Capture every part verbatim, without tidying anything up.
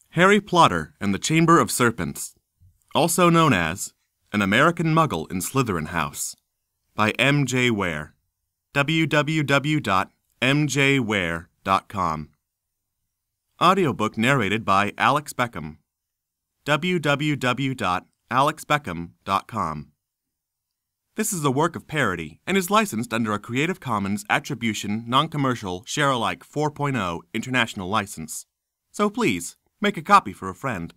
Harry Potter and the Chamber of Serpents, also known as An American Muggle in Slytherin House, by M J Ware, w w w dot m j ware dot com. Audiobook narrated by Alex Beckham, w w w dot alex beckham dot com. This is a work of parody and is licensed under a Creative Commons Attribution-NonCommercial-ShareAlike four point oh international license. So please, make a copy for a friend.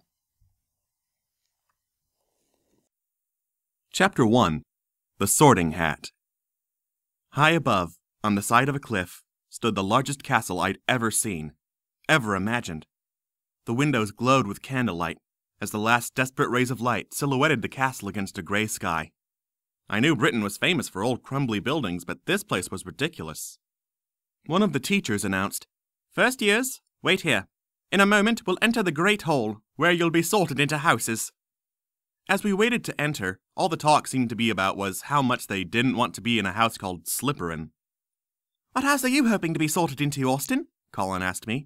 Chapter one. The Sorting Hat. High above, on the side of a cliff, stood the largest castle I'd ever seen, ever imagined. The windows glowed with candlelight, as the last desperate rays of light silhouetted the castle against a gray sky. I knew Britain was famous for old crumbly buildings, but this place was ridiculous. One of the teachers announced, "First years, wait here. In a moment we'll enter the Great Hall, where you'll be sorted into houses." As we waited to enter, all the talk seemed to be about was how much they didn't want to be in a house called Slytherin. "What house are you hoping to be sorted into, Austin?" Colin asked me.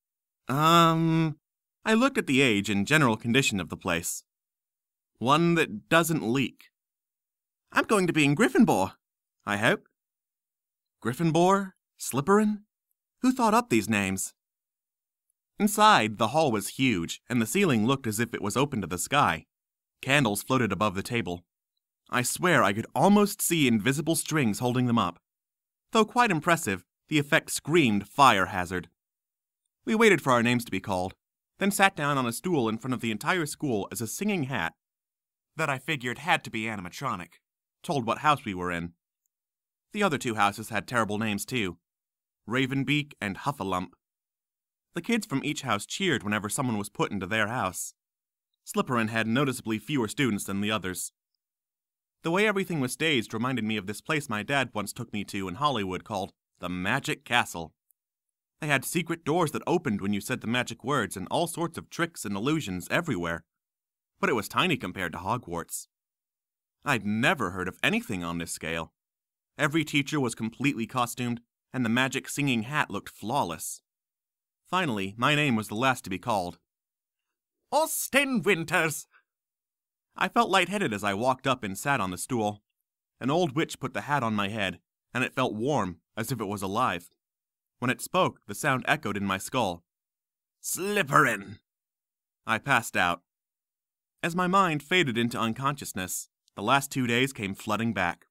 Um... I looked at the age and general condition of the place. One that doesn't leak. "I'm going to be in Gryffindor, I hope." Gryffindor? Slytherin? Who thought up these names? Inside, the hall was huge, and the ceiling looked as if it was open to the sky. Candles floated above the table. I swear I could almost see invisible strings holding them up. Though quite impressive, the effect screamed fire hazard. We waited for our names to be called, then sat down on a stool in front of the entire school as a singing hat, that I figured had to be animatronic, told what house we were in. The other two houses had terrible names too, Ravenbeak and Huffalump. The kids from each house cheered whenever someone was put into their house. Slytherin had noticeably fewer students than the others. The way everything was staged reminded me of this place my dad once took me to in Hollywood called the Magic Castle. They had secret doors that opened when you said the magic words and all sorts of tricks and illusions everywhere. But it was tiny compared to Hogwarts. I'd never heard of anything on this scale. Every teacher was completely costumed, and the magic singing hat looked flawless. Finally, my name was the last to be called. "Austin Winters!" I felt lightheaded as I walked up and sat on the stool. An old witch put the hat on my head, and it felt warm, as if it was alive. When it spoke, the sound echoed in my skull. "Slytherin!" I passed out. As my mind faded into unconsciousness, the last two days came flooding back.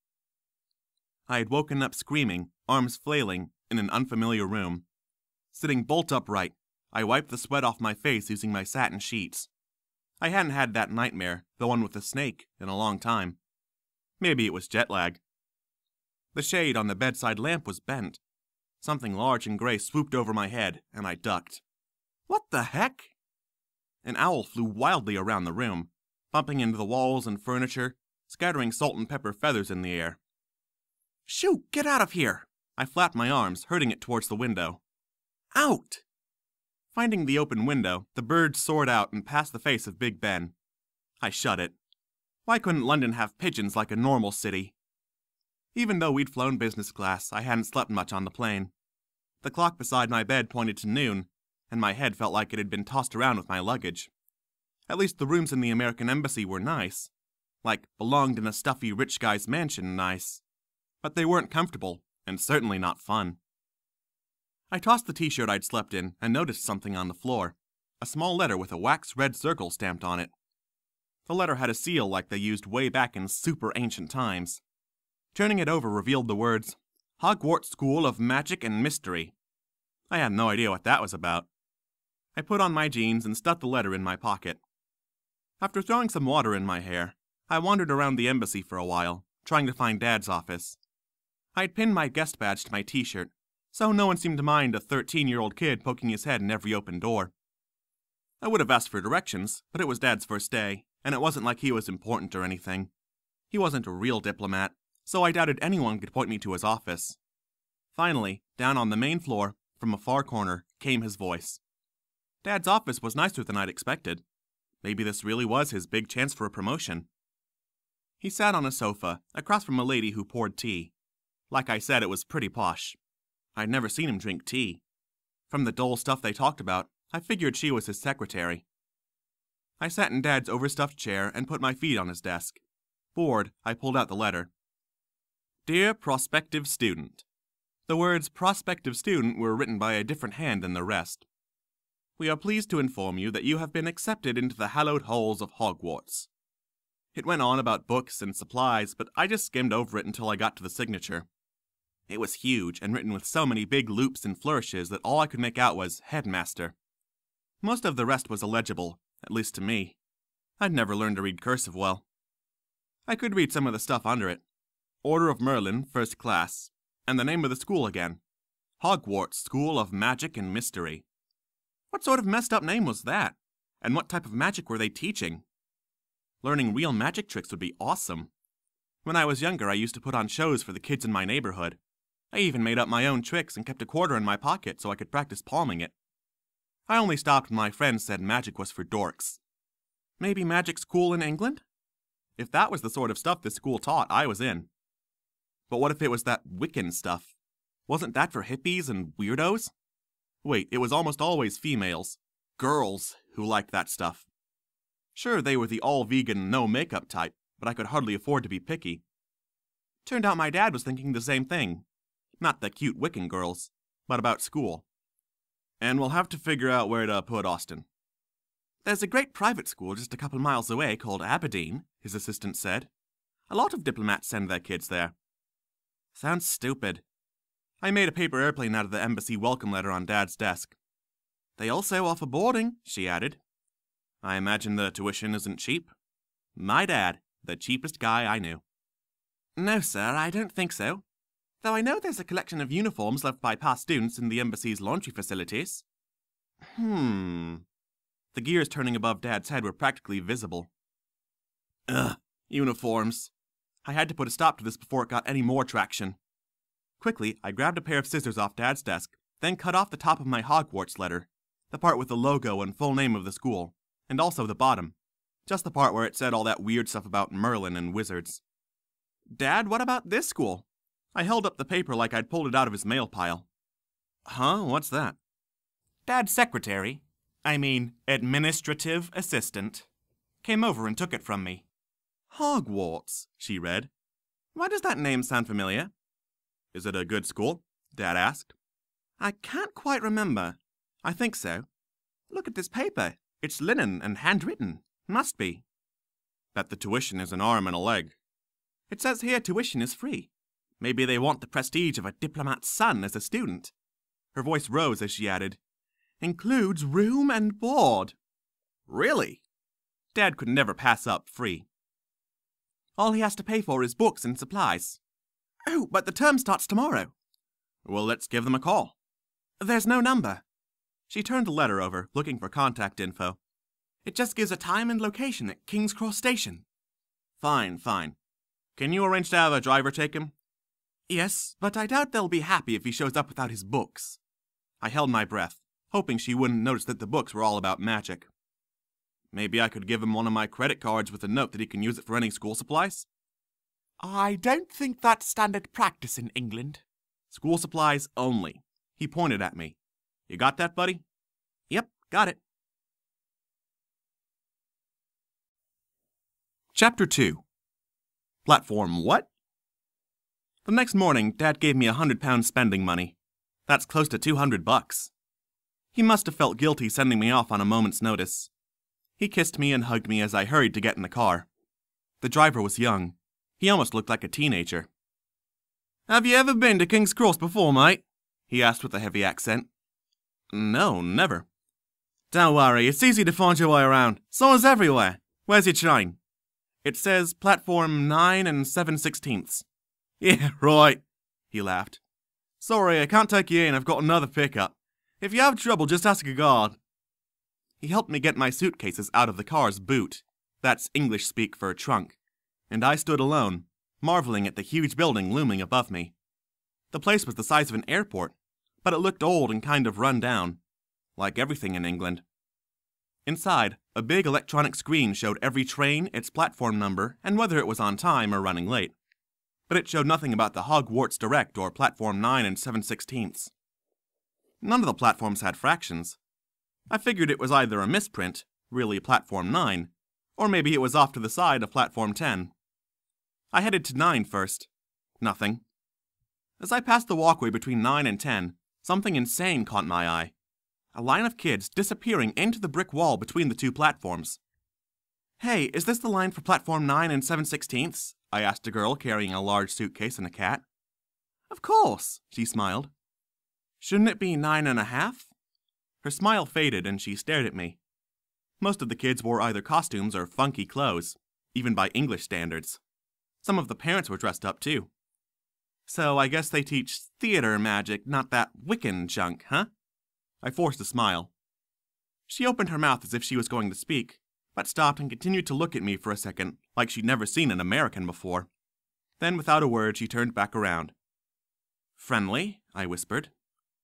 I had woken up screaming, arms flailing, in an unfamiliar room. Sitting bolt upright, I wiped the sweat off my face using my satin sheets. I hadn't had that nightmare, the one with the snake, in a long time. Maybe it was jet lag. The shade on the bedside lamp was bent. Something large and gray swooped over my head, and I ducked. What the heck? An owl flew wildly around the room, bumping into the walls and furniture, scattering salt and pepper feathers in the air. "Shoo, get out of here!" I flapped my arms, hurting it towards the window. "Out!" Finding the open window, the bird soared out and past the face of Big Ben. I shut it. Why couldn't London have pigeons like a normal city? Even though we'd flown business class, I hadn't slept much on the plane. The clock beside my bed pointed to noon, and my head felt like it had been tossed around with my luggage. At least the rooms in the American Embassy were nice. Like, belonged in a stuffy rich guy's mansion nice. But they weren't comfortable, and certainly not fun. I tossed the t-shirt I'd slept in and noticed something on the floor. A small letter with a wax red circle stamped on it. The letter had a seal like they used way back in super ancient times. Turning it over revealed the words, "Hogwarts School of Magic and Mystery." I had no idea what that was about. I put on my jeans and stuffed the letter in my pocket. After throwing some water in my hair, I wandered around the embassy for a while, trying to find Dad's office. I'd pinned my guest badge to my t-shirt, so no one seemed to mind a thirteen-year-old kid poking his head in every open door. I would have asked for directions, but it was Dad's first day, and it wasn't like he was important or anything. He wasn't a real diplomat, so I doubted anyone could point me to his office. Finally, down on the main floor, from a far corner, came his voice. Dad's office was nicer than I'd expected. Maybe this really was his big chance for a promotion. He sat on a sofa, across from a lady who poured tea. Like I said, it was pretty posh. I'd never seen him drink tea. From the dull stuff they talked about, I figured she was his secretary. I sat in Dad's overstuffed chair and put my feet on his desk. Bored, I pulled out the letter. Dear prospective student. The words prospective student were written by a different hand than the rest. We are pleased to inform you that you have been accepted into the hallowed halls of Hogwarts. It went on about books and supplies, but I just skimmed over it until I got to the signature. It was huge and written with so many big loops and flourishes that all I could make out was Headmaster. Most of the rest was illegible, at least to me. I'd never learned to read cursive well. I could read some of the stuff under it. Order of Merlin, first class, and the name of the school again. Hogwarts School of Magic and Mystery. What sort of messed up name was that? And what type of magic were they teaching? Learning real magic tricks would be awesome. When I was younger, I used to put on shows for the kids in my neighborhood. I even made up my own tricks and kept a quarter in my pocket so I could practice palming it. I only stopped when my friends said magic was for dorks. Maybe magic's cool in England? If that was the sort of stuff this school taught, I was in. But what if it was that Wiccan stuff? Wasn't that for hippies and weirdos? Wait, it was almost always females. Girls who liked that stuff. Sure, they were the all-vegan, no-makeup type, but I could hardly afford to be picky. Turned out my dad was thinking the same thing. Not the cute Wiccan girls, but about school. And we'll have to figure out where to put Austin. There's a great private school just a couple miles away called Aberdeen, his assistant said. A lot of diplomats send their kids there. Sounds stupid. I made a paper airplane out of the embassy welcome letter on Dad's desk. They also offer boarding, she added. I imagine the tuition isn't cheap. My dad, the cheapest guy I knew. No, sir, I don't think so. Though I know there's a collection of uniforms left by past students in the embassy's laundry facilities. Hmm. The gears turning above Dad's head were practically visible. Ugh, uniforms. I had to put a stop to this before it got any more traction. Quickly, I grabbed a pair of scissors off Dad's desk, then cut off the top of my Hogwarts letter, the part with the logo and full name of the school, and also the bottom, just the part where it said all that weird stuff about Merlin and wizards. Dad, what about this school? I held up the paper like I'd pulled it out of his mail pile. Huh? What's that? Dad's secretary, I mean administrative assistant, came over and took it from me. Hogwarts, she read. Why does that name sound familiar? Is it a good school? Dad asked. I can't quite remember. I think so. Look at this paper. It's linen and handwritten. Must be. Bet the tuition is an arm and a leg. It says here tuition is free. Maybe they want the prestige of a diplomat's son as a student. Her voice rose as she added, includes room and board. Really? Dad could never pass up free. All he has to pay for is books and supplies. Oh, but the term starts tomorrow. Well, let's give them a call. There's no number. She turned the letter over, looking for contact info. It just gives a time and location at King's Cross Station. Fine, fine. Can you arrange to have a driver take him? Yes, but I doubt they'll be happy if he shows up without his books. I held my breath, hoping she wouldn't notice that the books were all about magic. Maybe I could give him one of my credit cards with a note that he can use it for any school supplies? I don't think that's standard practice in England. School supplies only. He pointed at me. You got that, buddy? Yep, got it. Chapter two. Platform what? The next morning, Dad gave me a hundred pounds spending money. That's close to two hundred bucks. He must have felt guilty sending me off on a moment's notice. He kissed me and hugged me as I hurried to get in the car. The driver was young. He almost looked like a teenager. Have you ever been to King's Cross before, mate? He asked with a heavy accent. No, never. Don't worry, it's easy to find your way around. Signs everywhere. Where's your train? It says platform nine and seven sixteenths. Yeah, right, he laughed. Sorry, I can't take you in, I've got another pickup. If you have trouble, just ask a guard. He helped me get my suitcases out of the car's boot. That's English speak for trunk. And I stood alone, marveling at the huge building looming above me. The place was the size of an airport, but it looked old and kind of run down, like everything in England. Inside, a big electronic screen showed every train, its platform number, and whether it was on time or running late. But it showed nothing about the Hogwarts Direct or Platform nine and seven sixteenths. None of the platforms had fractions. I figured it was either a misprint, really Platform nine, or maybe it was off to the side of Platform ten. I headed to nine first. Nothing. As I passed the walkway between nine and ten, something insane caught my eye. A line of kids disappearing into the brick wall between the two platforms. "Hey, is this the line for Platform nine and seven sixteenths?" I asked a girl carrying a large suitcase and a cat. "Of course," she smiled. "Shouldn't it be nine and a half?" Her smile faded and she stared at me. Most of the kids wore either costumes or funky clothes, even by English standards. Some of the parents were dressed up too. "So I guess they teach theater magic, not that Wiccan junk, huh?" I forced a smile. She opened her mouth as if she was going to speak, but stopped and continued to look at me for a second like she'd never seen an American before. Then, without a word, she turned back around. "Friendly?" I whispered.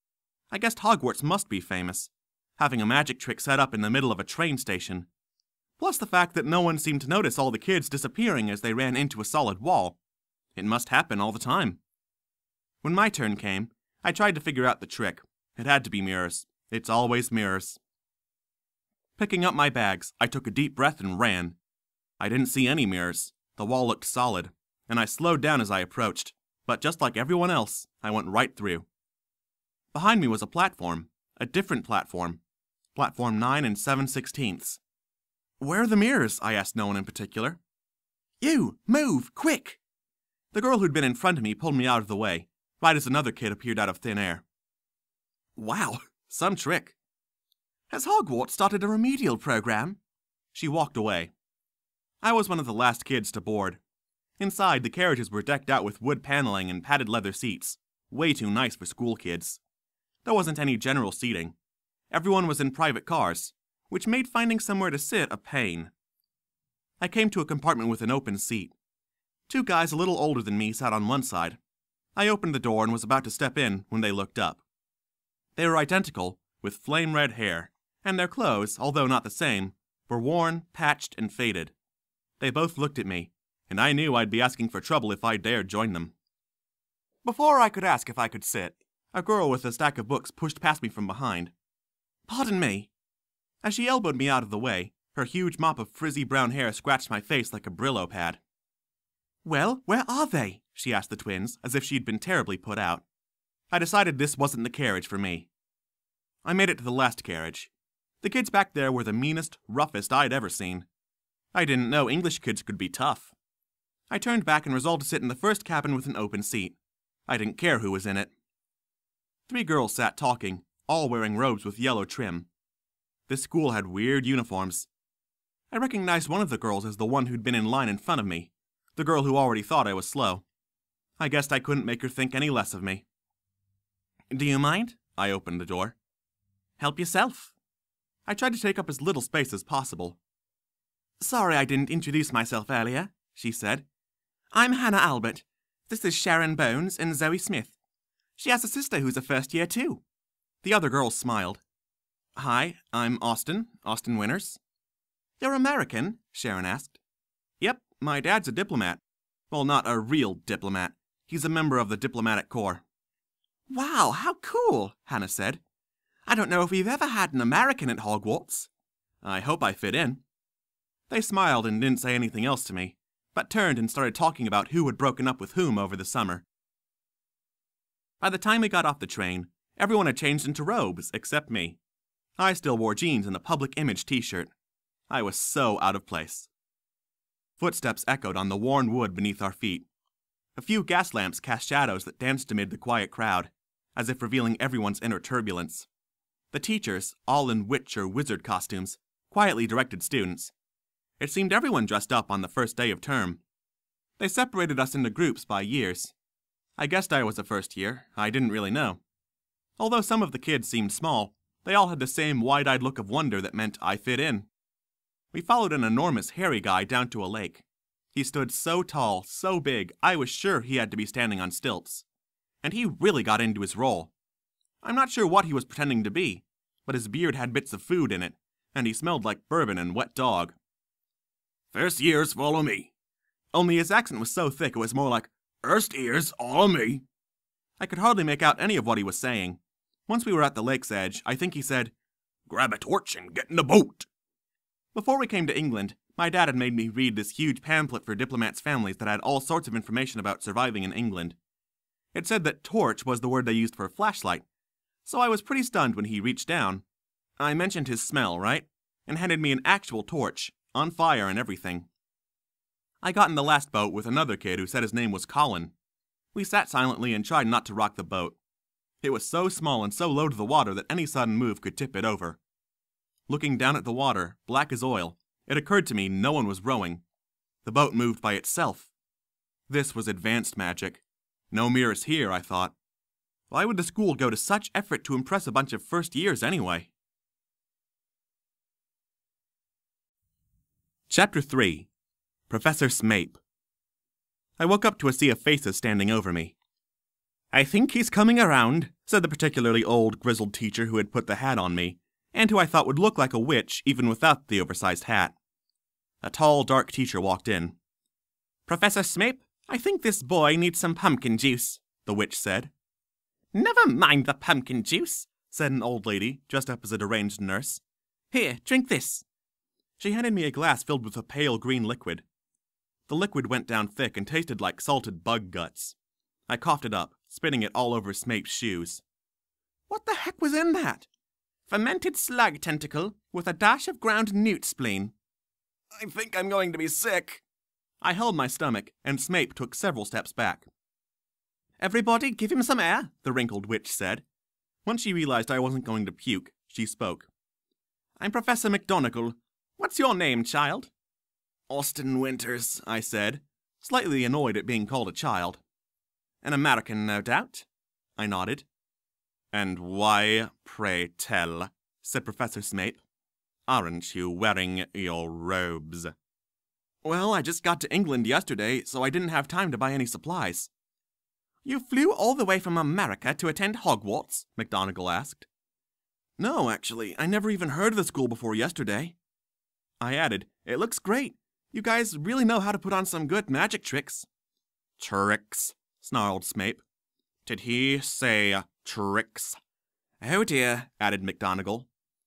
I guessed Hogwarts must be famous, having a magic trick set up in the middle of a train station. Plus the fact that no one seemed to notice all the kids disappearing as they ran into a solid wall. It must happen all the time. When my turn came, I tried to figure out the trick. It had to be mirrors. It's always mirrors. Picking up my bags, I took a deep breath and ran. I didn't see any mirrors. The wall looked solid, and I slowed down as I approached, but just like everyone else, I went right through. Behind me was a platform, a different platform, Platform nine and seven sixteenths. "Where are the mirrors?" I asked no one in particular. "You! Move! Quick!" The girl who'd been in front of me pulled me out of the way, right as another kid appeared out of thin air. "Wow, some trick." "Has Hogwarts started a remedial program?" She walked away. I was one of the last kids to board. Inside, the carriages were decked out with wood paneling and padded leather seats, way too nice for school kids. There wasn't any general seating. Everyone was in private cars, which made finding somewhere to sit a pain. I came to a compartment with an open seat. Two guys a little older than me sat on one side. I opened the door and was about to step in when they looked up. They were identical, with flame-red hair, and their clothes, although not the same, were worn, patched, and faded. They both looked at me, and I knew I'd be asking for trouble if I dared join them. Before I could ask if I could sit, a girl with a stack of books pushed past me from behind. "Pardon me." As she elbowed me out of the way, her huge mop of frizzy brown hair scratched my face like a Brillo pad. "Well, where are they?" she asked the twins, as if she'd been terribly put out. I decided this wasn't the carriage for me. I made it to the last carriage. The kids back there were the meanest, roughest I'd ever seen. I didn't know English kids could be tough. I turned back and resolved to sit in the first cabin with an open seat. I didn't care who was in it. Three girls sat talking, all wearing robes with yellow trim. This school had weird uniforms. I recognized one of the girls as the one who'd been in line in front of me, the girl who already thought I was slow. I guessed I couldn't make her think any less of me. "Do you mind?" I opened the door. "Help yourself." I tried to take up as little space as possible. "Sorry I didn't introduce myself earlier," she said. "I'm Hannah Albert. This is Sharon Bones and Zoe Smith. She has a sister who's a first year too." The other girls smiled. "Hi, I'm Austin, Austin Winters." "You're American?" Sharon asked. "Yep, my dad's a diplomat. Well, not a real diplomat. He's a member of the diplomatic corps." "Wow, how cool," Hannah said. "I don't know if we've ever had an American at Hogwarts." I hope I fit in. They smiled and didn't say anything else to me, but turned and started talking about who had broken up with whom over the summer. By the time we got off the train, everyone had changed into robes except me. I still wore jeans and a public image t-shirt. I was so out of place. Footsteps echoed on the worn wood beneath our feet. A few gas lamps cast shadows that danced amid the quiet crowd, as if revealing everyone's inner turbulence. The teachers, all in witch or wizard costumes, quietly directed students. It seemed everyone dressed up on the first day of term. They separated us into groups by years. I guessed I was a first year. I didn't really know. Although some of the kids seemed small, they all had the same wide-eyed look of wonder that meant I fit in. We followed an enormous hairy guy down to a lake. He stood so tall, so big, I was sure he had to be standing on stilts. And he really got into his role. I'm not sure what he was pretending to be, but his beard had bits of food in it, and he smelled like bourbon and wet dog. "First years, follow me." Only his accent was so thick it was more like, "First years, follow me." I could hardly make out any of what he was saying. Once we were at the lake's edge, I think he said, Grab a torch and get in the boat. Before we came to England, my dad had made me read this huge pamphlet for diplomats' families that had all sorts of information about surviving in England. It said that torch was the word they used for flashlight, so I was pretty stunned when he reached down. I mentioned his smell, right? And handed me an actual torch, on fire and everything. I got in the last boat with another kid who said his name was Colin. We sat silently and tried not to rock the boat. It was so small and so low to the water that any sudden move could tip it over. Looking down at the water, black as oil, it occurred to me no one was rowing. The boat moved by itself. This was advanced magic. No mirrors here, I thought. Why would the school go to such effort to impress a bunch of first years anyway? Chapter three. Professor Snape. I woke up to a sea of faces standing over me. I think he's coming around, said the particularly old, grizzled teacher who had put the hat on me, and who I thought would look like a witch even without the oversized hat. A tall, dark teacher walked in. Professor Snape, I think this boy needs some pumpkin juice, the witch said. Never mind the pumpkin juice, said an old lady, dressed up as a deranged nurse. Here, drink this. She handed me a glass filled with a pale green liquid. The liquid went down thick and tasted like salted bug guts. I coughed it up, spitting it all over Snape's shoes. What the heck was in that? Fermented slug tentacle with a dash of ground newt spleen. I think I'm going to be sick. I held my stomach, and Snape took several steps back. Everybody give him some air, the wrinkled witch said. Once she realized I wasn't going to puke, she spoke. I'm Professor McGonagall. What's your name, child? Austin Winters, I said, slightly annoyed at being called a child. An American, no doubt? I nodded. And why, pray tell, said Professor Snape, aren't you wearing your robes? Well, I just got to England yesterday, so I didn't have time to buy any supplies. You flew all the way from America to attend Hogwarts? McGonagall asked. No, actually, I never even heard of the school before yesterday. I added, it looks great. You guys really know how to put on some good magic tricks. Tricks, snarled Snape. Did he say tricks? Oh dear, added McGonagall.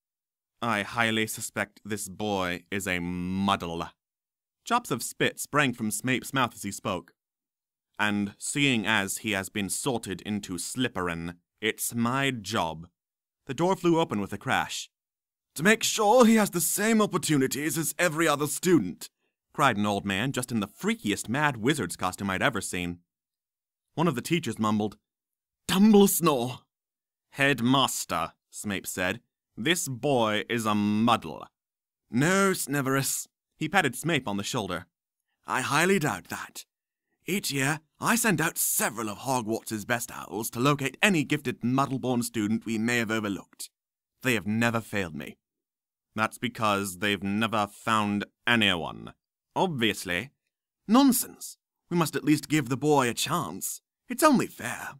I highly suspect this boy is a muddle. Drops of spit sprang from Snape's mouth as he spoke. And seeing as he has been sorted into Slytherin, it's my job. The door flew open with a crash. To make sure he has the same opportunities as every other student, cried an old man dressed in the freakiest mad wizard's costume I'd ever seen. One of the teachers mumbled, Dumble snore. Headmaster, Snape said, this boy is a muddle. No, Sneverus. He patted Snape on the shoulder. I highly doubt that. Each year, I send out several of Hogwarts' best owls to locate any gifted muddle-born student we may have overlooked. They have never failed me. That's because they've never found anyone. Obviously. Nonsense. We must at least give the boy a chance. It's only fair.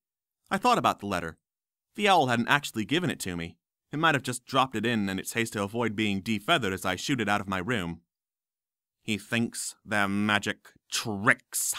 I thought about the letter. The owl hadn't actually given it to me. It might have just dropped it in in its haste to avoid being defeathered as I shoot it out of my room. He thinks they're magic tricks.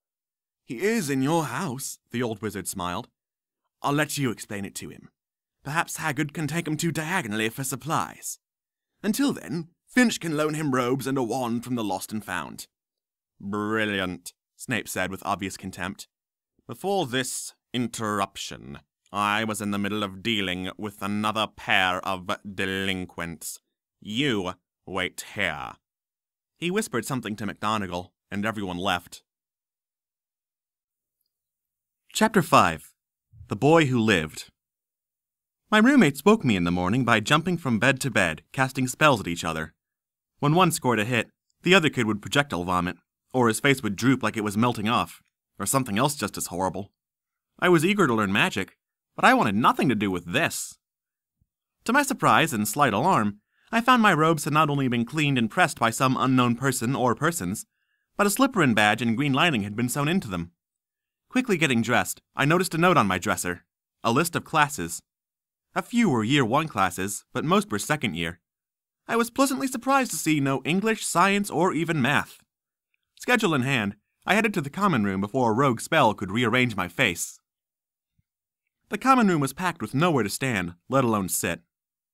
He is in your house, the old wizard smiled. I'll let you explain it to him. Perhaps Hagrid can take him to Diagonally for supplies. Until then, Finch can loan him robes and a wand from the Lost and Found. Brilliant, Snape said with obvious contempt. Before this interruption, I was in the middle of dealing with another pair of delinquents. You wait here. He whispered something to McGonagall, and everyone left. Chapter five. The Boy Who Lived. My roommates woke me in the morning by jumping from bed to bed, casting spells at each other. When one scored a hit, the other kid would projectile vomit, or his face would droop like it was melting off, or something else just as horrible. I was eager to learn magic, but I wanted nothing to do with this. To my surprise and slight alarm, I found my robes had not only been cleaned and pressed by some unknown person or persons, but a Slytherin badge and green lining had been sewn into them. Quickly getting dressed, I noticed a note on my dresser, a list of classes. A few were year one classes, but most were second year. I was pleasantly surprised to see no English, science, or even math. Schedule in hand, I headed to the common room before a rogue spell could rearrange my face. The common room was packed with nowhere to stand, let alone sit.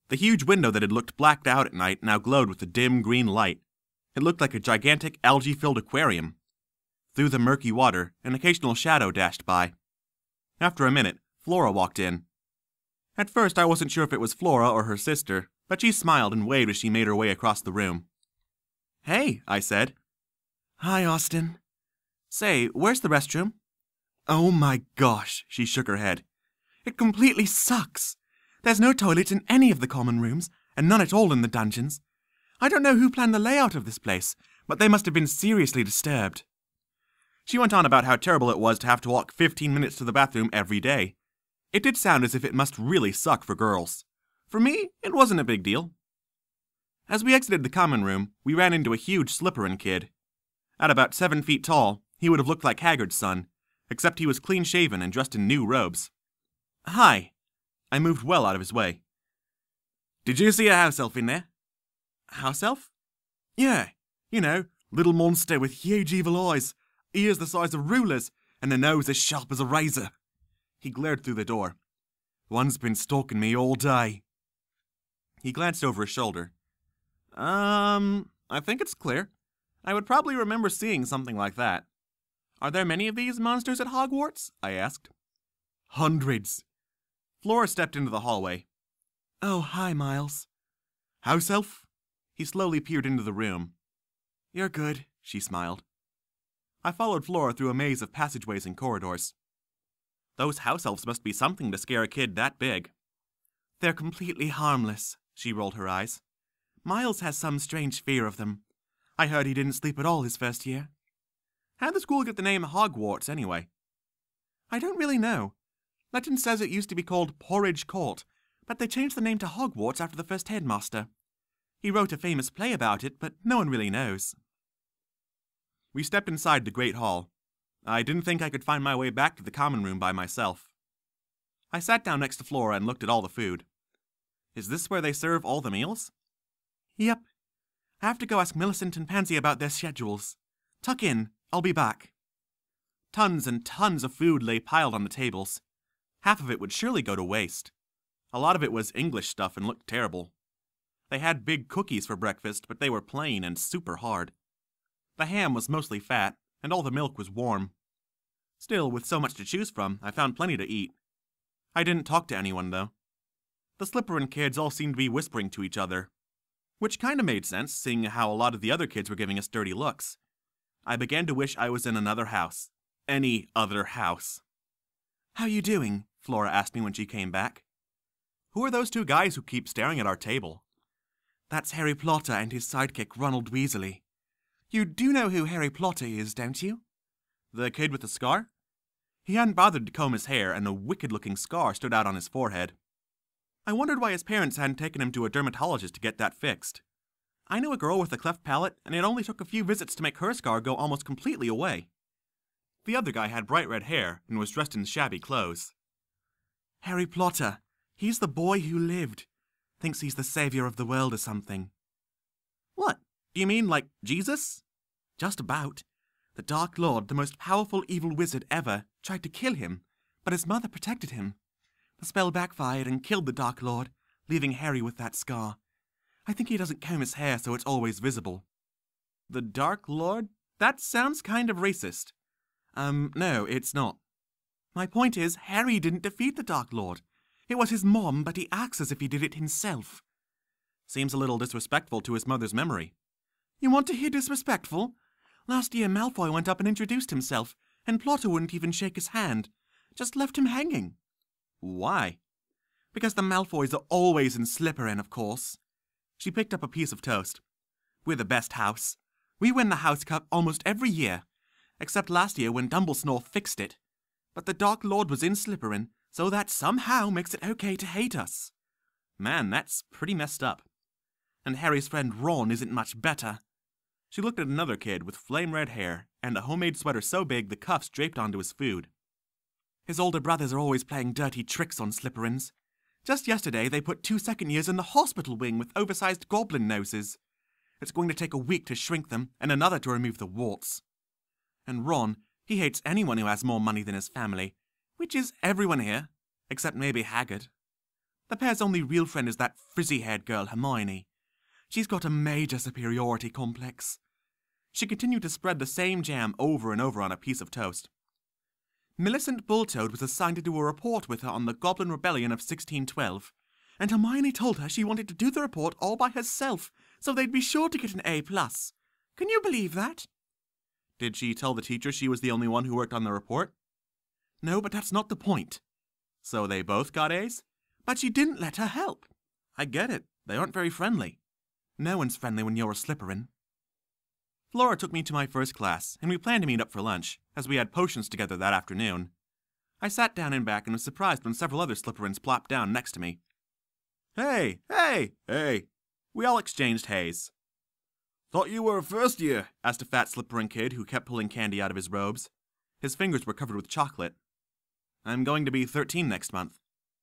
The huge window that had looked blacked out at night now glowed with a dim green light. It looked like a gigantic algae-filled aquarium. Through the murky water, an occasional shadow dashed by. After a minute, Flora walked in. At first, I wasn't sure if it was Flora or her sister, but she smiled and waved as she made her way across the room. "Hey," I said. "Hi, Austin. Say, where's the restroom?" "Oh my gosh," she shook her head. "It completely sucks. There's no toilet in any of the common rooms, and none at all in the dungeons. I don't know who planned the layout of this place, but they must have been seriously disturbed." She went on about how terrible it was to have to walk fifteen minutes to the bathroom every day. It did sound as if it must really suck for girls. For me, it wasn't a big deal. As we exited the common room, we ran into a huge Slipperin kid. At about seven feet tall, he would have looked like Haggard's son, except he was clean-shaven and dressed in new robes. "Hi." I moved well out of his way. "Did you see a house elf in there?" "House elf?" "Yeah, you know, little monster with huge evil eyes, ears the size of rulers, and a nose as sharp as a razor." He glared through the door. "One's been stalking me all day." He glanced over his shoulder. Um, I think it's clear. I would probably remember seeing something like that. Are there many of these monsters at Hogwarts? I asked. Hundreds. Flora stepped into the hallway. "Oh, hi, Miles." "House elf?" He slowly peered into the room. "You're good," she smiled. I followed Flora through a maze of passageways and corridors. Those house elves must be something to scare a kid that big. "They're completely harmless," she rolled her eyes. "Miles has some strange fear of them. I heard he didn't sleep at all his first year." "How'd the school get the name Hogwarts, anyway?" "I don't really know. Legend says it used to be called Porridge Court, but they changed the name to Hogwarts after the first headmaster. He wrote a famous play about it, but no one really knows." We stepped inside the Great Hall. I didn't think I could find my way back to the common room by myself. I sat down next to Flora and looked at all the food. "Is this where they serve all the meals?" "Yep. I have to go ask Millicent and Pansy about their schedules. Tuck in. I'll be back." Tons and tons of food lay piled on the tables. Half of it would surely go to waste. A lot of it was English stuff and looked terrible. They had big cookies for breakfast, but they were plain and super hard. The ham was mostly fat, and all the milk was warm. Still, with so much to choose from, I found plenty to eat. I didn't talk to anyone, though. The Slipperin kids all seemed to be whispering to each other, which kind of made sense, seeing how a lot of the other kids were giving us dirty looks. I began to wish I was in another house. Any other house. "How you doing?" Flora asked me when she came back. "Who are those two guys who keep staring at our table?" "That's Harry Potter and his sidekick Ronald Weasley. You do know who Harry Potter is, don't you?" "The kid with the scar?" He hadn't bothered to comb his hair, and a wicked-looking scar stood out on his forehead. I wondered why his parents hadn't taken him to a dermatologist to get that fixed. I knew a girl with a cleft palate, and it only took a few visits to make her scar go almost completely away. The other guy had bright red hair and was dressed in shabby clothes. "Harry Potter. He's the boy who lived. Thinks he's the savior of the world or something." "What? Do you mean like Jesus?" "Just about. The Dark Lord, the most powerful evil wizard ever, tried to kill him, but his mother protected him. The spell backfired and killed the Dark Lord, leaving Harry with that scar. I think he doesn't comb his hair so it's always visible." "The Dark Lord? That sounds kind of racist." Um, no, it's not. My point is, Harry didn't defeat the Dark Lord. It was his mom, but he acts as if he did it himself." Seems a little disrespectful to his mother's memory. "You want to hear disrespectful? Last year Malfoy went up and introduced himself, and Potter wouldn't even shake his hand. Just left him hanging." "Why?" "Because the Malfoys are always in Slytherin, of course." She picked up a piece of toast. "We're the best house. We win the House Cup almost every year, except last year when Dumbledore fixed it. But the Dark Lord was in Slytherin, so that somehow makes it okay to hate us." Man, that's pretty messed up. "And Harry's friend Ron isn't much better." She looked at another kid with flame-red hair and a homemade sweater so big the cuffs draped onto his food. "His older brothers are always playing dirty tricks on Slytherins. Just yesterday they put two second years in the hospital wing with oversized goblin noses. It's going to take a week to shrink them and another to remove the warts. And Ron, he hates anyone who has more money than his family, which is everyone here, except maybe Haggard." The pair's only real friend is that frizzy-haired girl, Hermione. She's got a major superiority complex. She continued to spread the same jam over and over on a piece of toast. Millicent Bultoad was assigned to do a report with her on the Goblin Rebellion of sixteen twelve, and Hermione told her she wanted to do the report all by herself, so they'd be sure to get an A plus. Can you believe that? Did she tell the teacher she was the only one who worked on the report? No, but that's not the point. So they both got A's? But she didn't let her help. I get it. They aren't very friendly. No one's friendly when you're a Slytherin. Flora took me to my first class, and we planned to meet up for lunch, as we had potions together that afternoon. I sat down in back and was surprised when several other Slytherins plopped down next to me. Hey, hey, hey. We all exchanged hays. Thought you were a first year, asked a fat Slytherin kid who kept pulling candy out of his robes. His fingers were covered with chocolate. I'm going to be thirteen next month.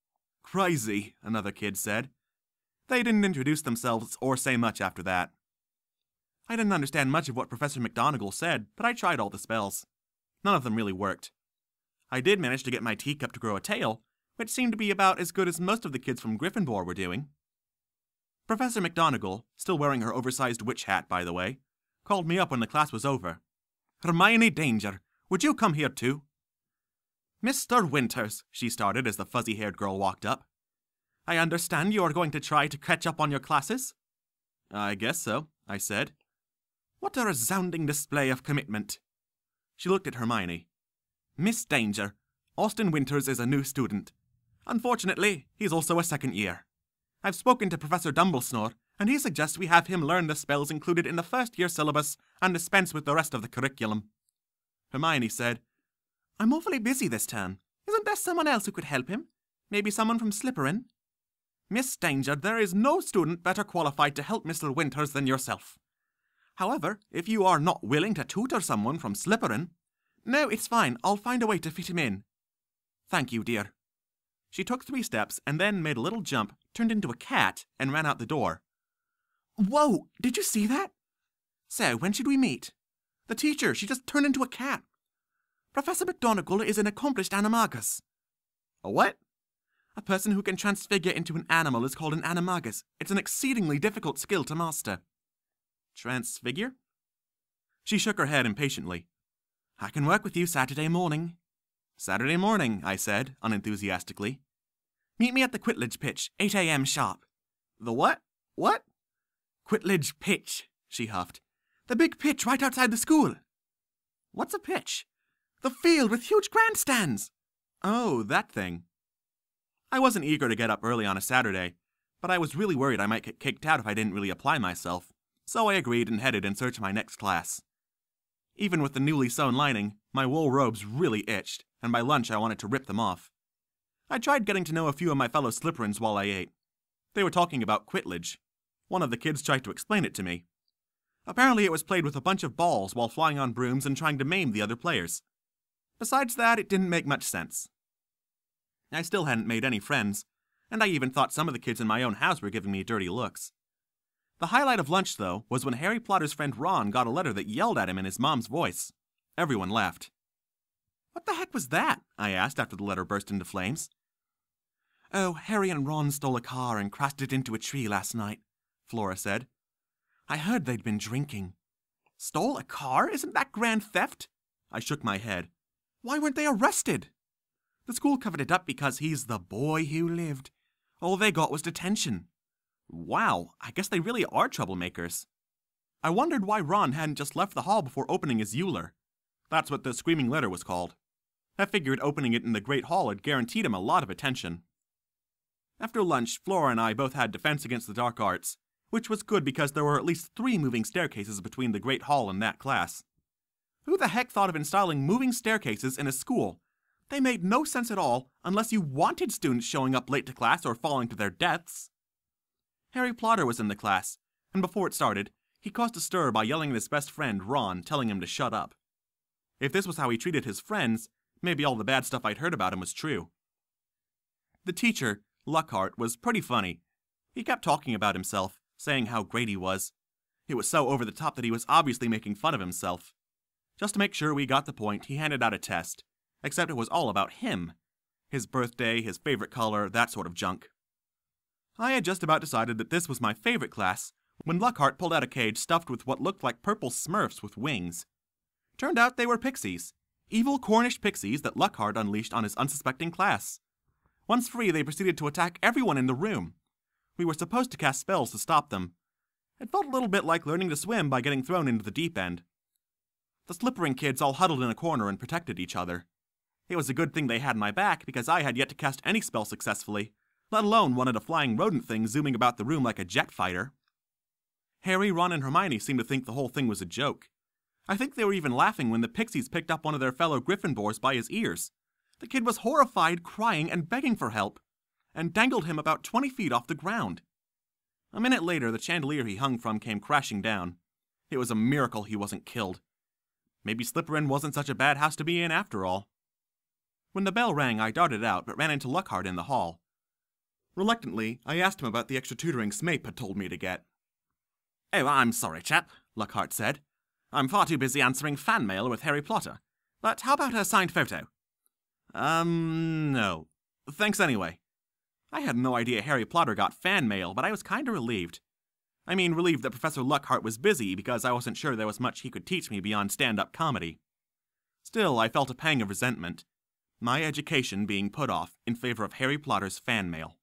Crazy, another kid said. They didn't introduce themselves or say much after that. I didn't understand much of what Professor McGonagall said, but I tried all the spells. None of them really worked. I did manage to get my teacup to grow a tail, which seemed to be about as good as most of the kids from Gryffindor were doing. Professor McGonagall, still wearing her oversized witch hat by the way, called me up when the class was over. Hermione Danger, would you come here too? Mister Winters, she started as the fuzzy-haired girl walked up. I understand you are going to try to catch up on your classes? I guess so, I said. What a resounding display of commitment. She looked at Hermione. Miss Danger, Austin Winters is a new student. Unfortunately, he's also a second year. I've spoken to Professor Dumblesnore, and he suggests we have him learn the spells included in the first year syllabus and dispense with the rest of the curriculum. Hermione said, I'm awfully busy this term. Isn't there someone else who could help him? Maybe someone from Slytherin? Miss Danger, there is no student better qualified to help Mister Winters than yourself. However, if you are not willing to tutor someone from Slytherin... No, it's fine. I'll find a way to fit him in. Thank you, dear. She took three steps and then made a little jump, turned into a cat, and ran out the door. Whoa! Did you see that? So, when should we meet? The teacher, she just turned into a cat. Professor McGonagall is an accomplished animagus. A what? A person who can transfigure into an animal is called an animagus. It's an exceedingly difficult skill to master. Transfigure? She shook her head impatiently. I can work with you Saturday morning. Saturday morning, I said, unenthusiastically. Meet me at the Quidditch pitch, eight a.m. sharp. The what? What? Quidditch pitch, she huffed. The big pitch right outside the school. What's a pitch? The field with huge grandstands. Oh, that thing. I wasn't eager to get up early on a Saturday, but I was really worried I might get kicked out if I didn't really apply myself, so I agreed and headed in search of my next class. Even with the newly sewn lining, my wool robes really itched, and by lunch I wanted to rip them off. I tried getting to know a few of my fellow Slytherins while I ate. They were talking about Quidditch. One of the kids tried to explain it to me. Apparently it was played with a bunch of balls while flying on brooms and trying to maim the other players. Besides that, it didn't make much sense. I still hadn't made any friends, and I even thought some of the kids in my own house were giving me dirty looks. The highlight of lunch, though, was when Harry Potter's friend Ron got a letter that yelled at him in his mom's voice. Everyone laughed. What the heck was that? I asked after the letter burst into flames. Oh, Harry and Ron stole a car and crashed it into a tree last night, Flora said. I heard they'd been drinking. Stole a car? Isn't that grand theft? I shook my head. Why weren't they arrested? The school covered it up because he's the boy who lived. All they got was detention. Wow, I guess they really are troublemakers. I wondered why Ron hadn't just left the hall before opening his Euler. That's what the screaming letter was called. I figured opening it in the Great Hall had guaranteed him a lot of attention. After lunch, Flora and I both had Defense Against the Dark Arts, which was good because there were at least three moving staircases between the Great Hall and that class. Who the heck thought of installing moving staircases in a school? They made no sense at all unless you wanted students showing up late to class or falling to their deaths. Harry Potter was in the class, and before it started, he caused a stir by yelling at his best friend, Ron, telling him to shut up. If this was how he treated his friends, maybe all the bad stuff I'd heard about him was true. The teacher, Lockhart, was pretty funny. He kept talking about himself, saying how great he was. It was so over the top that he was obviously making fun of himself. Just to make sure we got the point, he handed out a test, except it was all about him. His birthday, his favorite color, that sort of junk. I had just about decided that this was my favorite class when Lockhart pulled out a cage stuffed with what looked like purple smurfs with wings. Turned out they were pixies. Evil Cornish pixies that Lockhart unleashed on his unsuspecting class. Once free, they proceeded to attack everyone in the room. We were supposed to cast spells to stop them. It felt a little bit like learning to swim by getting thrown into the deep end. The Slippering kids all huddled in a corner and protected each other. It was a good thing they had my back because I had yet to cast any spell successfully, let alone one at a flying rodent thing zooming about the room like a jet fighter. Harry, Ron, and Hermione seemed to think the whole thing was a joke. I think they were even laughing when the pixies picked up one of their fellow Gryffindors by his ears. The kid was horrified, crying, and begging for help, and dangled him about twenty feet off the ground. A minute later, the chandelier he hung from came crashing down. It was a miracle he wasn't killed. Maybe Slytherin wasn't such a bad house to be in after all. When the bell rang, I darted out, but ran into Lockhart in the hall. Reluctantly, I asked him about the extra tutoring Snape had told me to get. "Oh, I'm sorry, chap," Lockhart said. "I'm far too busy answering fan mail with Harry Potter. But how about a signed photo?" Um, no. Thanks anyway. I had no idea Harry Potter got fan mail, but I was kinda relieved. I mean, relieved that Professor Lockhart was busy because I wasn't sure there was much he could teach me beyond stand-up comedy. Still, I felt a pang of resentment. My education being put off in favor of Harry Potter's fan mail.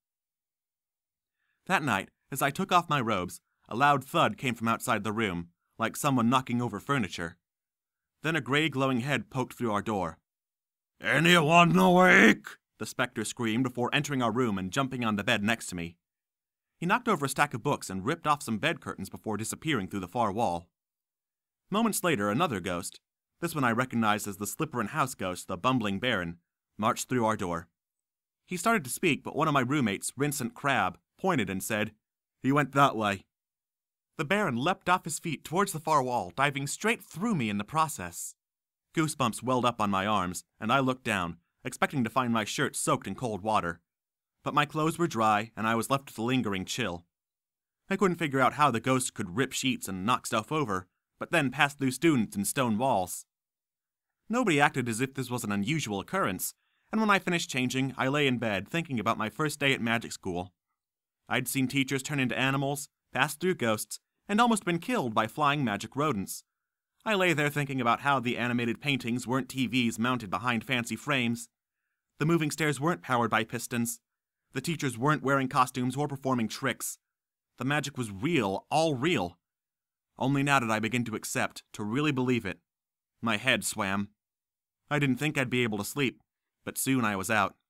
That night, as I took off my robes, a loud thud came from outside the room, like someone knocking over furniture. Then a gray glowing head poked through our door. "Anyone awake?" the spectre screamed before entering our room and jumping on the bed next to me. He knocked over a stack of books and ripped off some bed curtains before disappearing through the far wall. Moments later, another ghost, this one I recognized as the Slytherin house ghost, the bumbling Baron, marched through our door. He started to speak, but one of my roommates, Vincent Crabbe, pointed and said, "He went that way." The Baron leapt off his feet towards the far wall, diving straight through me in the process. Goosebumps welled up on my arms, and I looked down, expecting to find my shirt soaked in cold water. But my clothes were dry, and I was left with a lingering chill. I couldn't figure out how the ghost could rip sheets and knock stuff over, but then pass through students and stone walls. Nobody acted as if this was an unusual occurrence, and when I finished changing, I lay in bed thinking about my first day at magic school. I'd seen teachers turn into animals, pass through ghosts, and almost been killed by flying magic rodents. I lay there thinking about how the animated paintings weren't T Vs mounted behind fancy frames. The moving stairs weren't powered by pistons. The teachers weren't wearing costumes or performing tricks. The magic was real, all real. Only now did I begin to accept, to really believe it. My head swam. I didn't think I'd be able to sleep, but soon I was out.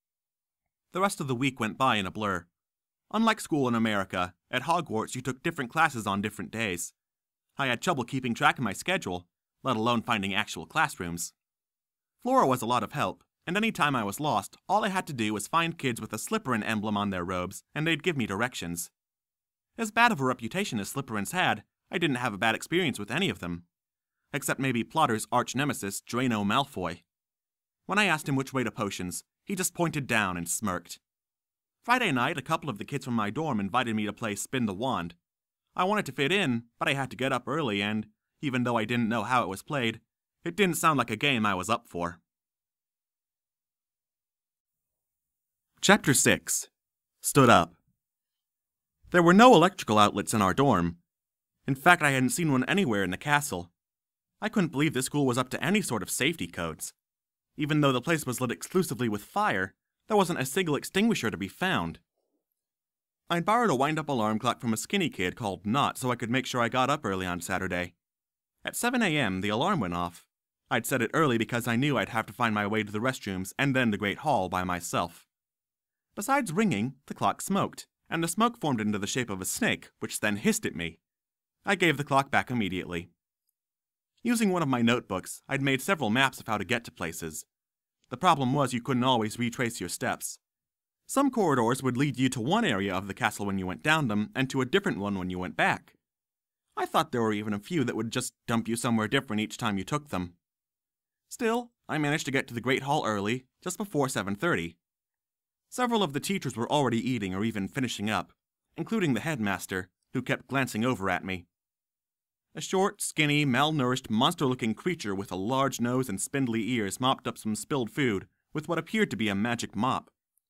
The rest of the week went by in a blur. Unlike school in America, at Hogwarts you took different classes on different days. I had trouble keeping track of my schedule, let alone finding actual classrooms. Flora was a lot of help, and any time I was lost, all I had to do was find kids with a Slytherin emblem on their robes, and they'd give me directions. As bad of a reputation as Slytherins had, I didn't have a bad experience with any of them. Except maybe Plotter's arch-nemesis, Drano Malfoy. When I asked him which way to potions, he just pointed down and smirked. Friday night, a couple of the kids from my dorm invited me to play Spin the Wand. I wanted to fit in, but I had to get up early and, even though I didn't know how it was played, it didn't sound like a game I was up for. Chapter six. Stood Up. There were no electrical outlets in our dorm. In fact, I hadn't seen one anywhere in the castle. I couldn't believe this school was up to any sort of safety codes. Even though the place was lit exclusively with fire, there wasn't a single extinguisher to be found. I'd borrowed a wind-up alarm clock from a skinny kid called Knot so I could make sure I got up early on Saturday. At seven a m, the alarm went off. I'd set it early because I knew I'd have to find my way to the restrooms and then the Great Hall by myself. Besides ringing, the clock smoked, and the smoke formed into the shape of a snake, which then hissed at me. I gave the clock back immediately. Using one of my notebooks, I'd made several maps of how to get to places. The problem was you couldn't always retrace your steps. Some corridors would lead you to one area of the castle when you went down them, and to a different one when you went back. I thought there were even a few that would just dump you somewhere different each time you took them. Still, I managed to get to the Great Hall early, just before seven thirty. Several of the teachers were already eating or even finishing up, including the headmaster, who kept glancing over at me. A short, skinny, malnourished, monster-looking creature with a large nose and spindly ears mopped up some spilled food with what appeared to be a magic mop.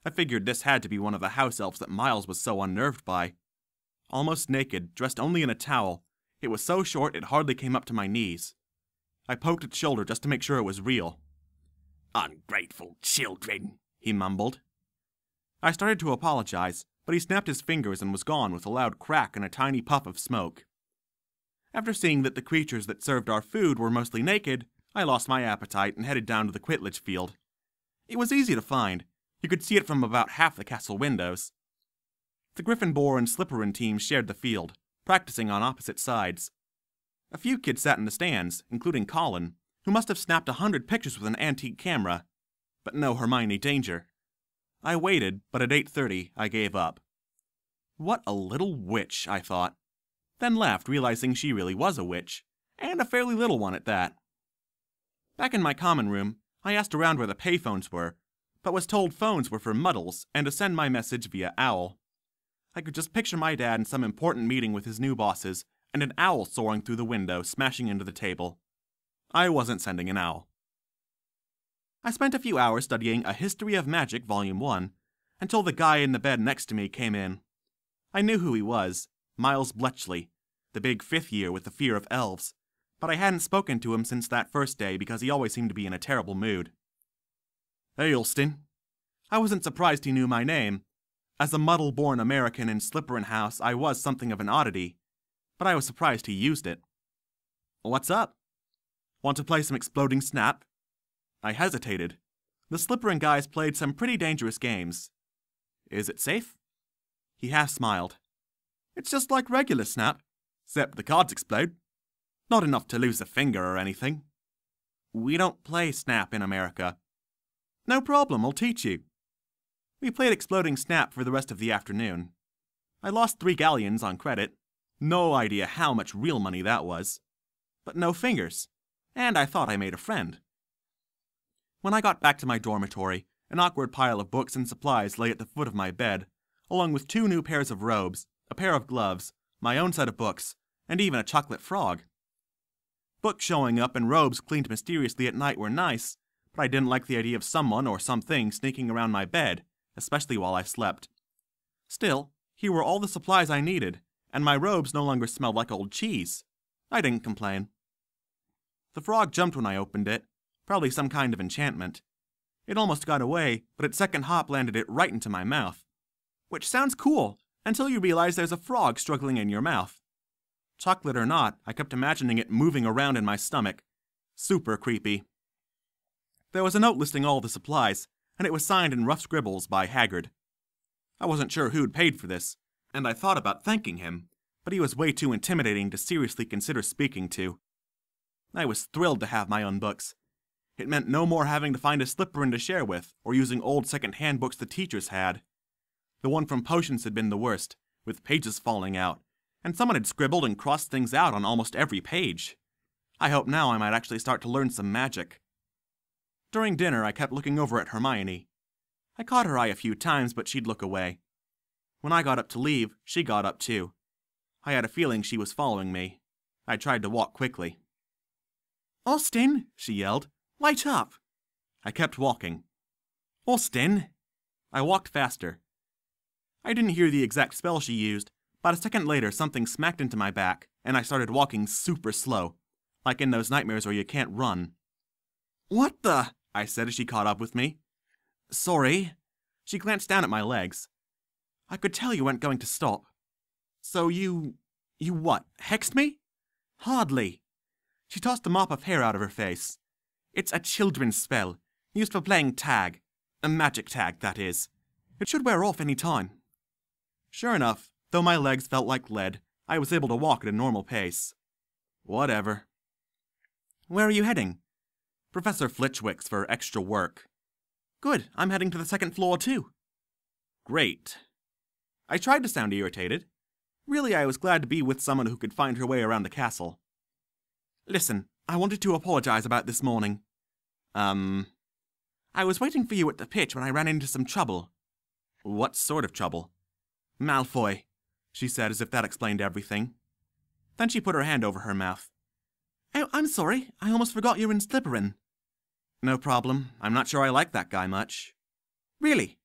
I figured this had to be one of the house elves that Miles was so unnerved by. Almost naked, dressed only in a towel, it was so short it hardly came up to my knees. I poked its shoulder just to make sure it was real. "Ungrateful children," he mumbled. I started to apologize, but he snapped his fingers and was gone with a loud crack and a tiny puff of smoke. After seeing that the creatures that served our food were mostly naked, I lost my appetite and headed down to the Quidditch field. It was easy to find. You could see it from about half the castle windows. The Gryffindor and Slytherin teams shared the field, practicing on opposite sides. A few kids sat in the stands, including Colin, who must have snapped a hundred pictures with an antique camera. But no Hermione Danger. I waited, but at eight thirty, I gave up. What a little witch, I thought. Then laughed, realizing she really was a witch, and a fairly little one at that. Back in my common room, I asked around where the payphones were, but was told phones were for muddles and to send my message via owl. I could just picture my dad in some important meeting with his new bosses, and an owl soaring through the window, smashing into the table. I wasn't sending an owl. I spent a few hours studying A History of Magic, Volume one, until the guy in the bed next to me came in. I knew who he was, Miles Bletchley, the big fifth year with the fear of elves, but I hadn't spoken to him since that first day because he always seemed to be in a terrible mood. "Hey, Ulston." I wasn't surprised he knew my name. As a muddle-born American in Slytherin House, I was something of an oddity, but I was surprised he used it. "What's up? Want to play some Exploding Snap?" I hesitated. The Slytherin guys played some pretty dangerous games. "Is it safe?" He half smiled. "It's just like regular Snap, except the cards explode. Not enough to lose a finger or anything." "We don't play Snap in America." "No problem, I'll teach you." We played Exploding Snap for the rest of the afternoon. I lost three galleons on credit. No idea how much real money that was. But no fingers. And I thought I made a friend. When I got back to my dormitory, an awkward pile of books and supplies lay at the foot of my bed, along with two new pairs of robes, a pair of gloves, my own set of books, and even a chocolate frog. Books showing up and robes cleaned mysteriously at night were nice, but I didn't like the idea of someone or something sneaking around my bed, especially while I slept. Still, here were all the supplies I needed, and my robes no longer smelled like old cheese. I didn't complain. The frog jumped when I opened it, probably some kind of enchantment. It almost got away, but its second hop landed it right into my mouth. Which sounds cool, until you realize there's a frog struggling in your mouth. Chocolate or not, I kept imagining it moving around in my stomach. Super creepy. There was a note listing all the supplies, and it was signed in rough scribbles by Haggard. I wasn't sure who'd paid for this, and I thought about thanking him, but he was way too intimidating to seriously consider speaking to. I was thrilled to have my own books. It meant no more having to find a Slytherin to share with, or using old second-hand books the teachers had. The one from potions had been the worst, with pages falling out, and someone had scribbled and crossed things out on almost every page. I hope now I might actually start to learn some magic. During dinner, I kept looking over at Hermione. I caught her eye a few times, but she'd look away. When I got up to leave, she got up too. I had a feeling she was following me. I tried to walk quickly. "Austin," she yelled, "light up!" I kept walking. "Austin!" I walked faster. I didn't hear the exact spell she used, but a second later something smacked into my back, and I started walking super slow, like in those nightmares where you can't run. "What the?" I said as she caught up with me. "Sorry." She glanced down at my legs. "I could tell you weren't going to stop." "So you... you what, hexed me?" "Hardly." She tossed a mop of hair out of her face. "It's a children's spell, used for playing tag. A magic tag, that is. It should wear off any time." Sure enough, though my legs felt like lead, I was able to walk at a normal pace. Whatever. "Where are you heading?" "Professor Flitchwick's for extra work." "Good, I'm heading to the second floor too." "Great." I tried to sound irritated. Really, I was glad to be with someone who could find her way around the castle. "Listen, I wanted to apologize about this morning." Um... I was waiting for you at the pitch when I ran into some trouble." "What sort of trouble?" "Malfoy," she said as if that explained everything. Then she put her hand over her mouth. "Oh, I'm sorry. I almost forgot you're in Slytherin." "No problem. I'm not sure I like that guy much." "Really?"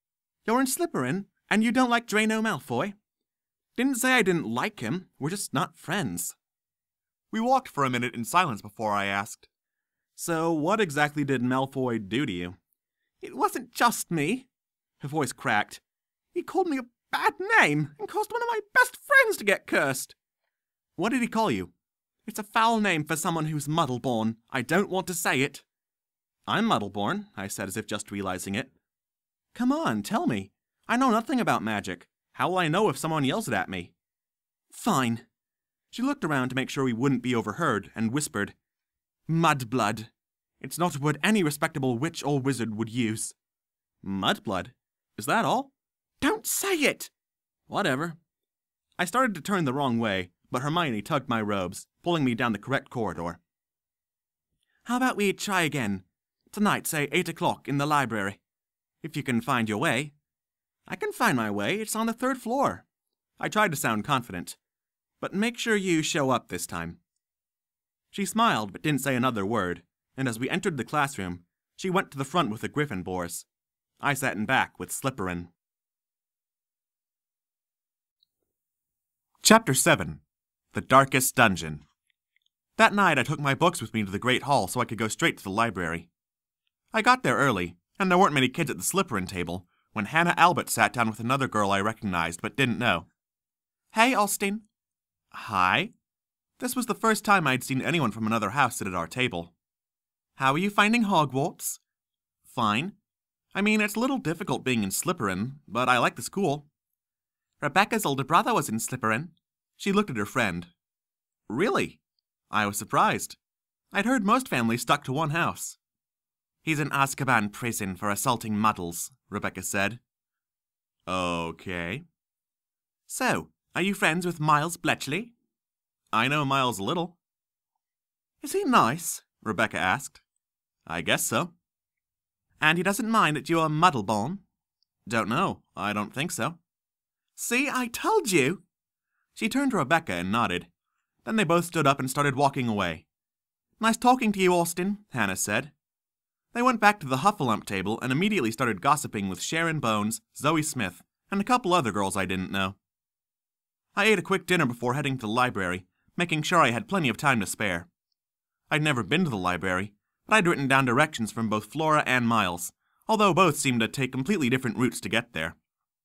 You're in Slytherin, and you don't like Draco Malfoy? Didn't say I didn't like him, we're just not friends. We walked for a minute in silence before I asked, So what exactly did Malfoy do to you? It wasn't just me. Her voice cracked. He called me a bad name and caused one of my best friends to get cursed. What did he call you? It's a foul name for someone who's Muddleborn. I don't want to say it. I'm Muddleborn, I said as if just realizing it. Come on, tell me. I know nothing about magic. How will I know if someone yells it at me? Fine. She looked around to make sure we wouldn't be overheard and whispered, Mudblood. It's not a word any respectable witch or wizard would use. Mudblood? Is that all? Don't say it! Whatever. I started to turn the wrong way, but Hermione tugged my robes, pulling me down the correct corridor. How about we try again? Tonight, say eight o'clock, in the library. If you can find your way. I can find my way, it's on the third floor. I tried to sound confident. But make sure you show up this time. She smiled but didn't say another word, and as we entered the classroom, she went to the front with the Gryffindors. I sat in back with Slytherin. Chapter seven. The Darkest Dungeon. That night I took my books with me to the Great Hall so I could go straight to the library. I got there early, and there weren't many kids at the Slytherin table, when Hannah Albert sat down with another girl I recognized but didn't know. Hey, Austin. Hi. This was the first time I'd seen anyone from another house sit at our table. How are you finding Hogwarts? Fine. I mean, it's a little difficult being in Slytherin, but I like the school. Rebecca's older brother was in Slytherin. She looked at her friend. Really? I was surprised. I'd heard most families stuck to one house. He's in Azkaban prison for assaulting Muggles, Rebecca said. Okay. So, are you friends with Miles Bletchley? I know Miles a little. Is he nice? Rebecca asked. I guess so. And he doesn't mind that you're Muddleborn? Don't know. I don't think so. See, I told you! She turned to Rebecca and nodded. Then they both stood up and started walking away. Nice talking to you, Austin, Hannah said. They went back to the Hufflepuff table and immediately started gossiping with Sharon Bones, Zoe Smith, and a couple other girls I didn't know. I ate a quick dinner before heading to the library, making sure I had plenty of time to spare. I'd never been to the library, but I'd written down directions from both Flora and Miles, although both seemed to take completely different routes to get there.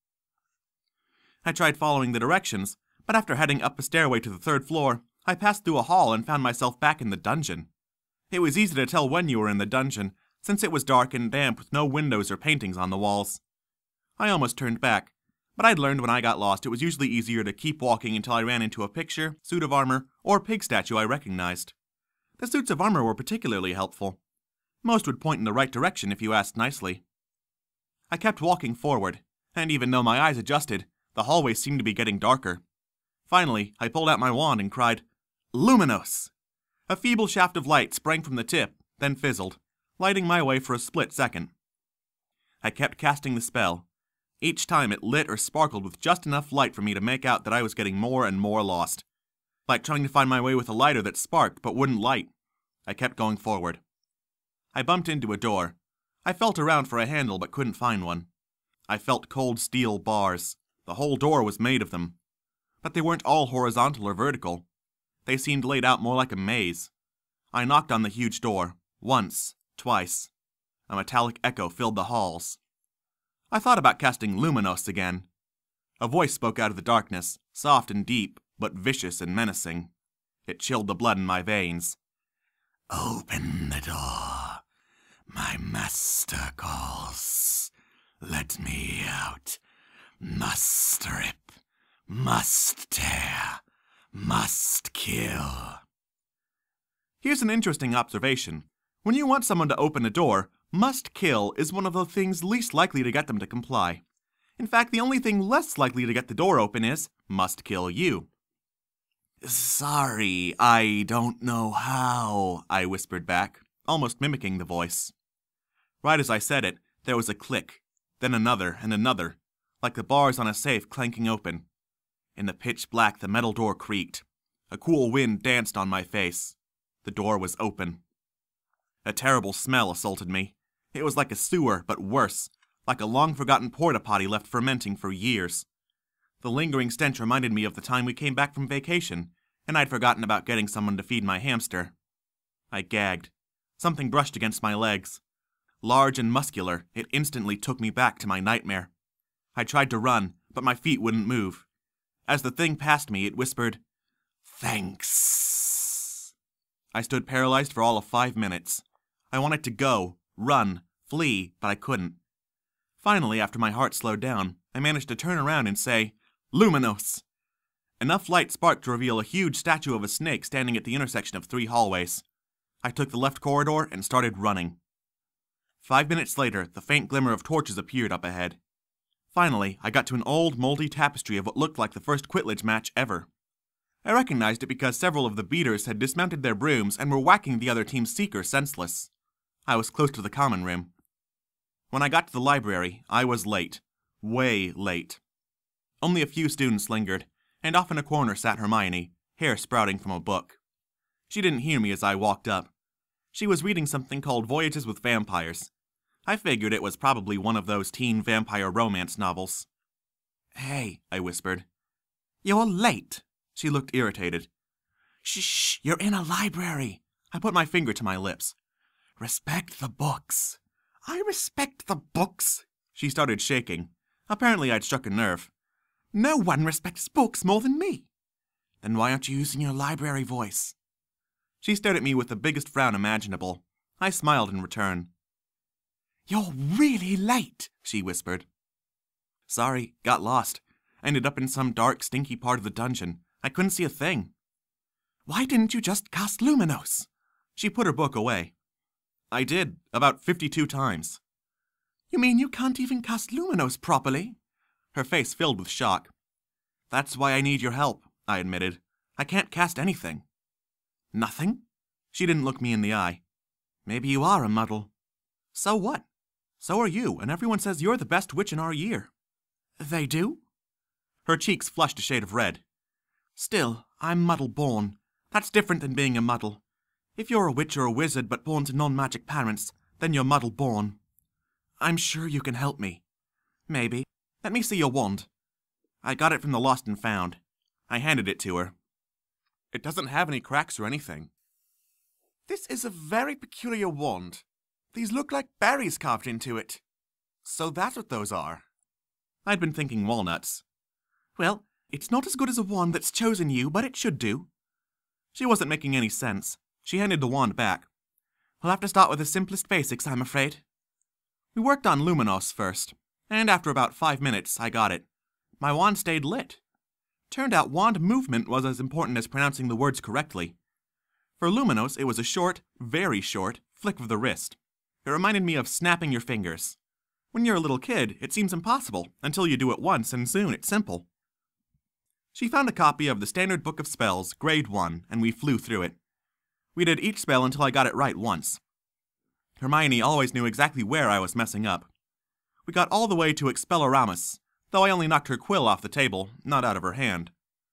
I tried following the directions, but after heading up a stairway to the third floor, I passed through a hall and found myself back in the dungeon. It was easy to tell when you were in the dungeon, since it was dark and damp with no windows or paintings on the walls. I almost turned back, but I'd learned when I got lost it was usually easier to keep walking until I ran into a picture, suit of armor, or pig statue I recognized. The suits of armor were particularly helpful. Most would point in the right direction if you asked nicely. I kept walking forward, and even though my eyes adjusted, the hallway seemed to be getting darker. Finally, I pulled out my wand and cried, Luminos! A feeble shaft of light sprang from the tip, then fizzled, lighting my way for a split second. I kept casting the spell. Each time it lit or sparkled with just enough light for me to make out that I was getting more and more lost. Like trying to find my way with a lighter that sparked but wouldn't light. I kept going forward. I bumped into a door. I felt around for a handle but couldn't find one. I felt cold steel bars. The whole door was made of them. But they weren't all horizontal or vertical. They seemed laid out more like a maze. I knocked on the huge door, once, twice. A metallic echo filled the halls. I thought about casting Luminos again. A voice spoke out of the darkness, soft and deep, but vicious and menacing. It chilled the blood in my veins. Open the door. My master calls. Let me out. Must rip. Must tear. Must kill. Here's an interesting observation. When you want someone to open a door, must kill is one of the things least likely to get them to comply. In fact, the only thing less likely to get the door open is must kill you. Sorry, I don't know how, I whispered back, almost mimicking the voice. Right as I said it, there was a click, then another and another, like the bars on a safe clanking open. In the pitch black, the metal door creaked. A cool wind danced on my face. The door was open. A terrible smell assaulted me. It was like a sewer, but worse, like a long-forgotten porta-potty left fermenting for years. The lingering stench reminded me of the time we came back from vacation, and I'd forgotten about getting someone to feed my hamster. I gagged. Something brushed against my legs. Large and muscular, it instantly took me back to my nightmare. I tried to run, but my feet wouldn't move. As the thing passed me, it whispered, "Thanks." I stood paralyzed for all of five minutes. I wanted to go, run, flee, but I couldn't. Finally, after my heart slowed down, I managed to turn around and say, "Luminos!" Enough light sparked to reveal a huge statue of a snake standing at the intersection of three hallways. I took the left corridor and started running. Five minutes later, the faint glimmer of torches appeared up ahead. Finally, I got to an old, moldy tapestry of what looked like the first Quidditch match ever. I recognized it because several of the beaters had dismounted their brooms and were whacking the other team's seeker senseless. I was close to the common room. When I got to the library, I was late. Way late. Only a few students lingered, and off in a corner sat Hermione, hair sprouting from a book. She didn't hear me as I walked up. She was reading something called Voyages with Vampires. I figured it was probably one of those teen vampire romance novels. "Hey," I whispered. "You're late." She looked irritated. "Shh, you're in a library." I put my finger to my lips. "Respect the books." "I respect the books." She started shaking. Apparently I'd struck a nerve. "No one respects books more than me." "Then why aren't you using your library voice?" She stared at me with the biggest frown imaginable. I smiled in return. "You're really late," she whispered. "Sorry, got lost. Ended up in some dark, stinky part of the dungeon. I couldn't see a thing." "Why didn't you just cast Luminos?" She put her book away. "I did, about fifty-two times." "You mean you can't even cast Luminos properly?" Her face filled with shock. "That's why I need your help," I admitted. "I can't cast anything." "Nothing?" She didn't look me in the eye. "Maybe you are a muddle." "So what? So are you, and everyone says you're the best witch in our year." "They do?" Her cheeks flushed a shade of red. "Still, I'm muddle-born. That's different than being a muddle. If you're a witch or a wizard but born to non-magic parents, then you're muddle-born. I'm sure you can help me." "Maybe. Let me see your wand." I got it from the Lost and Found. I handed it to her. "It doesn't have any cracks or anything." "This is a very peculiar wand. These look like berries carved into it." "So that's what those are." I'd been thinking walnuts. "Well, it's not as good as a wand that's chosen you, but it should do." She wasn't making any sense. She handed the wand back. "We'll have to start with the simplest basics, I'm afraid." We worked on Luminos first, and after about five minutes, I got it. My wand stayed lit. Turned out wand movement was as important as pronouncing the words correctly. For Luminos, it was a short, very short, flick of the wrist. It reminded me of snapping your fingers. When you're a little kid, it seems impossible, until you do it once, and soon it's simple. She found a copy of the Standard Book of Spells, Grade one, and we flew through it. We did each spell until I got it right once. Hermione always knew exactly where I was messing up. We got all the way to Expelloramus, though I only knocked her quill off the table, not out of her hand.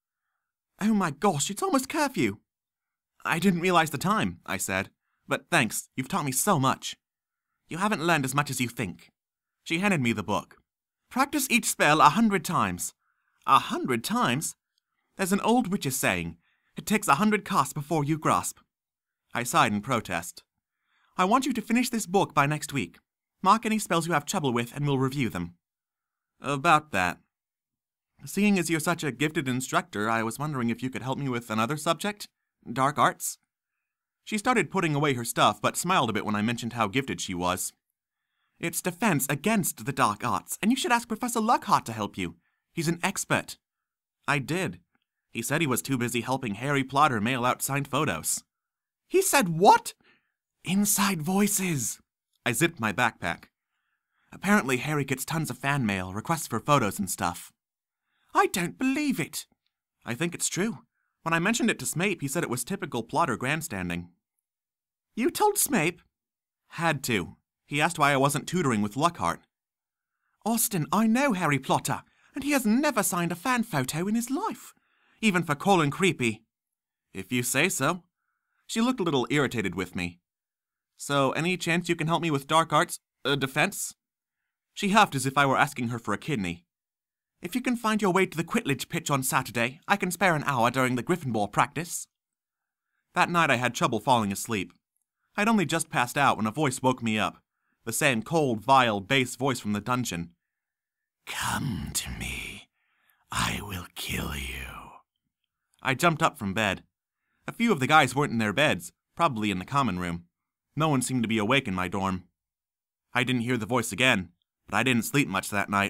"Oh my gosh, it's almost curfew." "I didn't realize the time," I said. "But thanks, you've taught me so much." "You haven't learned as much as you think." She handed me the book. "Practice each spell a hundred times." "A hundred times?" "There's an old witch's saying, it takes a hundred casts before you grasp." I sighed in protest. "I want you to finish this book by next week. Mark any spells you have trouble with and we'll review them." "About that. Seeing as you're such a gifted instructor, I was wondering if you could help me with another subject? Dark arts?" She started putting away her stuff, but smiled a bit when I mentioned how gifted she was. "It's defense against the dark arts, and you should ask Professor Lockhart to help you. He's an expert." I did. He said he was too busy helping Harry Potter mail out signed photos. "He said what?" "Inside voices." I zipped my backpack. "Apparently Harry gets tons of fan mail, requests for photos and stuff." "I don't believe it." "I think it's true. When I mentioned it to Snape, he said it was typical plotter grandstanding." "You told Snape?" "Had to. He asked why I wasn't tutoring with Lockhart." "Austin, I know Harry Potter, and he has never signed a fan photo in his life. Even for Colin Creepy." "If you say so." She looked a little irritated with me. "So, any chance you can help me with dark arts, uh, defense?" She huffed as if I were asking her for a kidney. If you can find your way to the Quidditch pitch on Saturday, I can spare an hour during the Gryffindor practice. That night I had trouble falling asleep. I'd only just passed out when a voice woke me up, the same cold, vile, bass voice from the dungeon. Come to me. I will kill you. I jumped up from bed. A few of the guys weren't in their beds, probably in the common room. No one seemed to be awake in my dorm. I didn't hear the voice again, but I didn't sleep much that night.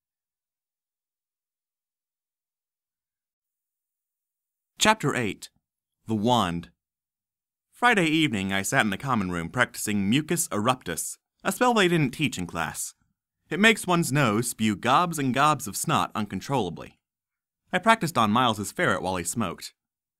Chapter eight. The Wand. Friday evening I sat in the common room practicing Mucus Eruptus, a spell they didn't teach in class. It makes one's nose spew gobs and gobs of snot uncontrollably. I practiced on Miles's ferret while he smoked.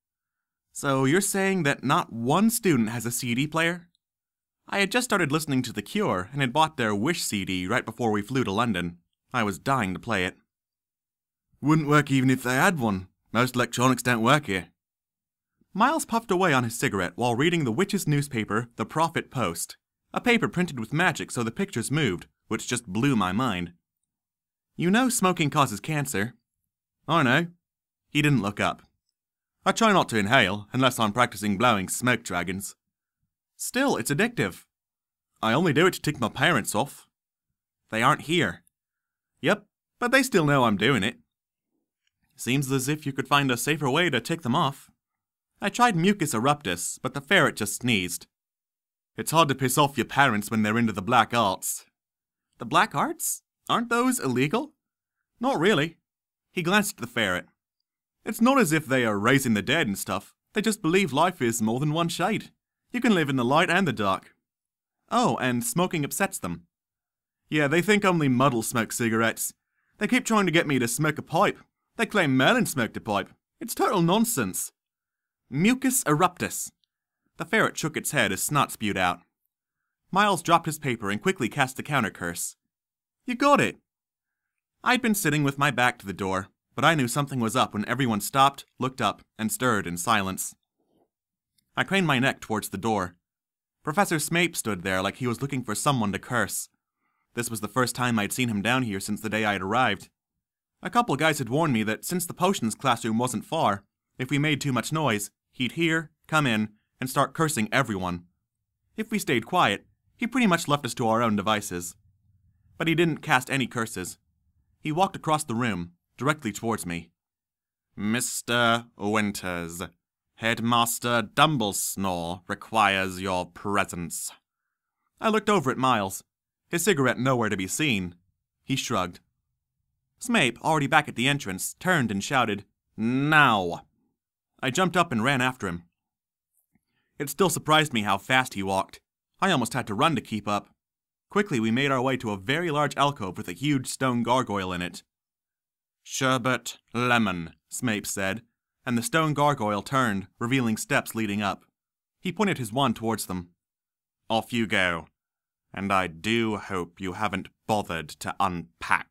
So you're saying that not one student has a C D player? I had just started listening to The Cure and had bought their Wish C D right before we flew to London. I was dying to play it. Wouldn't work even if they had one. Most electronics don't work here. Miles puffed away on his cigarette while reading the witch's newspaper, The Prophet Post, a paper printed with magic so the pictures moved, which just blew my mind. You know smoking causes cancer. I know. He didn't look up. I try not to inhale, unless I'm practicing blowing smoke dragons. Still, it's addictive. I only do it to tick my parents off. They aren't here. Yep, but they still know I'm doing it. Seems as if you could find a safer way to tick them off. I tried Mucus Eruptus, but the ferret just sneezed. It's hard to piss off your parents when they're into the black arts. The black arts? Aren't those illegal? Not really. He glanced at the ferret. It's not as if they are raising the dead and stuff. They just believe life is more than one shade. You can live in the light and the dark. Oh, and smoking upsets them. Yeah, they think only Muddle smoke cigarettes. They keep trying to get me to smoke a pipe. They claim Merlin smoked a pipe. It's total nonsense. Mucus Eruptus. The ferret shook its head as snot spewed out. Miles dropped his paper and quickly cast the counter curse. You got it. I'd been sitting with my back to the door, but I knew something was up when everyone stopped, looked up, and stirred in silence. I craned my neck towards the door. Professor Snape stood there like he was looking for someone to curse. This was the first time I'd seen him down here since the day I'd arrived. A couple guys had warned me that since the potions classroom wasn't far, if we made too much noise, he'd hear, come in, and start cursing everyone. If we stayed quiet, he pretty much left us to our own devices. But he didn't cast any curses. He walked across the room, directly towards me. Mister Winters, Headmaster Dumblesnore requires your presence. I looked over at Miles, his cigarette nowhere to be seen. He shrugged. Snape, already back at the entrance, turned and shouted, Now! I jumped up and ran after him. It still surprised me how fast he walked. I almost had to run to keep up. Quickly we made our way to a very large alcove with a huge stone gargoyle in it. Sherbet lemon, Snape said, and the stone gargoyle turned, revealing steps leading up. He pointed his wand towards them. Off you go. And I do hope you haven't bothered to unpack.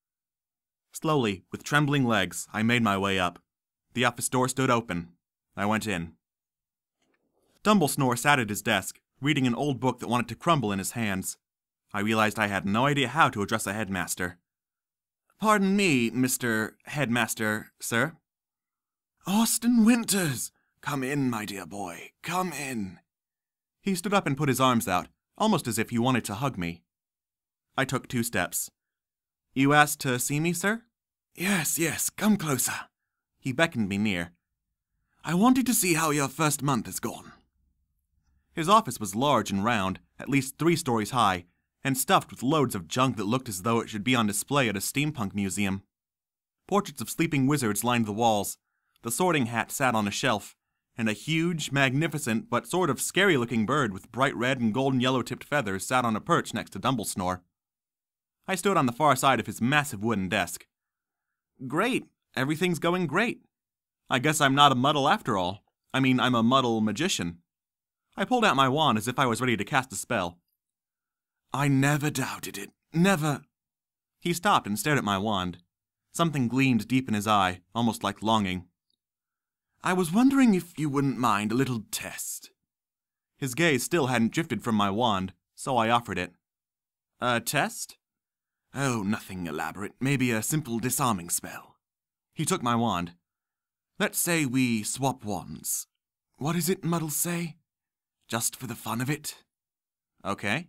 Slowly, with trembling legs, I made my way up. The office door stood open. I went in. Dumblesnore sat at his desk, reading an old book that wanted to crumble in his hands. I realized I had no idea how to address a headmaster. Pardon me, Mister Headmaster, sir. Austin Winters! Come in, my dear boy, come in. He stood up and put his arms out, almost as if he wanted to hug me. I took two steps. You asked to see me, sir? Yes, yes, come closer. He beckoned me near. I wanted to see how your first month has gone. His office was large and round, at least three stories high, and stuffed with loads of junk that looked as though it should be on display at a steampunk museum. Portraits of sleeping wizards lined the walls, the Sorting Hat sat on a shelf, and a huge, magnificent, but sort of scary-looking bird with bright red and golden yellow-tipped feathers sat on a perch next to Dumblesnore. I stood on the far side of his massive wooden desk. Great, everything's going great. I guess I'm not a muddle after all. I mean, I'm a muddle magician. I pulled out my wand as if I was ready to cast a spell. I never doubted it, never. He stopped and stared at my wand. Something gleamed deep in his eye, almost like longing. I was wondering if you wouldn't mind a little test. His gaze still hadn't drifted from my wand, so I offered it. A test? Oh, nothing elaborate. Maybe a simple disarming spell. He took my wand. Let's say we swap wands. What is it Muddles say? Just for the fun of it? Okay.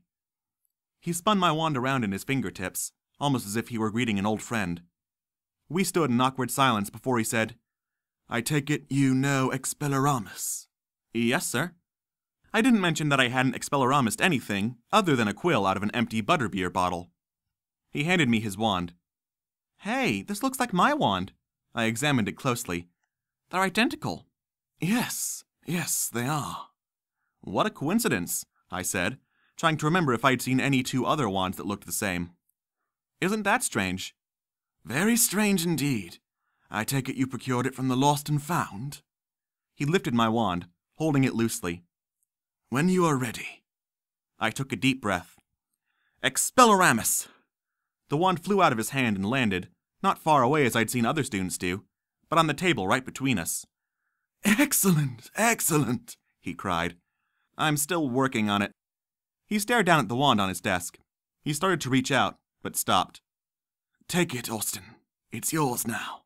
He spun my wand around in his fingertips, almost as if he were greeting an old friend. We stood in awkward silence before he said, I take it you know Expelloramus? Yes, sir. I didn't mention that I hadn't Expelloramused anything other than a quill out of an empty butterbeer bottle. He handed me his wand. Hey, this looks like my wand. I examined it closely. They're identical. Yes, yes, they are. What a coincidence, I said, trying to remember if I'd seen any two other wands that looked the same. Isn't that strange? Very strange indeed. I take it you procured it from the lost and found? He lifted my wand, holding it loosely. When you are ready. I took a deep breath. Expelloramus! The wand flew out of his hand and landed, not far away as I'd seen other students do, but on the table right between us. Excellent, excellent, he cried. I'm still working on it. He stared down at the wand on his desk. He started to reach out, but stopped. Take it, Austin. It's yours now.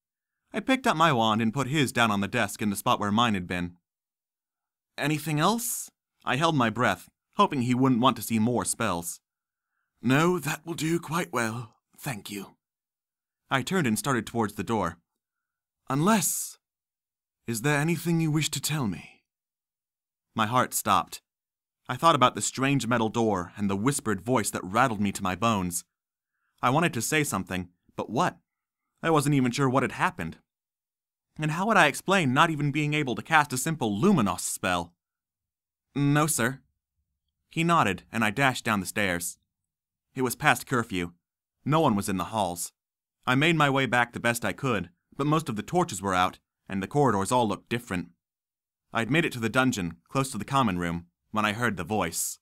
I picked up my wand and put his down on the desk in the spot where mine had been. Anything else? I held my breath, hoping he wouldn't want to see more spells. No, that will do quite well, thank you. I turned and started towards the door. Unless... Is there anything you wish to tell me? My heart stopped. I thought about the strange metal door and the whispered voice that rattled me to my bones. I wanted to say something, but what? I wasn't even sure what had happened. And how would I explain not even being able to cast a simple Luminos spell? No, sir. He nodded, and I dashed down the stairs. It was past curfew. No one was in the halls. I made my way back the best I could, but most of the torches were out, and the corridors all looked different. I'd made it to the dungeon, close to the common room, when I heard the voice.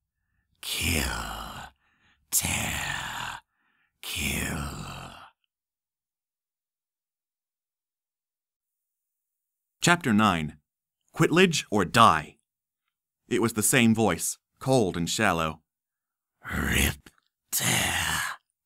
Kill. Tear. Kill. Chapter nine. Quitlage or Die. It was the same voice, cold and shallow. Rip. Tear.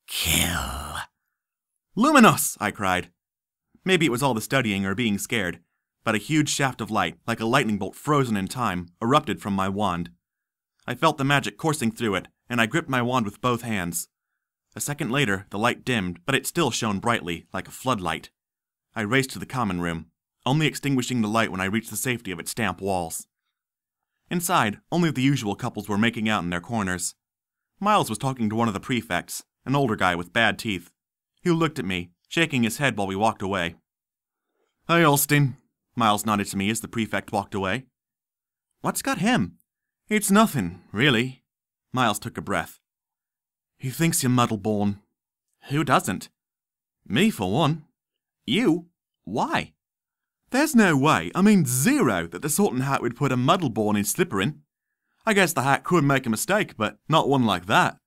Kill. Luminos! I cried. Maybe it was all the studying or being scared, but a huge shaft of light, like a lightning bolt frozen in time, erupted from my wand. I felt the magic coursing through it, and I gripped my wand with both hands. A second later, the light dimmed, but it still shone brightly, like a floodlight. I raced to the common room, only extinguishing the light when I reached the safety of its damp walls. Inside, only the usual couples were making out in their corners. Miles was talking to one of the prefects, an older guy with bad teeth, who looked at me, shaking his head while we walked away. Hey, Austin, Miles nodded to me as the prefect walked away. What's got him? It's nothing, really. Miles took a breath. He thinks you're muddle-born. Who doesn't? Me, for one. You? Why? There's no way, I mean zero, that the Sorting Hat would put a muddle-born in Slipperin. I guess the hat could make a mistake, but not one like that.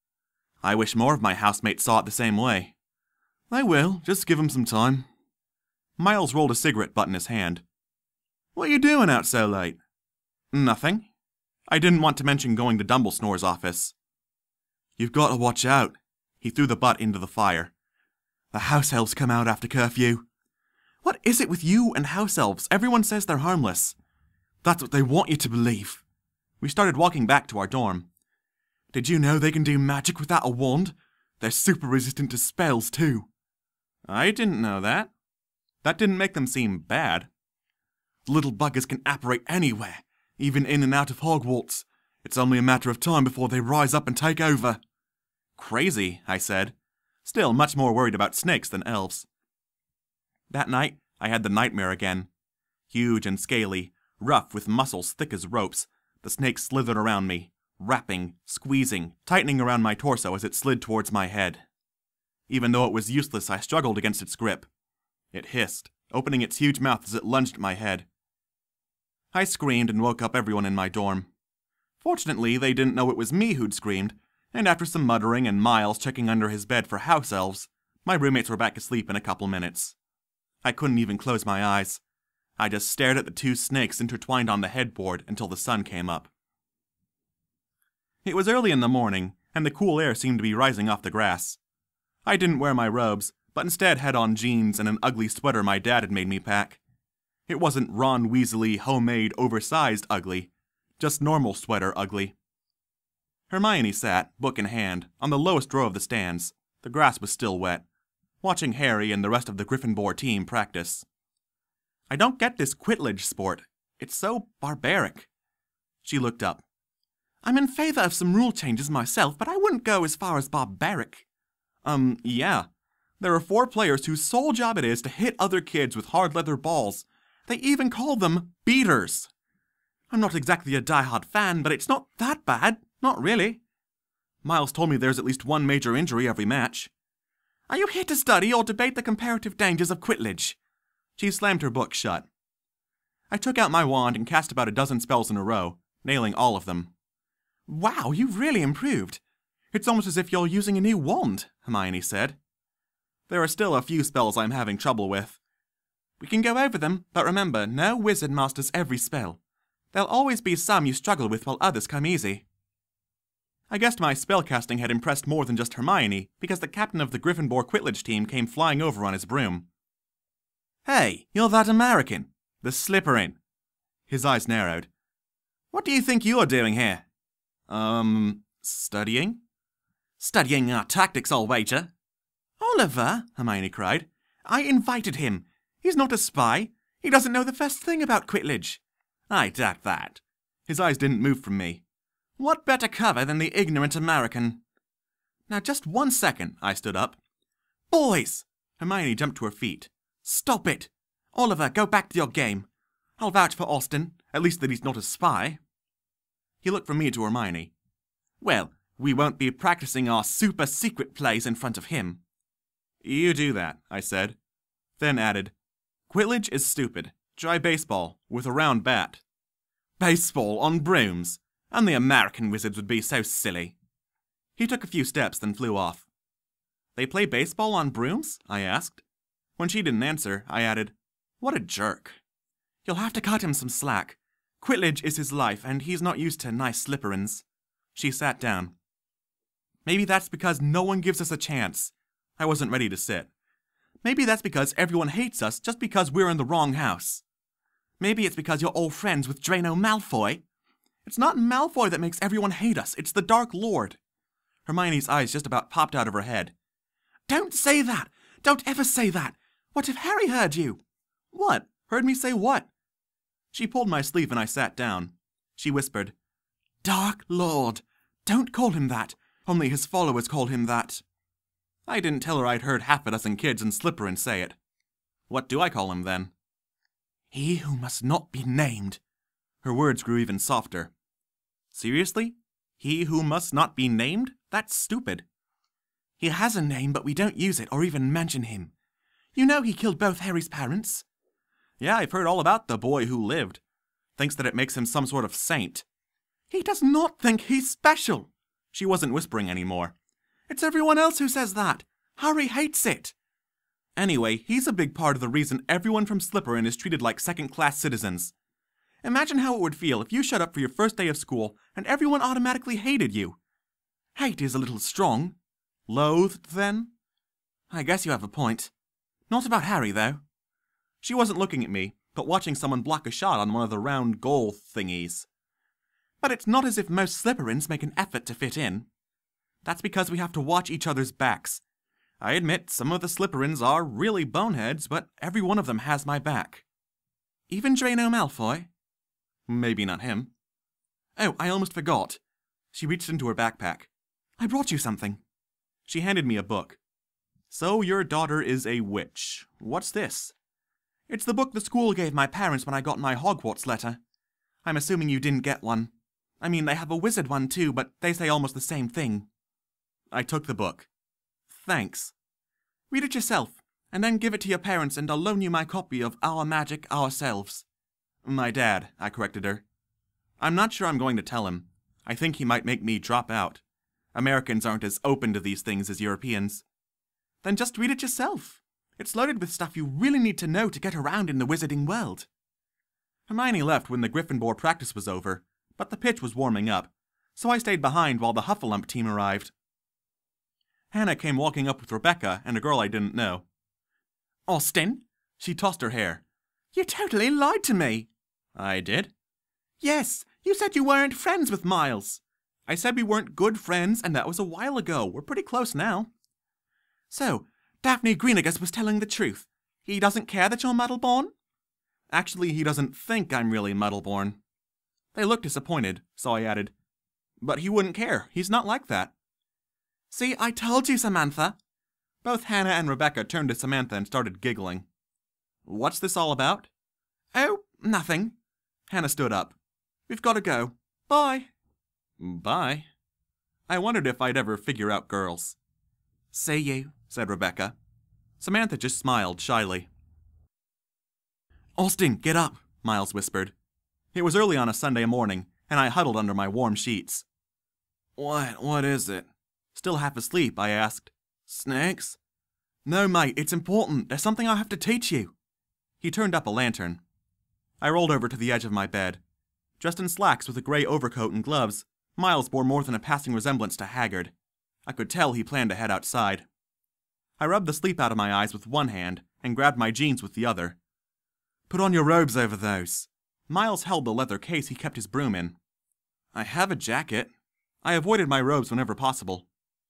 I wish more of my housemates saw it the same way. They will, just give them some time. Miles rolled a cigarette butt in his hand. What are you doing out so late? Nothing. I didn't want to mention going to Dumblesnore's office. You've got to watch out. He threw the butt into the fire. The house elves come out after curfew. What is it with you and house elves? Everyone says they're harmless. That's what they want you to believe. We started walking back to our dorm. Did you know they can do magic without a wand? They're super resistant to spells, too. I didn't know that. That didn't make them seem bad. The little buggers can apparate anywhere, even in and out of Hogwarts. It's only a matter of time before they rise up and take over. Crazy, I said, still much more worried about snakes than elves. That night, I had the nightmare again. Huge and scaly, rough with muscles thick as ropes, the snake slithered around me, wrapping, squeezing, tightening around my torso as it slid towards my head. Even though it was useless, I struggled against its grip. It hissed, opening its huge mouth as it lunged at my head. I screamed and woke up everyone in my dorm. Fortunately, they didn't know it was me who'd screamed, and after some muttering and Miles checking under his bed for house elves, my roommates were back asleep in a couple minutes. I couldn't even close my eyes. I just stared at the two snakes intertwined on the headboard until the sun came up. It was early in the morning, and the cool air seemed to be rising off the grass. I didn't wear my robes, but instead had on jeans and an ugly sweater my dad had made me pack. It wasn't Ron Weasley, homemade, oversized ugly, just normal sweater ugly. Hermione sat, book in hand, on the lowest row of the stands. The grass was still wet, watching Harry and the rest of the Gryffindor team practice. I don't get this Quidditch sport. It's so barbaric. She looked up. I'm in favor of some rule changes myself, but I wouldn't go as far as barbaric. Um, yeah. There are four players whose sole job it is to hit other kids with hard leather balls. They even call them beaters. I'm not exactly a die-hard fan, but it's not that bad. Not really. Miles told me there's at least one major injury every match. Are you here to study or debate the comparative dangers of Quidditch? She slammed her book shut. I took out my wand and cast about a dozen spells in a row, nailing all of them. Wow, you've really improved. It's almost as if you're using a new wand, Hermione said. There are still a few spells I'm having trouble with. We can go over them, but remember, no wizard masters every spell. There'll always be some you struggle with while others come easy. I guessed my spellcasting had impressed more than just Hermione, because the captain of the Gryffindor Quidditch team came flying over on his broom. Hey, you're that American, the Slytherin. His eyes narrowed. What do you think you're doing here? Um, studying? Studying our tactics, I'll wager. Oliver, Hermione cried. I invited him. He's not a spy. He doesn't know the first thing about Quidditch. I doubt that. His eyes didn't move from me. What better cover than the ignorant American? Now just one second, I stood up. Boys! Hermione jumped to her feet. Stop it! Oliver, go back to your game. I'll vouch for Austin, at least that he's not a spy. He looked from me to Hermione. Well, we won't be practicing our super secret plays in front of him. You do that, I said. Then added, Quidditch is stupid. Try baseball, with a round bat. Baseball on brooms? And the American wizards would be so silly. He took a few steps, then flew off. They play baseball on brooms? I asked. When she didn't answer, I added, What a jerk. You'll have to cut him some slack. Quidditch is his life, and he's not used to nice Slytherins. She sat down. Maybe that's because no one gives us a chance. I wasn't ready to sit. Maybe that's because everyone hates us just because we're in the wrong house. Maybe it's because you're all friends with Draco Malfoy. It's not Malfoy that makes everyone hate us, it's the Dark Lord. Hermione's eyes just about popped out of her head. Don't say that! Don't ever say that! What if Harry heard you? What? Heard me say what? She pulled my sleeve and I sat down. She whispered, Dark Lord. Don't call him that. Only his followers call him that. I didn't tell her I'd heard half a dozen kids in Slytherin say it. What do I call him then? He who must not be named. Her words grew even softer. Seriously? He who must not be named? That's stupid. He has a name, but we don't use it or even mention him. You know he killed both Harry's parents. Yeah, I've heard all about the boy who lived. Thinks that it makes him some sort of saint. He does not think he's special. She wasn't whispering anymore. It's everyone else who says that. Harry hates it. Anyway, he's a big part of the reason everyone from Slytherin is treated like second-class citizens. Imagine how it would feel if you showed up for your first day of school and everyone automatically hated you. Hate is a little strong. Loathed, then? I guess you have a point. Not about Harry, though. She wasn't looking at me, but watching someone block a shot on one of the round goal thingies. But it's not as if most Slytherins make an effort to fit in. That's because we have to watch each other's backs. I admit some of the Slytherins are really boneheads, but every one of them has my back. Even Draco Malfoy? Maybe not him. Oh, I almost forgot. She reached into her backpack. I brought you something. She handed me a book. So your daughter is a witch. What's this? It's the book the school gave my parents when I got my Hogwarts letter. I'm assuming you didn't get one. I mean, they have a wizard one too, but they say almost the same thing. I took the book. Thanks. Read it yourself, and then give it to your parents and I'll loan you my copy of Our Magic, Ourselves. My dad, I corrected her. I'm not sure I'm going to tell him. I think he might make me drop out. Americans aren't as open to these things as Europeans. Then just read it yourself. It's loaded with stuff you really need to know to get around in the wizarding world. Hermione left when the Gryffindor practice was over, but the pitch was warming up, so I stayed behind while the Huffalump team arrived. Hannah came walking up with Rebecca and a girl I didn't know. "Austin?" She tossed her hair. "You totally lied to me." "I did?" "Yes, you said you weren't friends with Miles." "I said we weren't good friends, and that was a while ago. We're pretty close now." "So, Daphne Greenagus was telling the truth. He doesn't care that you're Muddleborn?" "Actually, he doesn't think I'm really Muddleborn." They looked disappointed, so I added, "But he wouldn't care. He's not like that." "See, I told you, Samantha." Both Hannah and Rebecca turned to Samantha and started giggling. "What's this all about?" "Oh, nothing." Hannah stood up. "We've got to go. Bye." "Bye." I wondered if I'd ever figure out girls. "See you," said Rebecca. Samantha just smiled shyly. "Austin, get up," Miles whispered. It was early on a Sunday morning, and I huddled under my warm sheets. "What? What is it?" Still half asleep, I asked. "Snakes?" "No, mate, it's important. There's something I have to teach you." He turned up a lantern. I rolled over to the edge of my bed. Dressed in slacks with a gray overcoat and gloves, Miles bore more than a passing resemblance to Haggard. I could tell he planned to head outside. I rubbed the sleep out of my eyes with one hand and grabbed my jeans with the other. "Put on your robes over those." Miles held the leather case he kept his broom in. "I have a jacket." I avoided my robes whenever possible.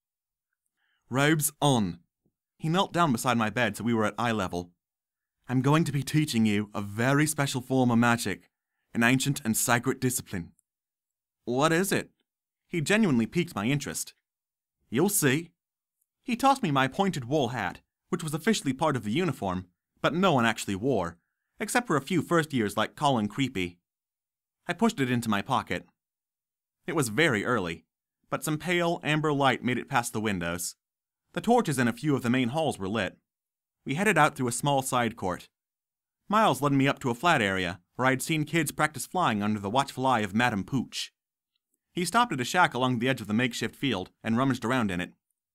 "Robes on." He knelt down beside my bed so we were at eye level. "I'm going to be teaching you a very special form of magic, an ancient and sacred discipline." "What is it?" He genuinely piqued my interest. "You'll see." He tossed me my pointed wool hat, which was officially part of the uniform, but no one actually wore, except for a few first years like Colin Creepy. I pushed it into my pocket. It was very early, but some pale, amber light made it past the windows. The torches in a few of the main halls were lit. We headed out through a small side court. Miles led me up to a flat area where I'd seen kids practice flying under the watchful eye of Madame Pooch. He stopped at a shack along the edge of the makeshift field and rummaged around in it.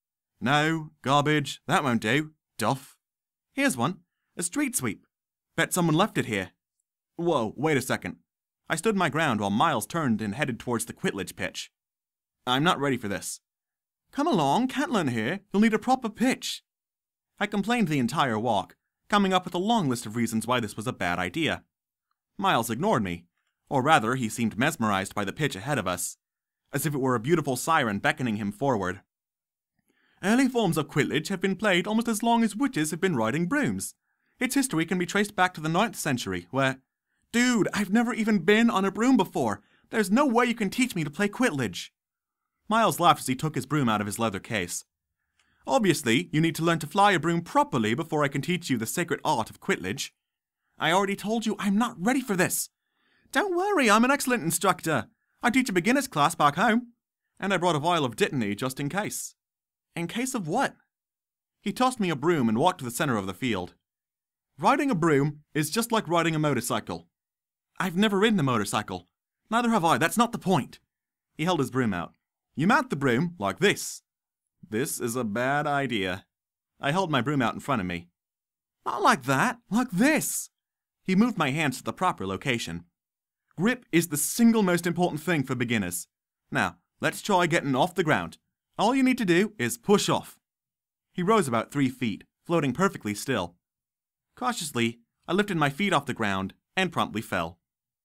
"No, garbage, that won't do. Duff. Here's one, a street sweep. Bet someone left it here." "Whoa, wait a second." I stood my ground while Miles turned and headed towards the Quidditch pitch. "I'm not ready for this." "Come along, can't learn here. You'll need a proper pitch." I complained the entire walk, coming up with a long list of reasons why this was a bad idea. Miles ignored me, or rather, he seemed mesmerized by the pitch ahead of us, as if it were a beautiful siren beckoning him forward. "Early forms of Quidditch have been played almost as long as witches have been riding brooms. Its history can be traced back to the ninth century, where—" "Dude, I've never even been on a broom before. There's no way you can teach me to play Quidditch." Miles laughed as he took his broom out of his leather case. "Obviously, you need to learn to fly a broom properly before I can teach you the sacred art of Quidditch. I already told you I'm not ready for this. Don't worry, I'm an excellent instructor. I teach a beginner's class back home. And I brought a vial of Dittany just in case." "In case of what?" He tossed me a broom and walked to the center of the field. "Riding a broom is just like riding a motorcycle." "I've never ridden a motorcycle." "Neither have I, that's not the point." He held his broom out. "You mount the broom like this." "This is a bad idea." I held my broom out in front of me. "Not like that, like this." He moved my hands to the proper location. "Grip is the single most important thing for beginners. Now, let's try getting off the ground. All you need to do is push off." He rose about three feet, floating perfectly still. Cautiously, I lifted my feet off the ground and promptly fell.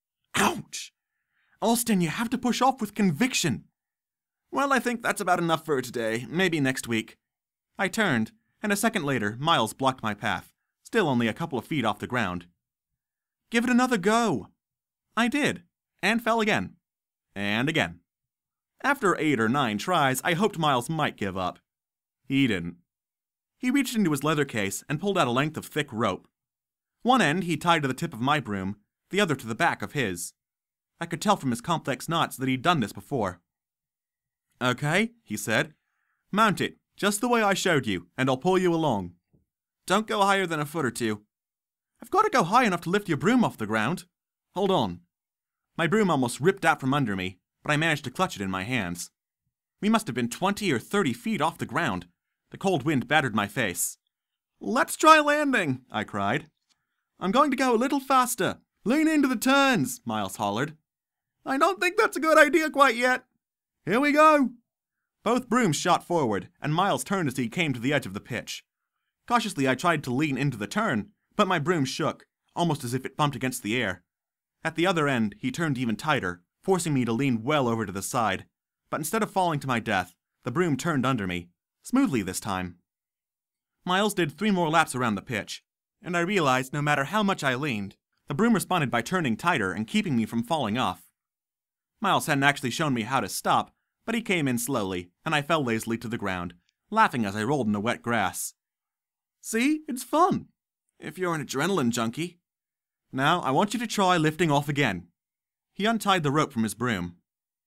"Ouch! Austin, you have to push off with conviction." "Well, I think that's about enough for today. Maybe next week." I turned, and a second later, Miles blocked my path, still only a couple of feet off the ground. "Give it another go." I did, and fell again. And again. After eight or nine tries, I hoped Miles might give up. He didn't. He reached into his leather case and pulled out a length of thick rope. One end he tied to the tip of my broom, the other to the back of his. I could tell from his complex knots that he'd done this before. "Okay," he said. "Mount it, just the way I showed you, and I'll pull you along. Don't go higher than a foot or two." "I've got to go high enough to lift your broom off the ground." "Hold on." My broom almost ripped out from under me, but I managed to clutch it in my hands. We must have been twenty or thirty feet off the ground. The cold wind battered my face. "Let's try landing," I cried. "I'm going to go a little faster. Lean into the turns," Miles hollered. "I don't think that's a good idea quite yet." Here we go! Both brooms shot forward, and Miles turned as he came to the edge of the pitch. Cautiously, I tried to lean into the turn, but my broom shook, almost as if it bumped against the air. At the other end, he turned even tighter, forcing me to lean well over to the side. But instead of falling to my death, the broom turned under me, smoothly this time. Miles did three more laps around the pitch, and I realized no matter how much I leaned, the broom responded by turning tighter and keeping me from falling off. Miles hadn't actually shown me how to stop, but he came in slowly, and I fell lazily to the ground, laughing as I rolled in the wet grass. See, it's fun, if you're an adrenaline junkie. Now, I want you to try lifting off again. He untied the rope from his broom.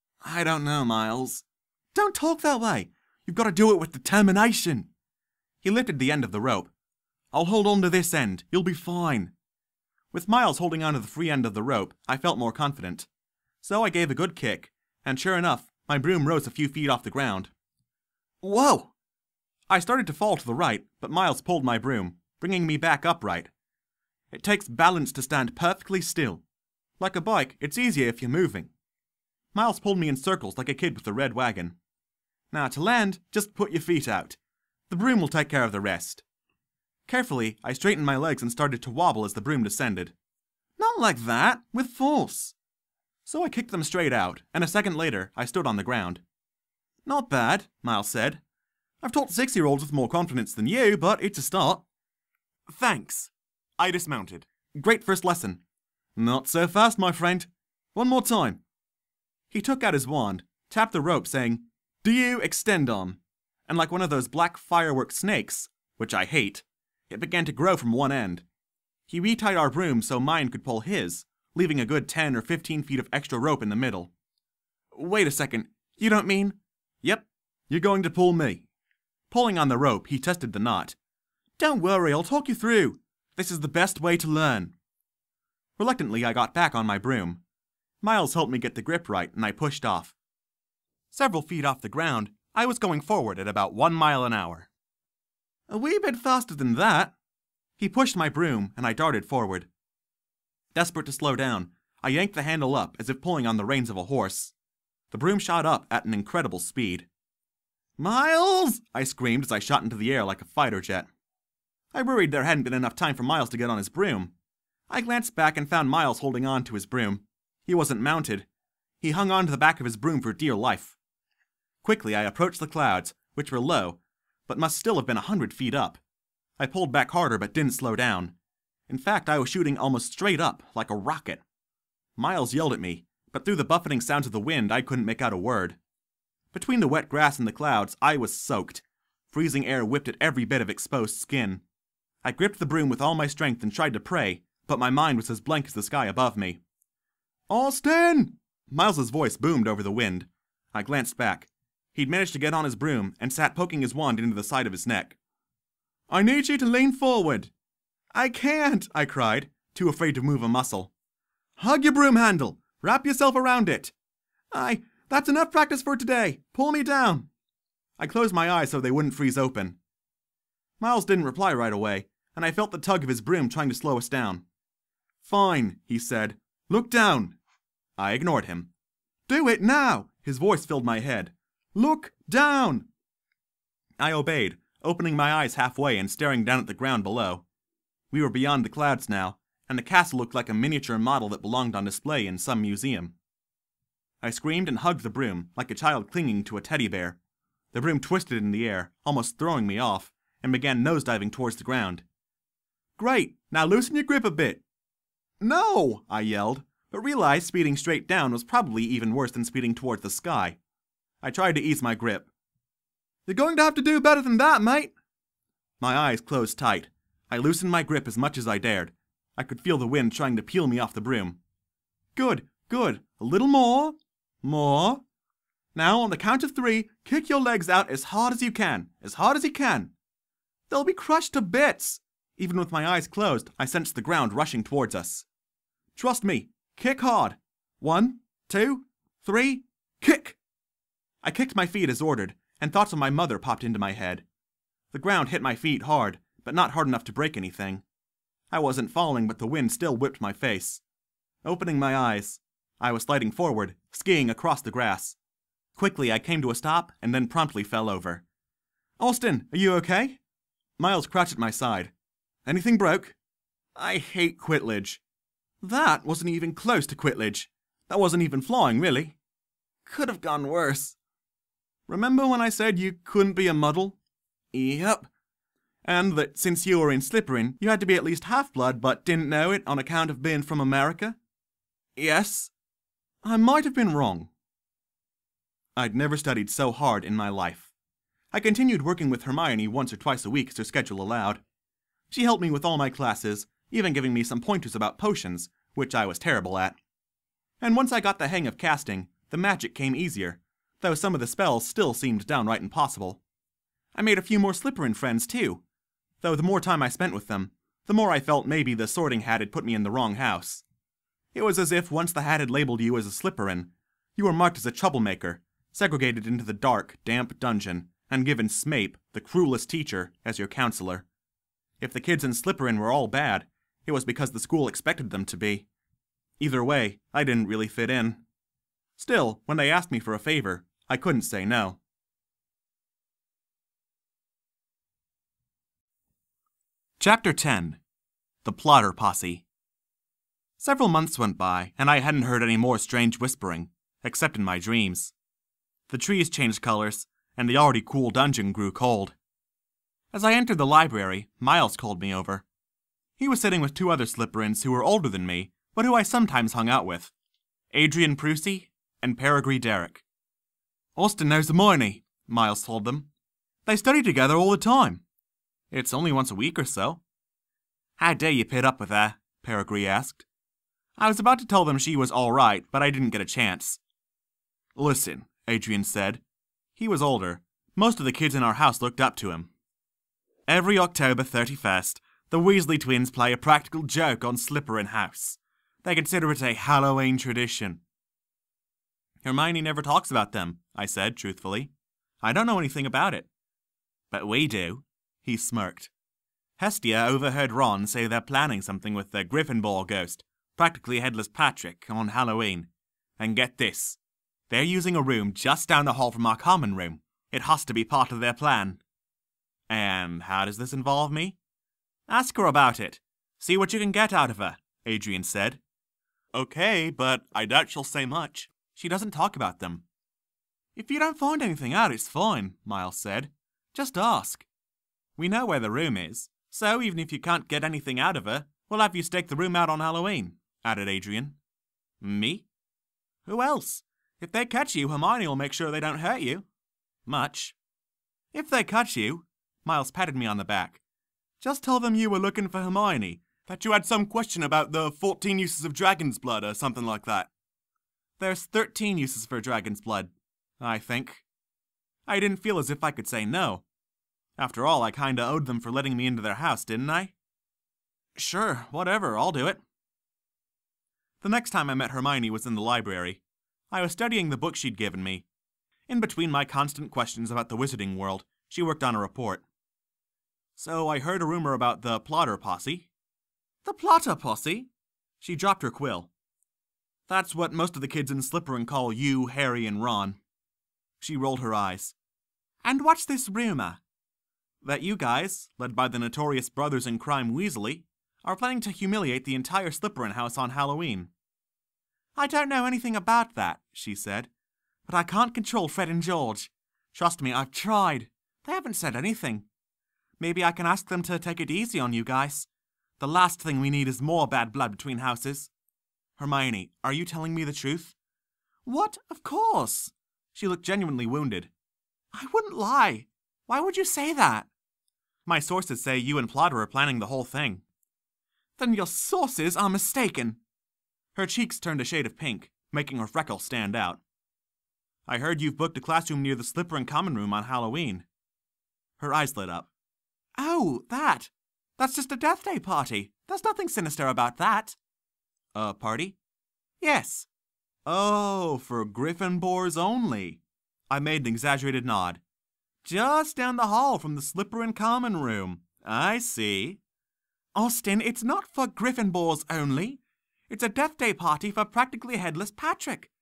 I don't know, Miles. Don't talk that way. You've got to do it with determination. He lifted the end of the rope. I'll hold on to this end. You'll be fine. With Miles holding onto the free end of the rope, I felt more confident. So I gave a good kick, and sure enough, my broom rose a few feet off the ground. Whoa! I started to fall to the right, but Miles pulled my broom, bringing me back upright. It takes balance to stand perfectly still. Like a bike, it's easier if you're moving. Miles pulled me in circles like a kid with a red wagon. Now to land, just put your feet out. The broom will take care of the rest. Carefully, I straightened my legs and started to wobble as the broom descended. Not like that, with force. So I kicked them straight out, and a second later, I stood on the ground. Not bad, Miles said. I've taught six-year-olds with more confidence than you, but it's a start. Thanks. I dismounted. Great first lesson. Not so fast, my friend. One more time. He took out his wand, tapped the rope, saying, Do you extend on? And like one of those black firework snakes, which I hate, it began to grow from one end. He retied our broom so mine could pull his, leaving a good ten or fifteen feet of extra rope in the middle. Wait a second, you don't mean? Yep, you're going to pull me. Pulling on the rope, he tested the knot. Don't worry, I'll talk you through. This is the best way to learn. Reluctantly, I got back on my broom. Miles helped me get the grip right, and I pushed off. Several feet off the ground, I was going forward at about one mile an hour. A wee bit faster than that. He pushed my broom, and I darted forward. Desperate to slow down, I yanked the handle up as if pulling on the reins of a horse. The broom shot up at an incredible speed. Miles! I screamed as I shot into the air like a fighter jet. I worried there hadn't been enough time for Miles to get on his broom. I glanced back and found Miles holding on to his broom. He wasn't mounted. He hung on to the back of his broom for dear life. Quickly, I approached the clouds, which were low, but must still have been a hundred feet up. I pulled back harder but didn't slow down. In fact, I was shooting almost straight up, like a rocket. Miles yelled at me, but through the buffeting sounds of the wind, I couldn't make out a word. Between the wet grass and the clouds, I was soaked. Freezing air whipped at every bit of exposed skin. I gripped the broom with all my strength and tried to pray, but my mind was as blank as the sky above me. Austin! Miles's voice boomed over the wind. I glanced back. He'd managed to get on his broom and sat poking his wand into the side of his neck. I need you to lean forward. I can't, I cried, too afraid to move a muscle. Hug your broom handle. Wrap yourself around it. I, that's enough practice for today. Pull me down. I closed my eyes so they wouldn't freeze open. Miles didn't reply right away, and I felt the tug of his broom trying to slow us down. Fine, he said. Look down. I ignored him. Do it now! His voice filled my head. Look down! I obeyed, opening my eyes halfway and staring down at the ground below. We were beyond the clouds now, and the castle looked like a miniature model that belonged on display in some museum. I screamed and hugged the broom, like a child clinging to a teddy bear. The broom twisted in the air, almost throwing me off, and began nosediving towards the ground. Great! Now loosen your grip a bit! No! I yelled, but realized speeding straight down was probably even worse than speeding towards the sky. I tried to ease my grip. You're going to have to do better than that, mate! My eyes closed tight. I loosened my grip as much as I dared. I could feel the wind trying to peel me off the broom. Good, good. A little more. More. Now, on the count of three, kick your legs out as hard as you can. As hard as you can. They'll be crushed to bits. Even with my eyes closed, I sensed the ground rushing towards us. Trust me. Kick hard. One, two, three, kick! I kicked my feet as ordered, and thoughts of my mother popped into my head. The ground hit my feet hard, but not hard enough to break anything. I wasn't falling, but the wind still whipped my face. Opening my eyes, I was sliding forward, skiing across the grass. Quickly, I came to a stop and then promptly fell over. Austin, are you okay? Miles crouched at my side. Anything broke? I hate Quidditch. That wasn't even close to Quidditch. That wasn't even flying, really. Could have gone worse. Remember when I said you couldn't be a muddle? Yep. And that since you were in Slytherin, you had to be at least half-blood but didn't know it on account of being from America? Yes. I might have been wrong. I'd never studied so hard in my life. I continued working with Hermione once or twice a week as her schedule allowed. She helped me with all my classes, even giving me some pointers about potions, which I was terrible at. And once I got the hang of casting, the magic came easier, though some of the spells still seemed downright impossible. I made a few more Slytherin friends too, though the more time I spent with them, the more I felt maybe the Sorting Hat had put me in the wrong house. It was as if once the Hat had labeled you as a Slytherin, you were marked as a troublemaker, segregated into the dark, damp dungeon, and given Snape, the cruelest teacher, as your counselor. If the kids in Slytherin were all bad, it was because the school expected them to be. Either way, I didn't really fit in. Still, when they asked me for a favor, I couldn't say no. Chapter ten. The Plotter Posse. Several months went by, and I hadn't heard any more strange whispering, except in my dreams. The trees changed colors, and the already cool dungeon grew cold. As I entered the library, Miles called me over. He was sitting with two other Slytherins who were older than me, but who I sometimes hung out with. Adrian Prusy and Parody Derek. Austin knows Hermione, Miles told them. They study together all the time. It's only once a week or so. How dare you pit up with her? Parody asked. I was about to tell them she was all right, but I didn't get a chance. Listen, Adrian said. He was older. Most of the kids in our house looked up to him. Every October thirty-first, the Weasley twins play a practical joke on Slytherin House. They consider it a Halloween tradition. Hermione never talks about them, I said truthfully. I don't know anything about it. But we do, he smirked. Hestia overheard Ron say they're planning something with the Gryffindor ghost, practically Headless Patrick, on Halloween. And get this, they're using a room just down the hall from our common room. It has to be part of their plan. And how does this involve me? Ask her about it. See what you can get out of her, Adrian said. Okay, but I doubt she'll say much. She doesn't talk about them. If you don't find anything out, it's fine, Miles said. Just ask. We know where the room is, so even if you can't get anything out of her, we'll have you stake the room out on Halloween, added Adrian. Me? Who else? If they catch you, Hermione will make sure they don't hurt you. Much. If they catch you, Miles patted me on the back. Just tell them you were looking for Hermione, that you had some question about the fourteen uses of dragon's blood or something like that. There's thirteen uses for dragon's blood, I think. I didn't feel as if I could say no. After all, I kinda owed them for letting me into their house, didn't I? Sure, whatever, I'll do it. The next time I met Hermione was in the library. I was studying the book she'd given me. In between my constant questions about the wizarding world, she worked on a report. So I heard a rumor about the Plotter Posse. The Plotter Posse? She dropped her quill. That's what most of the kids in Slytherin call you, Harry, and Ron. She rolled her eyes. And what's this rumor? That you guys, led by the notorious brothers-in-crime Weasley, are planning to humiliate the entire Slytherin house on Halloween. I don't know anything about that, she said. But I can't control Fred and George. Trust me, I've tried. They haven't said anything. Maybe I can ask them to take it easy on you guys. The last thing we need is more bad blood between houses. Hermione, are you telling me the truth? What? Of course. She looked genuinely wounded. I wouldn't lie. Why would you say that? My sources say you and Plotter are planning the whole thing. Then your sources are mistaken. Her cheeks turned a shade of pink, making her freckles stand out. I heard you've booked a classroom near the Slytherin common room on Halloween. Her eyes lit up. Oh, that. That's just a Death Day party. There's nothing sinister about that. A party? Yes. Oh, for Gryffindors only. I made an exaggerated nod. Just down the hall from the Slytherin common room. I see. Austin, it's not for Gryffindors only. It's a Death Day party for practically Headless Patrick.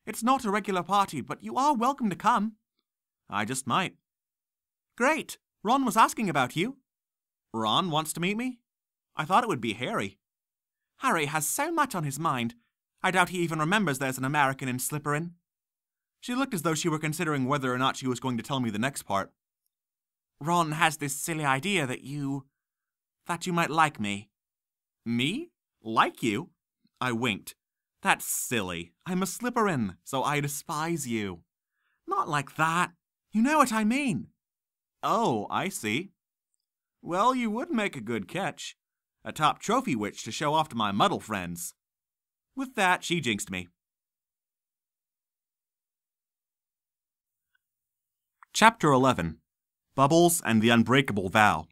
It's not a regular party, but you are welcome to come. I just might. Great. Ron was asking about you. Ron wants to meet me? I thought it would be Harry. Harry has so much on his mind. I doubt he even remembers there's an American in Slytherin. She looked as though she were considering whether or not she was going to tell me the next part. Ron has this silly idea that you... that you might like me. Me? Like you? I winked. That's silly. I'm a Slytherin, so I despise you. Not like that. You know what I mean. Oh, I see. Well, you would make a good catch. A top trophy witch to show off to my Muddle friends. With that, she jinxed me. Chapter eleven. Bubbles and the Unbreakable Vow.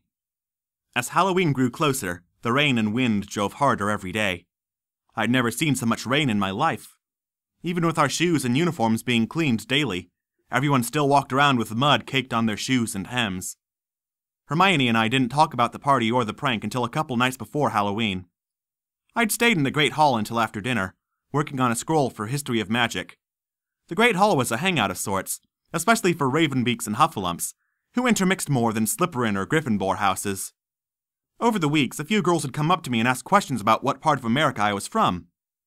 As Halloween grew closer, the rain and wind drove harder every day. I'd never seen so much rain in my life. Even with our shoes and uniforms being cleaned daily, everyone still walked around with mud caked on their shoes and hems. Hermione and I didn't talk about the party or the prank until a couple nights before Halloween. I'd stayed in the Great Hall until after dinner, working on a scroll for History of Magic. The Great Hall was a hangout of sorts, especially for Ravenbeaks and Huffalumps, who intermixed more than Slytherin or Gryffindor houses. Over the weeks, a few girls had come up to me and asked questions about what part of America I was from.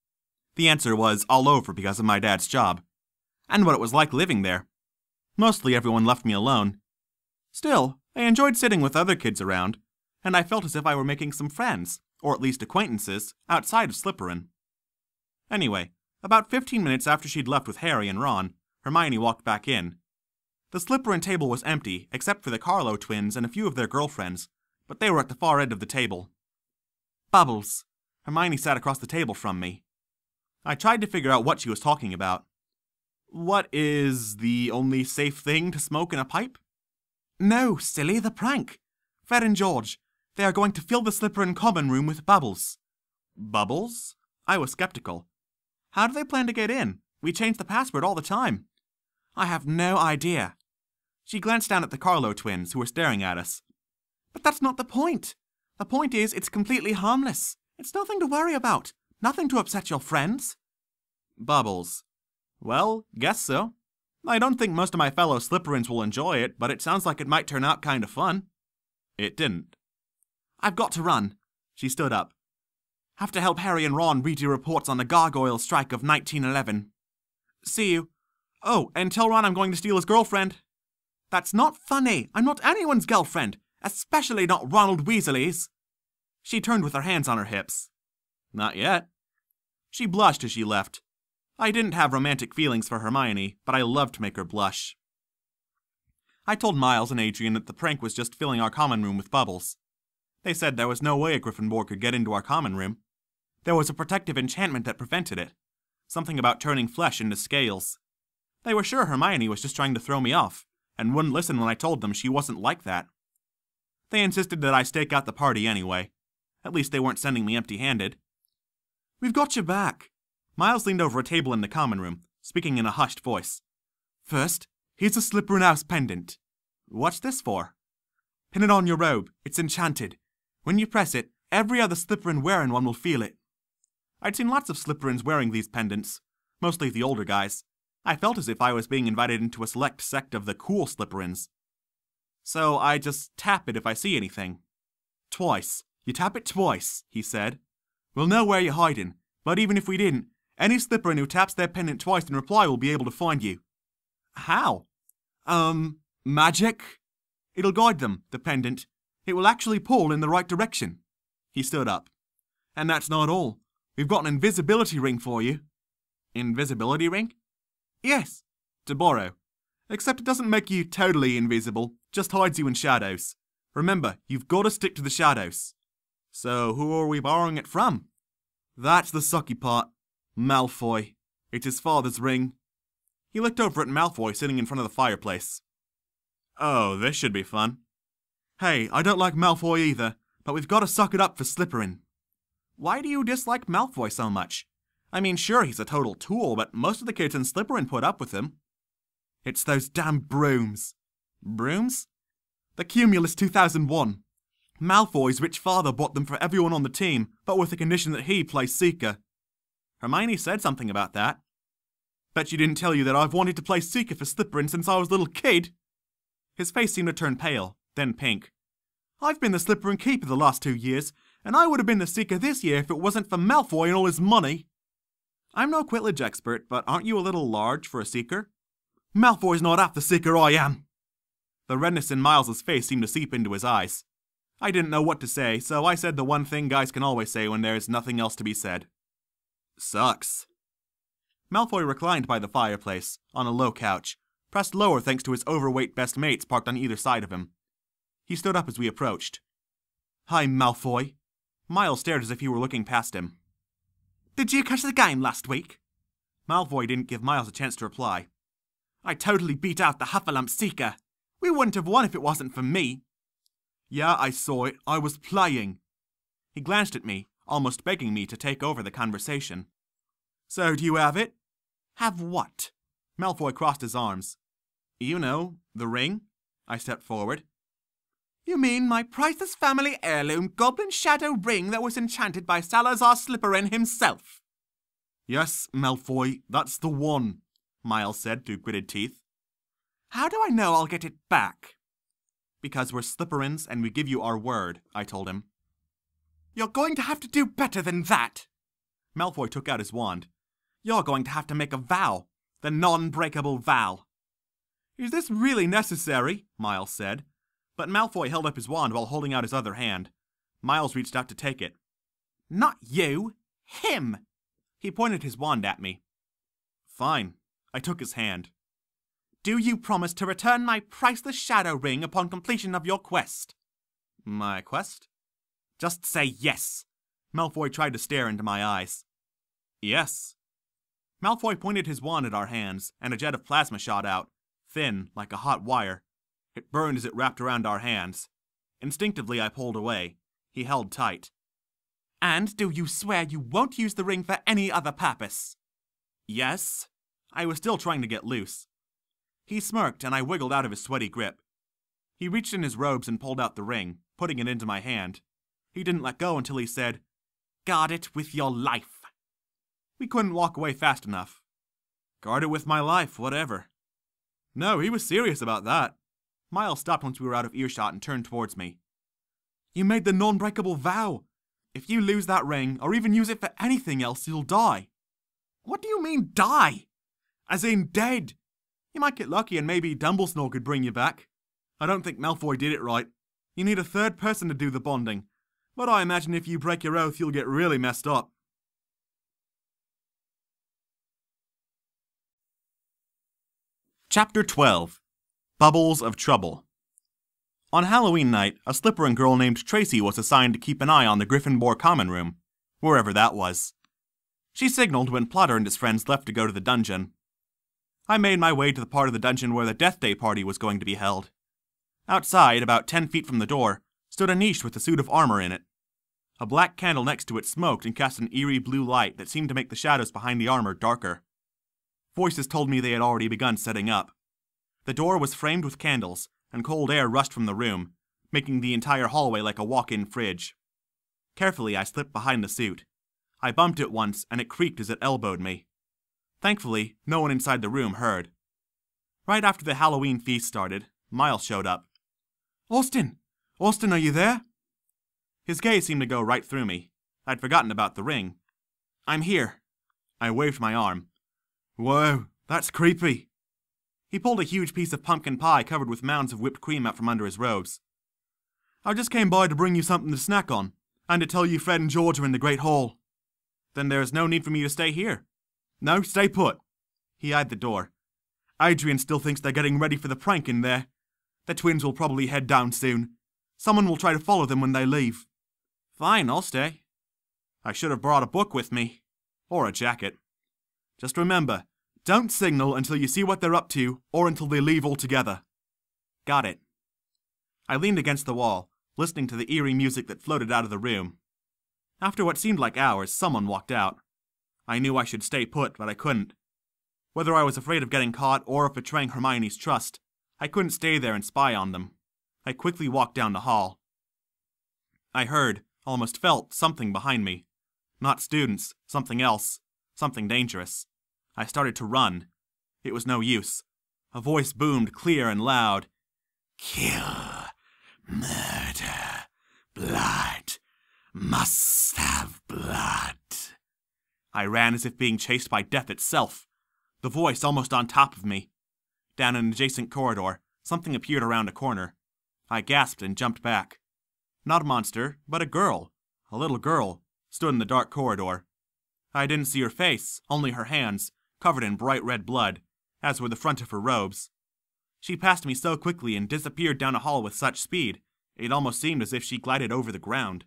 The answer was all over because of my dad's job, and what it was like living there. Mostly everyone left me alone. Still, I enjoyed sitting with other kids around, and I felt as if I were making some friends, or at least acquaintances, outside of Slytherin. Anyway, about fifteen minutes after she'd left with Harry and Ron, Hermione walked back in. The Slytherin table was empty, except for the Carlow twins and a few of their girlfriends, but they were at the far end of the table. Bubbles. Hermione sat across the table from me. I tried to figure out what she was talking about. What is the only safe thing to smoke in a pipe? No, silly, the prank. Fred and George, they are going to fill the Slytherin common room with bubbles. Bubbles? I was skeptical. How do they plan to get in? We change the password all the time. I have no idea. She glanced down at the Carlow twins, who were staring at us. But that's not the point. The point is, it's completely harmless. It's nothing to worry about. Nothing to upset your friends. Bubbles. Well, guess so. I don't think most of my fellow Slytherins will enjoy it, but it sounds like it might turn out kind of fun. It didn't. I've got to run. She stood up. Have to help Harry and Ron read your reports on the gargoyle strike of nineteen eleven. See you. Oh, and tell Ron I'm going to steal his girlfriend. That's not funny. I'm not anyone's girlfriend, especially not Ronald Weasley's. She turned with her hands on her hips. Not yet. She blushed as she left. I didn't have romantic feelings for Hermione, but I loved to make her blush. I told Miles and Adrian that the prank was just filling our common room with bubbles. They said there was no way a Gryffindor could get into our common room. There was a protective enchantment that prevented it. Something about turning flesh into scales. They were sure Hermione was just trying to throw me off, and wouldn't listen when I told them she wasn't like that. They insisted that I stake out the party anyway. At least they weren't sending me empty-handed. We've got your back. Miles leaned over a table in the common room, speaking in a hushed voice. First, here's a Slytherin House pendant. What's this for? Pin it on your robe. It's enchanted. When you press it, every other Slytherin wearing one will feel it. I'd seen lots of Slytherins wearing these pendants, mostly the older guys. I felt as if I was being invited into a select sect of the cool Slytherins. So I just tap it if I see anything. Twice. You tap it twice, he said. We'll know where you're hiding, but even if we didn't, any Slytherin who taps their pendant twice in reply will be able to find you. How? Um, magic? It'll guide them, the pendant. It will actually pull in the right direction. He stood up. And that's not all. We've got an invisibility ring for you. Invisibility ring? Yes, to borrow. Except it doesn't make you totally invisible, just hides you in shadows. Remember, you've got to stick to the shadows. So who are we borrowing it from? That's the sucky part. Malfoy. It's his father's ring. He looked over at Malfoy sitting in front of the fireplace. Oh, this should be fun. Hey, I don't like Malfoy either, but we've got to suck it up for Slytherin. Why do you dislike Malfoy so much? I mean, sure, he's a total tool, but most of the kids in Slytherin put up with him. It's those damn brooms. Brooms? The Cumulus two thousand one. Malfoy's rich father bought them for everyone on the team, but with the condition that he plays Seeker. Hermione said something about that. Bet she didn't tell you that I've wanted to play Seeker for Slytherin since I was a little kid. His face seemed to turn pale, then pink. I've been the Slytherin keeper the last two years, and I would have been the Seeker this year if it wasn't for Malfoy and all his money. I'm no Quidditch expert, but aren't you a little large for a Seeker? Malfoy's not half the Seeker I am. The redness in Miles's face seemed to seep into his eyes. I didn't know what to say, so I said the one thing guys can always say when there's nothing else to be said. Sucks. Malfoy reclined by the fireplace, on a low couch, pressed lower thanks to his overweight best mates parked on either side of him. He stood up as we approached. Hi, Malfoy. Miles stared as if he were looking past him. Did you catch the game last week? Malfoy didn't give Miles a chance to reply. I totally beat out the Hufflepuff Seeker. We wouldn't have won if it wasn't for me. Yeah, I saw it. I was playing. He glanced at me, almost begging me to take over the conversation. So do you have it? Have what? Malfoy crossed his arms. You know, the ring. I stepped forward. You mean my priceless family heirloom goblin shadow ring that was enchanted by Salazar Slytherin himself? Yes, Malfoy, that's the one, Miles said through gritted teeth. How do I know I'll get it back? Because we're Slytherins and we give you our word, I told him. You're going to have to do better than that. Malfoy took out his wand. You're going to have to make a vow, the non-breakable vow. Is this really necessary? Miles said. But Malfoy held up his wand while holding out his other hand. Miles reached out to take it. Not you, him. He pointed his wand at me. Fine. I took his hand. Do you promise to return my priceless shadow ring upon completion of your quest? My quest? Just say yes. Malfoy tried to stare into my eyes. Yes. Malfoy pointed his wand at our hands, and a jet of plasma shot out, thin, like a hot wire. It burned as it wrapped around our hands. Instinctively, I pulled away. He held tight. And do you swear you won't use the ring for any other purpose? Yes. I was still trying to get loose. He smirked, and I wiggled out of his sweaty grip. He reached in his robes and pulled out the ring, putting it into my hand. He didn't let go until he said, Guard it with your life. We couldn't walk away fast enough. Guard it with my life, whatever. No, he was serious about that. Miles stopped once we were out of earshot and turned towards me. You made the non-breakable vow. If you lose that ring, or even use it for anything else, you'll die. What do you mean, die? As in dead. You might get lucky and maybe Dumbledore could bring you back. I don't think Malfoy did it right. You need a third person to do the bonding. But I imagine if you break your oath, you'll get really messed up. Chapter twelve. Bubbles of Trouble. On Halloween night, a Slytherin girl named Tracy was assigned to keep an eye on the Gryffindor common room, wherever that was. She signaled when Plotter and his friends left to go to the dungeon. I made my way to the part of the dungeon where the Death Day party was going to be held. Outside, about ten feet from the door, stood a niche with a suit of armor in it. A black candle next to it smoked and cast an eerie blue light that seemed to make the shadows behind the armor darker. Voices told me they had already begun setting up. The door was framed with candles, and cold air rushed from the room, making the entire hallway like a walk-in fridge. Carefully, I slipped behind the suit. I bumped it once, and it creaked as it elbowed me. Thankfully, no one inside the room heard. Right after the Halloween feast started, Miles showed up. Austin! Austin, are you there? His gaze seemed to go right through me. I'd forgotten about the ring. I'm here. I waved my arm. Whoa, that's creepy. He pulled a huge piece of pumpkin pie covered with mounds of whipped cream out from under his robes. I just came by to bring you something to snack on, and to tell you Fred and George are in the Great Hall. Then there is no need for me to stay here. No, stay put. He eyed the door. Adrian still thinks they're getting ready for the prank in there. The twins will probably head down soon. Someone will try to follow them when they leave. Fine, I'll stay. I should have brought a book with me. Or a jacket. Just remember, don't signal until you see what they're up to, or until they leave altogether. Got it. I leaned against the wall, listening to the eerie music that floated out of the room. After what seemed like hours, someone walked out. I knew I should stay put, but I couldn't. Whether I was afraid of getting caught or of betraying Hermione's trust, I couldn't stay there and spy on them. I quickly walked down the hall. I heard, almost felt, something behind me. Not students, something else, something dangerous. I started to run. It was no use. A voice boomed clear and loud. Kill, murder, blood, must have blood. I ran as if being chased by death itself, the voice almost on top of me. Down an adjacent corridor, something appeared around a corner. I gasped and jumped back. Not a monster, but a girl, a little girl, stood in the dark corridor. I didn't see her face, only her hands, covered in bright red blood, as were the front of her robes. She passed me so quickly and disappeared down a hall with such speed, it almost seemed as if she glided over the ground.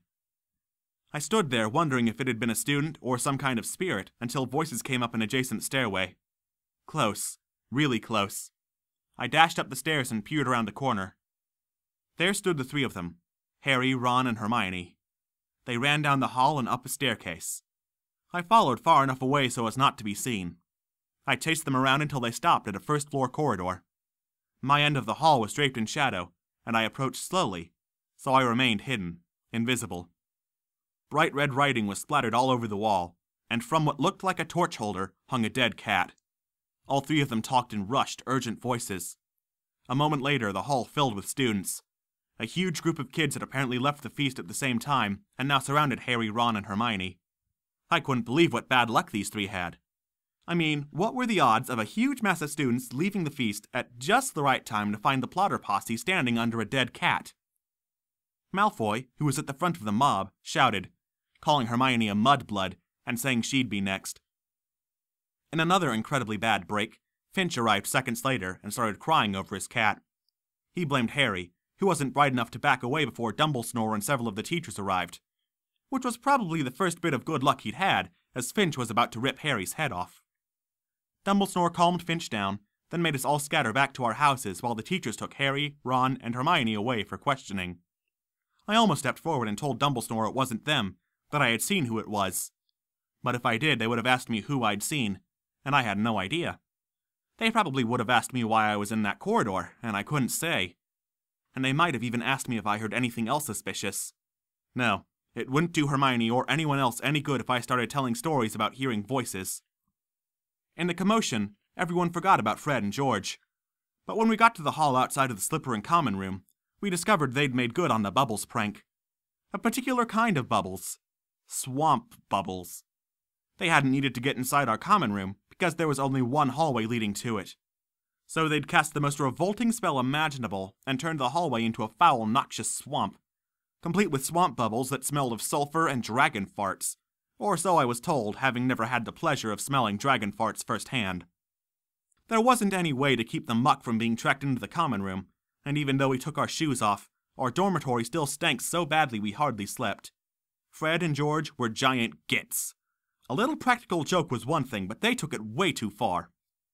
I stood there wondering if it had been a student or some kind of spirit until voices came up an adjacent stairway. Close, really close. I dashed up the stairs and peered around the corner. There stood the three of them, Harry, Ron, and Hermione. They ran down the hall and up a staircase. I followed far enough away so as not to be seen. I chased them around until they stopped at a first-floor corridor. My end of the hall was draped in shadow, and I approached slowly, so I remained hidden, invisible. Bright red writing was splattered all over the wall, and from what looked like a torch holder hung a dead cat. All three of them talked in rushed, urgent voices. A moment later, the hall filled with students. A huge group of kids had apparently left the feast at the same time, and now surrounded Harry, Ron, and Hermione. I couldn't believe what bad luck these three had. I mean, what were the odds of a huge mass of students leaving the feast at just the right time to find the plotter posse standing under a dead cat? Malfoy, who was at the front of the mob, shouted, calling Hermione a mudblood and saying she'd be next. In another incredibly bad break, Finch arrived seconds later and started crying over his cat. He blamed Harry, who wasn't bright enough to back away before Dumbledore and several of the teachers arrived, which was probably the first bit of good luck he'd had, as Finch was about to rip Harry's head off. Dumbledore calmed Finch down, then made us all scatter back to our houses while the teachers took Harry, Ron, and Hermione away for questioning. I almost stepped forward and told Dumbledore it wasn't them, that I had seen who it was. But if I did, they would have asked me who I'd seen, and I had no idea. They probably would have asked me why I was in that corridor, and I couldn't say. And they might have even asked me if I heard anything else suspicious. No, it wouldn't do Hermione or anyone else any good if I started telling stories about hearing voices. In the commotion, everyone forgot about Fred and George. But when we got to the hall outside of the Slipper and Common Room, we discovered they'd made good on the bubbles prank. A particular kind of bubbles. Swamp bubbles. They hadn't needed to get inside our common room, because there was only one hallway leading to it. So they'd cast the most revolting spell imaginable and turned the hallway into a foul, noxious swamp, complete with swamp bubbles that smelled of sulfur and dragon farts. Or so I was told, having never had the pleasure of smelling dragon farts firsthand. There wasn't any way to keep the muck from being tracked into the common room, and even though we took our shoes off, our dormitory still stank so badly we hardly slept. Fred and George were giant gits. A little practical joke was one thing, but they took it way too far.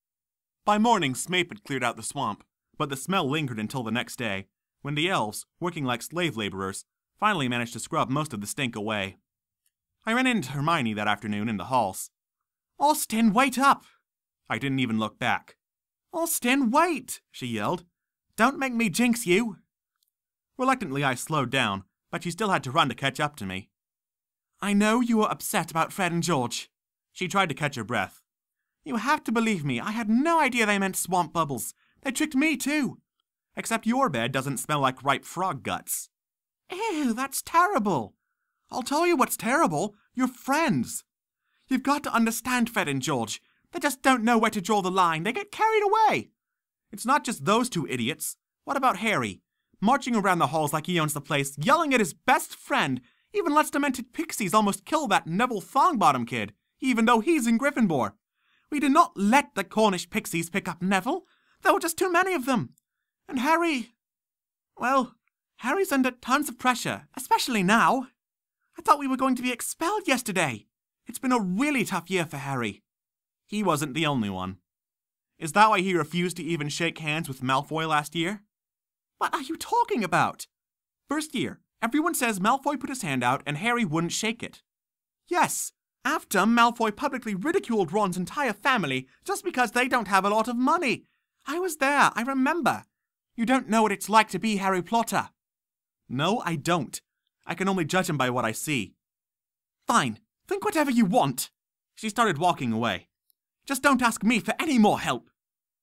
By morning, Snape had cleared out the swamp, but the smell lingered until the next day, when the elves, working like slave laborers, finally managed to scrub most of the stink away. I ran into Hermione that afternoon in the halls. "Austin, wait up!" I didn't even look back. "Austin, wait!" she yelled. "Don't make me jinx you!" Reluctantly, I slowed down, but she still had to run to catch up to me. "I know you were upset about Fred and George." She tried to catch her breath. "You have to believe me, I had no idea they meant swamp bubbles. They tricked me too. Except your bed doesn't smell like ripe frog guts." "Ew, that's terrible." "I'll tell you what's terrible. You're friends. You've got to understand Fred and George. They just don't know where to draw the line. They get carried away. It's not just those two idiots. What about Harry? Marching around the halls like he owns the place, yelling at his best friend, even lets demented pixies almost kill that Neville Longbottom kid, even though he's in Gryffindor. We did not let the Cornish pixies pick up Neville. There were just too many of them. And Harry... well, Harry's under tons of pressure, especially now. I thought we were going to be expelled yesterday. It's been a really tough year for Harry." He wasn't the only one. Is that why he refused to even shake hands with Malfoy last year? What are you talking about? First year, everyone says Malfoy put his hand out and Harry wouldn't shake it. Yes, after Malfoy publicly ridiculed Ron's entire family just because they don't have a lot of money. I was there, I remember. You don't know what it's like to be Harry Potter. No, I don't. I can only judge him by what I see. Fine, think whatever you want. She started walking away. Just don't ask me for any more help!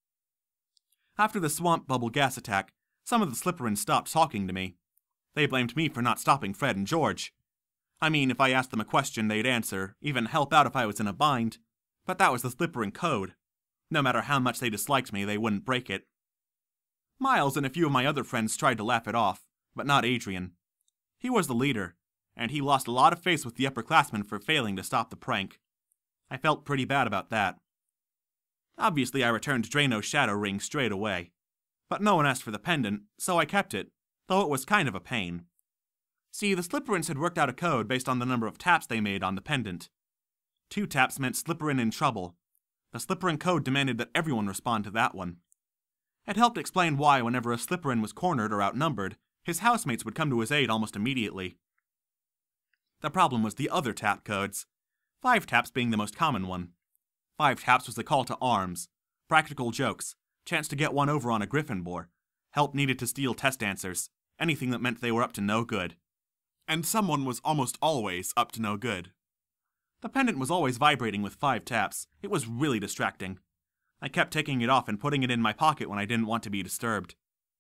After the swamp bubble gas attack, some of the Slytherins stopped talking to me. They blamed me for not stopping Fred and George. I mean, if I asked them a question, they'd answer, even help out if I was in a bind. But that was the Slytherin code. No matter how much they disliked me, they wouldn't break it. Miles and a few of my other friends tried to laugh it off, but not Adrian. He was the leader, and he lost a lot of face with the upperclassmen for failing to stop the prank. I felt pretty bad about that. Obviously, I returned Drano's shadow ring straight away. But no one asked for the pendant, so I kept it, though it was kind of a pain. See, the Slytherins had worked out a code based on the number of taps they made on the pendant. Two taps meant Slytherin in trouble. The Slytherin code demanded that everyone respond to that one. It helped explain why whenever a Slytherin was cornered or outnumbered, his housemates would come to his aid almost immediately. The problem was the other tap codes, five taps being the most common one. Five taps was the call to arms, practical jokes, chance to get one over on a Gryffindor, help needed to steal test answers, anything that meant they were up to no good. And someone was almost always up to no good. The pendant was always vibrating with five taps. It was really distracting. I kept taking it off and putting it in my pocket when I didn't want to be disturbed.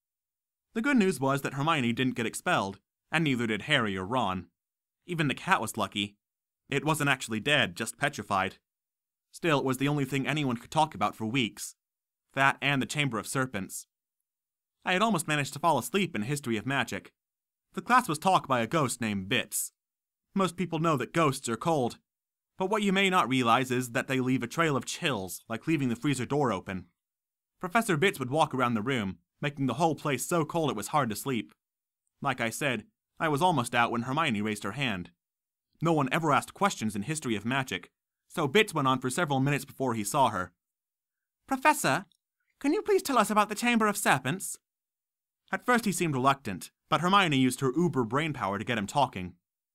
The good news was that Hermione didn't get expelled, and neither did Harry or Ron. Even the cat was lucky. It wasn't actually dead, just petrified. Still, it was the only thing anyone could talk about for weeks. That and the Chamber of Serpents. I had almost managed to fall asleep in History of Magic. The class was taught by a ghost named Bits. Most people know that ghosts are cold, but what you may not realize is that they leave a trail of chills, like leaving the freezer door open. Professor Bits would walk around the room, making the whole place so cold it was hard to sleep. Like I said, I was almost out when Hermione raised her hand. No one ever asked questions in History of Magic, so Bits went on for several minutes before he saw her. Professor, can you please tell us about the Chamber of Serpents? At first he seemed reluctant, but Hermione used her uber brainpower to get him talking.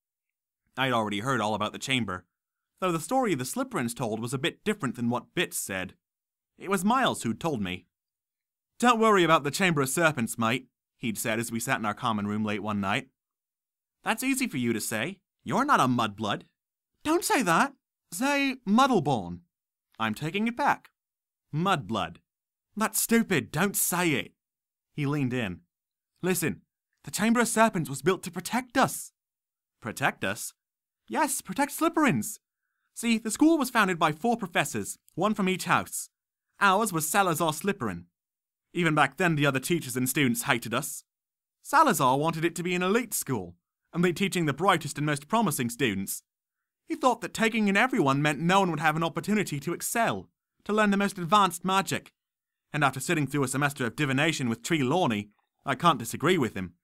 I'd already heard all about the chamber, though the story the Slytherins told was a bit different than what Bits said. It was Miles who'd told me. Don't worry about the Chamber of Serpents, mate, he'd said as we sat in our common room late one night. That's easy for you to say. You're not a mudblood. Don't say that. Say Muddleborn. I'm taking it back. Mudblood. That's stupid. Don't say it. He leaned in. Listen, the Chamber of Serpents was built to protect us. Protect us? Yes, protect Slytherins. See, the school was founded by four professors, one from each house. Ours was Salazar Slytherin. Even back then, the other teachers and students hated us. Salazar wanted it to be an elite school, only teaching the brightest and most promising students. He thought that taking in everyone meant no one would have an opportunity to excel, to learn the most advanced magic. And after sitting through a semester of divination with Trelawney, I can't disagree with him.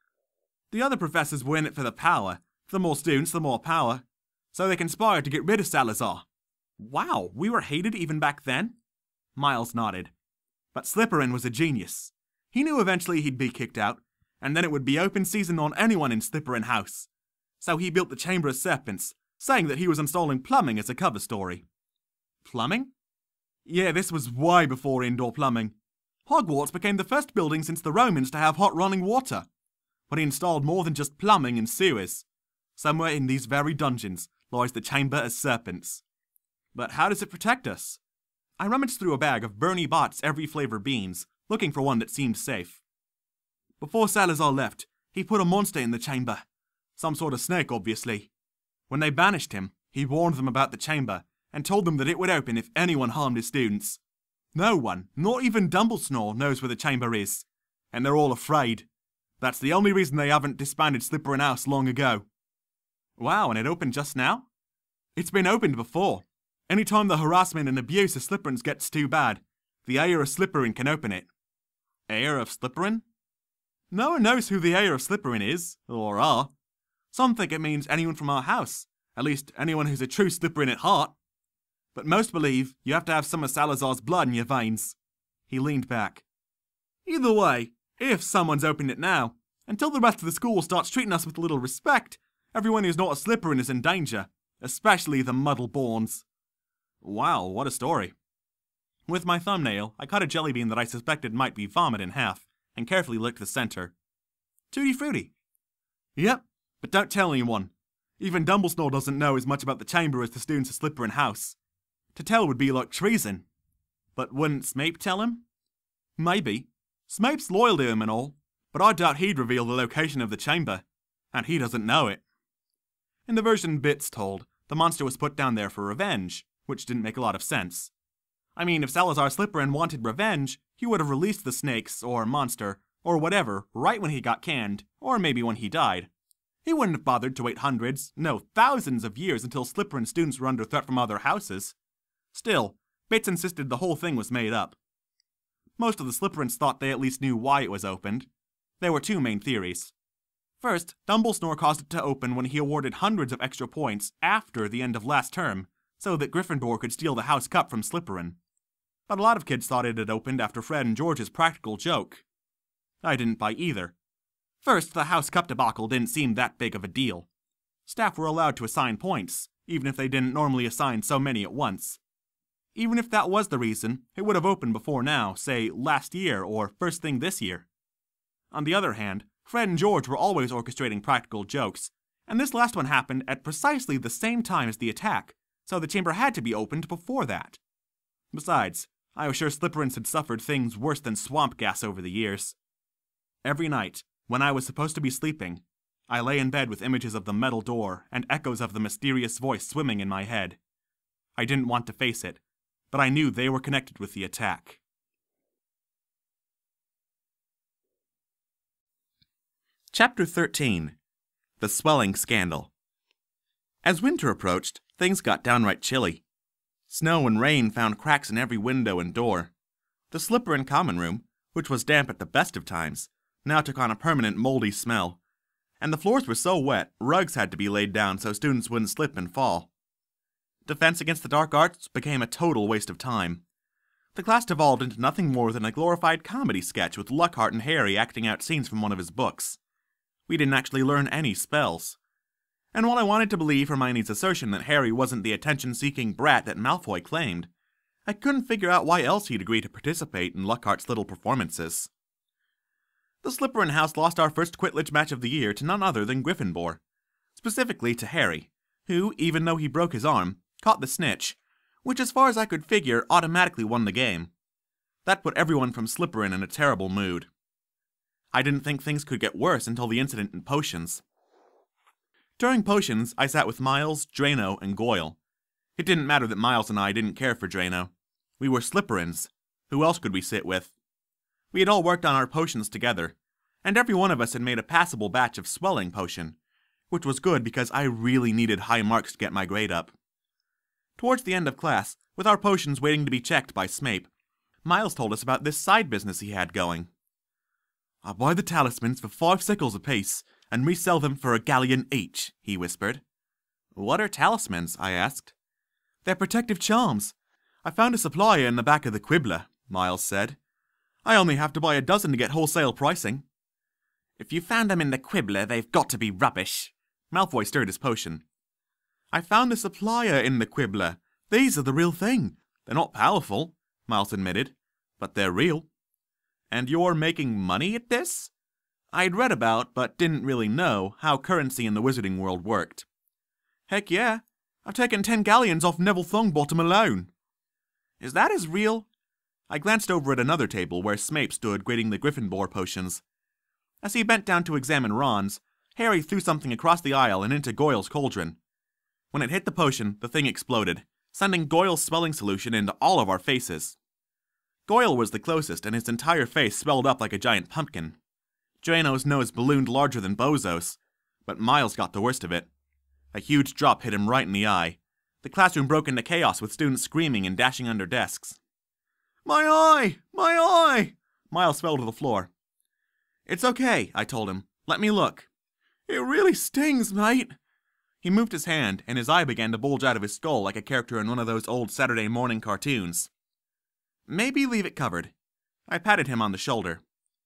The other professors were in it for the power. The more students, the more power. So they conspired to get rid of Salazar. Wow, we were hated even back then? Miles nodded. But Slytherin was a genius. He knew eventually he'd be kicked out, and then it would be open season on anyone in Slytherin House. So he built the Chamber of Serpents, saying that he was installing plumbing as a cover story. Plumbing? Yeah, this was way before indoor plumbing. Hogwarts became the first building since the Romans to have hot running water. But he installed more than just plumbing and sewers. Somewhere in these very dungeons lies the Chamber of Serpents. But how does it protect us? I rummaged through a bag of Bernie Bott's every flavor beans, looking for one that seemed safe. Before Salazar left, he put a monster in the chamber. Some sort of snake, obviously. When they banished him, he warned them about the chamber, and told them that it would open if anyone harmed his students. No one, not even Dumbledore, knows where the chamber is, and they're all afraid. That's the only reason they haven't disbanded Slytherin House long ago. Wow, and it opened just now? It's been opened before. Anytime the harassment and abuse of Slytherins gets too bad, the heir of Slytherin can open it. Heir of Slytherin? No one knows who the heir of Slytherin is, or are. Some think it means anyone from our house, at least anyone who's a true Slytherin at heart. But most believe you have to have some of Salazar's blood in your veins. He leaned back. Either way, if someone's opened it now, until the rest of the school starts treating us with a little respect, everyone who's not a Slytherin is in danger, especially the Muddleborns. Wow, what a story. With my thumbnail, I cut a jelly bean that I suspected might be vomit in half, and carefully licked the center. Tutti frutti. Yep, but don't tell anyone. Even Dumbledore doesn't know as much about the chamber as the students of Slytherin House. To tell would be like treason. But wouldn't Snape tell him? Maybe. Snape's loyal to him and all, but I doubt he'd reveal the location of the chamber. And he doesn't know it. In the version Bit's told, the monster was put down there for revenge, which didn't make a lot of sense. I mean, if Salazar Slytherin wanted revenge, he would have released the snakes, or monster, or whatever, right when he got canned, or maybe when he died. He wouldn't have bothered to wait hundreds, no, thousands of years until Slytherin students were under threat from other houses. Still, Bits insisted the whole thing was made up. Most of the Slytherins thought they at least knew why it was opened. There were two main theories. First, Dumbledore caused it to open when he awarded hundreds of extra points after the end of last term, so that Gryffindor could steal the House Cup from Slytherin. But a lot of kids thought it had opened after Fred and George's practical joke. I didn't buy either. First, the House Cup debacle didn't seem that big of a deal. Staff were allowed to assign points, even if they didn't normally assign so many at once. Even if that was the reason, it would have opened before now, say, last year or first thing this year. On the other hand, Fred and George were always orchestrating practical jokes, and this last one happened at precisely the same time as the attack, so the chamber had to be opened before that. Besides, I was sure Slytherins had suffered things worse than swamp gas over the years. Every night, when I was supposed to be sleeping, I lay in bed with images of the metal door and echoes of the mysterious voice swimming in my head. I didn't want to face it, but I knew they were connected with the attack. Chapter thirteen. The Swelling Scandal. As winter approached, things got downright chilly. Snow and rain found cracks in every window and door. The Slytherin common room, which was damp at the best of times, now took on a permanent moldy smell, and the floors were so wet, rugs had to be laid down so students wouldn't slip and fall. Defense against the dark arts became a total waste of time. The class devolved into nothing more than a glorified comedy sketch with Lockhart and Harry acting out scenes from one of his books. We didn't actually learn any spells. And while I wanted to believe Hermione's assertion that Harry wasn't the attention-seeking brat that Malfoy claimed, I couldn't figure out why else he'd agree to participate in Lockhart's little performances. The Slytherin house lost our first Quidditch match of the year to none other than Gryffindor, specifically to Harry, who, even though he broke his arm, caught the snitch, which as far as I could figure automatically won the game. That put everyone from Slytherin in a terrible mood. I didn't think things could get worse until the incident in Potions. During Potions, I sat with Miles, Drano, and Goyle. It didn't matter that Miles and I didn't care for Drano. We were Slytherins. Who else could we sit with? We had all worked on our potions together, and every one of us had made a passable batch of Swelling Potion, which was good because I really needed high marks to get my grade up. Towards the end of class, with our potions waiting to be checked by Snape, Miles told us about this side business he had going. "I buy the talismans for five sickles apiece, and resell them for a galleon each," he whispered. "What are talismans?" I asked. "They're protective charms. I found a supplier in the back of the Quibbler," Miles said. "I only have to buy a dozen to get wholesale pricing." "If you found them in the Quibbler, they've got to be rubbish." Malfoy stirred his potion. "I found the supplier in the Quibbler. These are the real thing. They're not powerful," Miles admitted, "but they're real." "And you're making money at this?" I'd read about, but didn't really know, how currency in the wizarding world worked. "Heck yeah. I've taken ten galleons off Neville Longbottom alone." "Is that as real?" I glanced over at another table where Snape stood grading the Gryffindor potions. As he bent down to examine Ron's, Harry threw something across the aisle and into Goyle's cauldron. When it hit the potion, the thing exploded, sending Goyle's swelling solution into all of our faces. Goyle was the closest, and his entire face swelled up like a giant pumpkin. Drano's nose ballooned larger than Bozo's, but Miles got the worst of it. A huge drop hit him right in the eye. The classroom broke into chaos with students screaming and dashing under desks. "My eye! My eye!" Miles fell to the floor. "It's okay," I told him. "Let me look." "It really stings, mate." He moved his hand, and his eye began to bulge out of his skull like a character in one of those old Saturday morning cartoons. "Maybe leave it covered." I patted him on the shoulder.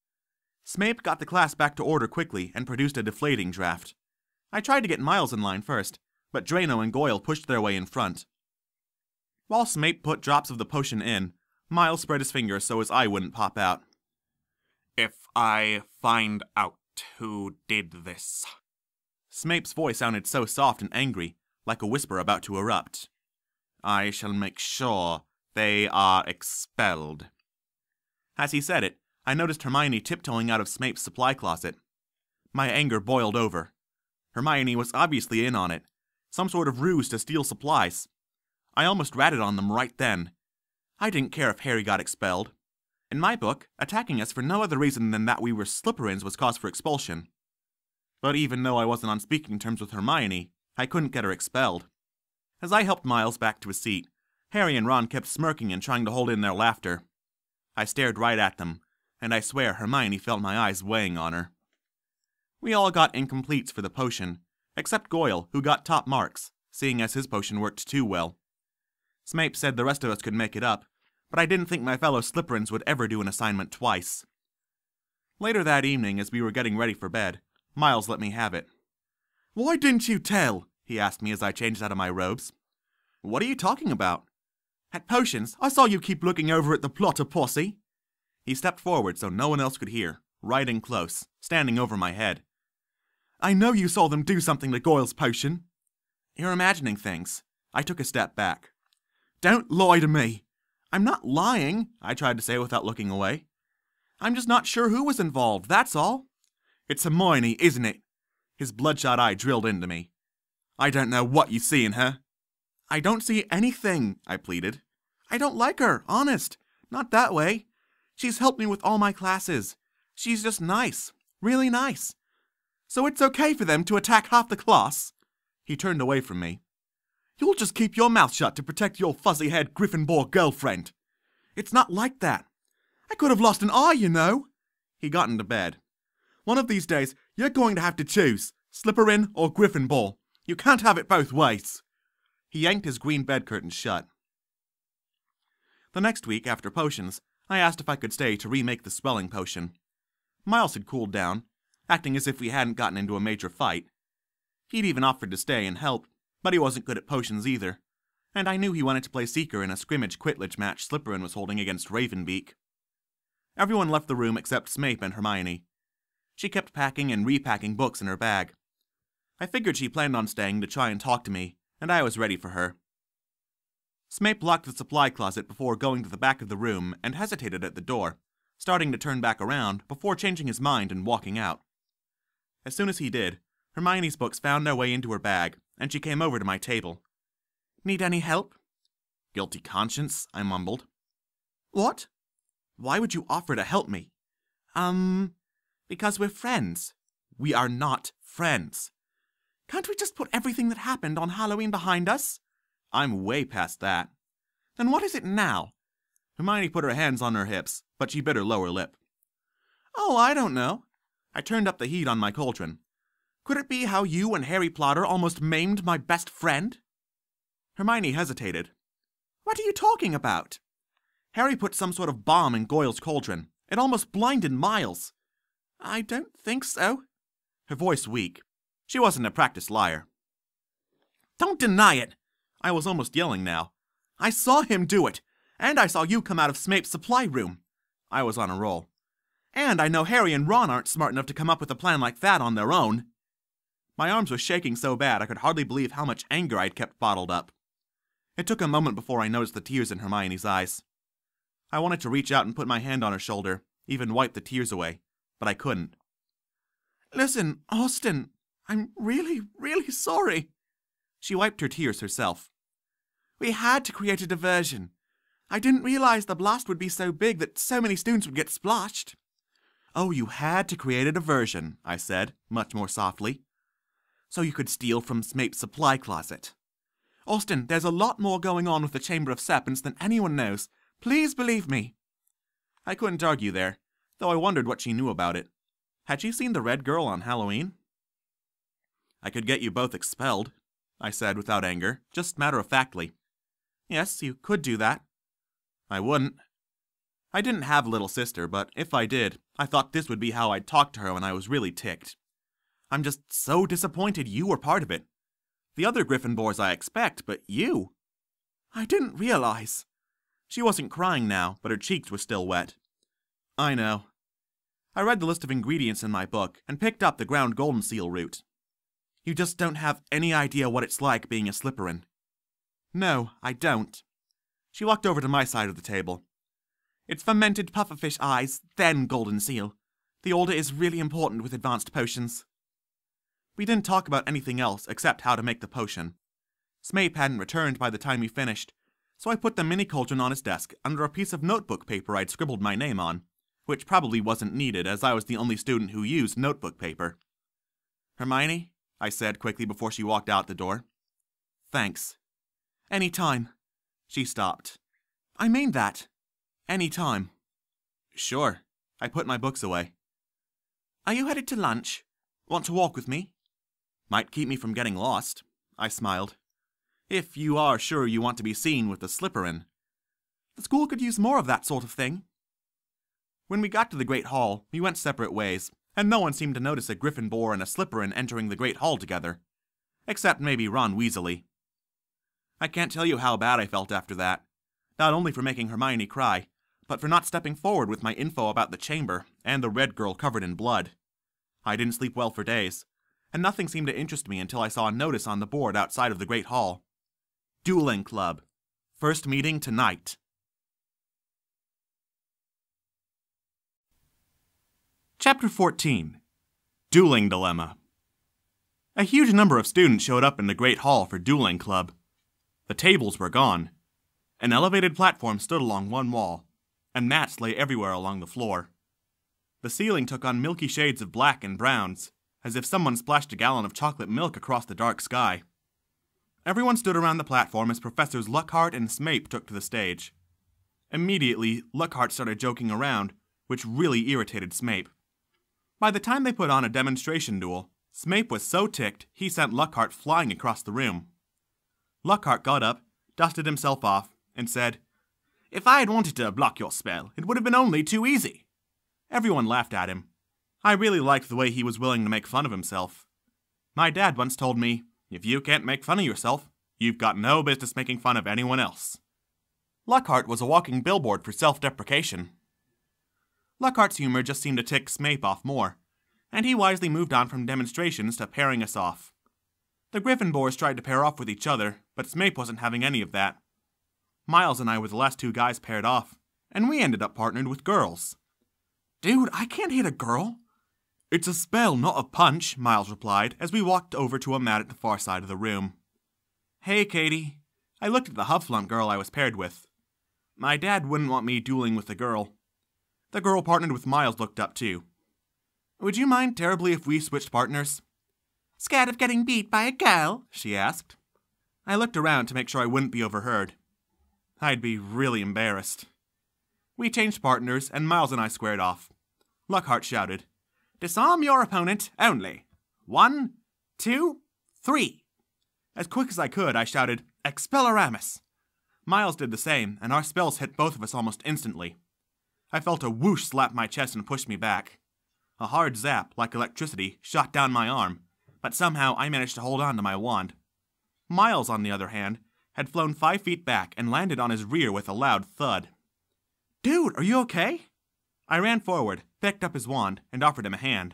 Snape got the class back to order quickly and produced a deflating draft. I tried to get Miles in line first, but Drano and Goyle pushed their way in front. While Snape put drops of the potion in, Miles spread his fingers so his eye wouldn't pop out. "If I find out who did this..." Snape's voice sounded so soft and angry, like a whisper about to erupt. I shall make sure they are expelled." As he said it, I noticed Hermione tiptoeing out of Snape's supply closet. My anger boiled over. Hermione was obviously in on it, some sort of ruse to steal supplies. I almost ratted on them right then. I didn't care if Harry got expelled. In my book, attacking us for no other reason than that we were Slytherins was cause for expulsion. But even though I wasn't on speaking terms with Hermione, I couldn't get her expelled. As I helped Miles back to his seat, Harry and Ron kept smirking and trying to hold in their laughter. I stared right at them, and I swear Hermione felt my eyes weighing on her. We all got incompletes for the potion, except Goyle, who got top marks, seeing as his potion worked too well. Snape said the rest of us could make it up, but I didn't think my fellow Slytherins would ever do an assignment twice. Later that evening, as we were getting ready for bed, Miles let me have it. "Why didn't you tell?" he asked me as I changed out of my robes. "What are you talking about?" "At potions, I saw you keep looking over at the plotter posse." He stepped forward so no one else could hear, right in close, standing over my head. "I know you saw them do something to Goyle's potion." "You're imagining things." I took a step back. "Don't lie to me." "I'm not lying," I tried to say without looking away. "I'm just not sure who was involved, that's all." "It's Hermione, isn't it?" His bloodshot eye drilled into me. "I don't know what you see in her." "I don't see anything," I pleaded. "I don't like her, honest. Not that way. She's helped me with all my classes. She's just nice. Really nice. So it's okay for them to attack half the class?" He turned away from me. "You'll just keep your mouth shut to protect your fuzzy-haired Gryffindor girlfriend." "It's not like that. I could have lost an eye, you know." He got into bed. "One of these days, you're going to have to choose, Slytherin or Gryffindor. You can't have it both ways." He yanked his green bed curtains shut. The next week, after potions, I asked if I could stay to remake the swelling potion. Miles had cooled down, acting as if we hadn't gotten into a major fight. He'd even offered to stay and help, but he wasn't good at potions either, and I knew he wanted to play Seeker in a scrimmage Quidditch match Slytherin was holding against Ravenbeak. Everyone left the room except Snape and Hermione. She kept packing and repacking books in her bag. I figured she planned on staying to try and talk to me, and I was ready for her. Snape locked the supply closet before going to the back of the room and hesitated at the door, starting to turn back around before changing his mind and walking out. As soon as he did, Hermione's books found their way into her bag, and she came over to my table. "Need any help?" "Guilty conscience," I mumbled. "What? Why would you offer to help me?" Um, because we're friends." "We are not friends." "Can't we just put everything that happened on Halloween behind us?" "I'm way past that." "Then what is it now?" Hermione put her hands on her hips, but she bit her lower lip. "Oh, I don't know." I turned up the heat on my cauldron. "Could it be how you and Harry Potter almost maimed my best friend?" Hermione hesitated. "What are you talking about?" "Harry put some sort of bomb in Goyle's cauldron. It almost blinded Miles." "I don't think so." Her voice weak. She wasn't a practiced liar. "Don't deny it!" I was almost yelling now. "I saw him do it, and I saw you come out of Snape's supply room." I was on a roll. "And I know Harry and Ron aren't smart enough to come up with a plan like that on their own." My arms were shaking so bad I could hardly believe how much anger I'd kept bottled up. It took a moment before I noticed the tears in Hermione's eyes. I wanted to reach out and put my hand on her shoulder, even wipe the tears away, but I couldn't. "Listen, Austin, I'm really, really sorry." She wiped her tears herself. "We had to create a diversion. I didn't realize the blast would be so big that so many students would get splashed." "Oh, you had to create a diversion," I said, much more softly. "So you could steal from Snape's supply closet." "Austin, there's a lot more going on with the Chamber of Serpents than anyone knows. Please believe me." I couldn't argue there, though I wondered what she knew about it. Had she seen the Red Girl on Halloween? "I could get you both expelled," I said without anger, just matter-of-factly. "Yes, you could do that." "I wouldn't." I didn't have a little sister, but if I did, I thought this would be how I'd talk to her when I was really ticked. "I'm just so disappointed you were part of it. The other Gryffindors I expect, but you." "I didn't realize." She wasn't crying now, but her cheeks were still wet. "I know." I read the list of ingredients in my book and picked up the ground golden seal root. "You just don't have any idea what it's like being a Slytherin." No, I don't. She walked over to my side of the table. It's fermented pufferfish eyes, then golden seal. The order is really important with advanced potions. We didn't talk about anything else except how to make the potion. Snape hadn't returned by the time we finished, so I put the mini cauldron on his desk under a piece of notebook paper I'd scribbled my name on, which probably wasn't needed as I was the only student who used notebook paper. Hermione, I said quickly before she walked out the door. Thanks. Any time. She stopped. I mean that. Any time. Sure. I put my books away. Are you headed to lunch? Want to walk with me? Might keep me from getting lost. I smiled. If you are sure you want to be seen with the Slytherin. The school could use more of that sort of thing. When we got to the Great Hall, we went separate ways, and no one seemed to notice a Gryffindor and a Slytherin entering the Great Hall together. Except maybe Ron Weasley. I can't tell you how bad I felt after that. Not only for making Hermione cry, but for not stepping forward with my info about the chamber and the red girl covered in blood. I didn't sleep well for days, and nothing seemed to interest me until I saw a notice on the board outside of the Great Hall. Dueling Club. First meeting tonight. Chapter fourteen. Dueling Dilemma. A huge number of students showed up in the Great Hall for Dueling Club. The tables were gone. An elevated platform stood along one wall, and mats lay everywhere along the floor. The ceiling took on milky shades of black and browns, as if someone splashed a gallon of chocolate milk across the dark sky. Everyone stood around the platform as Professors Lockhart and Snape took to the stage. Immediately, Lockhart started joking around, which really irritated Snape. By the time they put on a demonstration duel, Snape was so ticked he sent Lockhart flying across the room. Lockhart got up, dusted himself off, and said, "If I had wanted to block your spell, it would have been only too easy." Everyone laughed at him. I really liked the way he was willing to make fun of himself. My dad once told me, if you can't make fun of yourself, you've got no business making fun of anyone else. Lockhart was a walking billboard for self-deprecation. Lockhart's humor just seemed to tick Snape off more, and he wisely moved on from demonstrations to pairing us off. The Gryffindors tried to pair off with each other, but Snape wasn't having any of that. Miles and I were the last two guys paired off, and we ended up partnered with girls. Dude, I can't hit a girl. It's a spell, not a punch, Miles replied as we walked over to a mat at the far side of the room. Hey, Katie. I looked at the Hufflump girl I was paired with. My dad wouldn't want me dueling with a girl. The girl partnered with Miles looked up too. Would you mind terribly if we switched partners? Scared of getting beat by a girl? She asked. I looked around to make sure I wouldn't be overheard. I'd be really embarrassed. We changed partners, and Miles and I squared off. Lockhart shouted, "Disarm your opponent only. One, two, three." As quick as I could, I shouted, "Expelloramus." Miles did the same, and our spells hit both of us almost instantly. I felt a whoosh slap my chest and push me back. A hard zap, like electricity, shot down my arm, but somehow I managed to hold on to my wand. Miles, on the other hand, had flown five feet back and landed on his rear with a loud thud. Dude, are you okay? I ran forward, picked up his wand, and offered him a hand.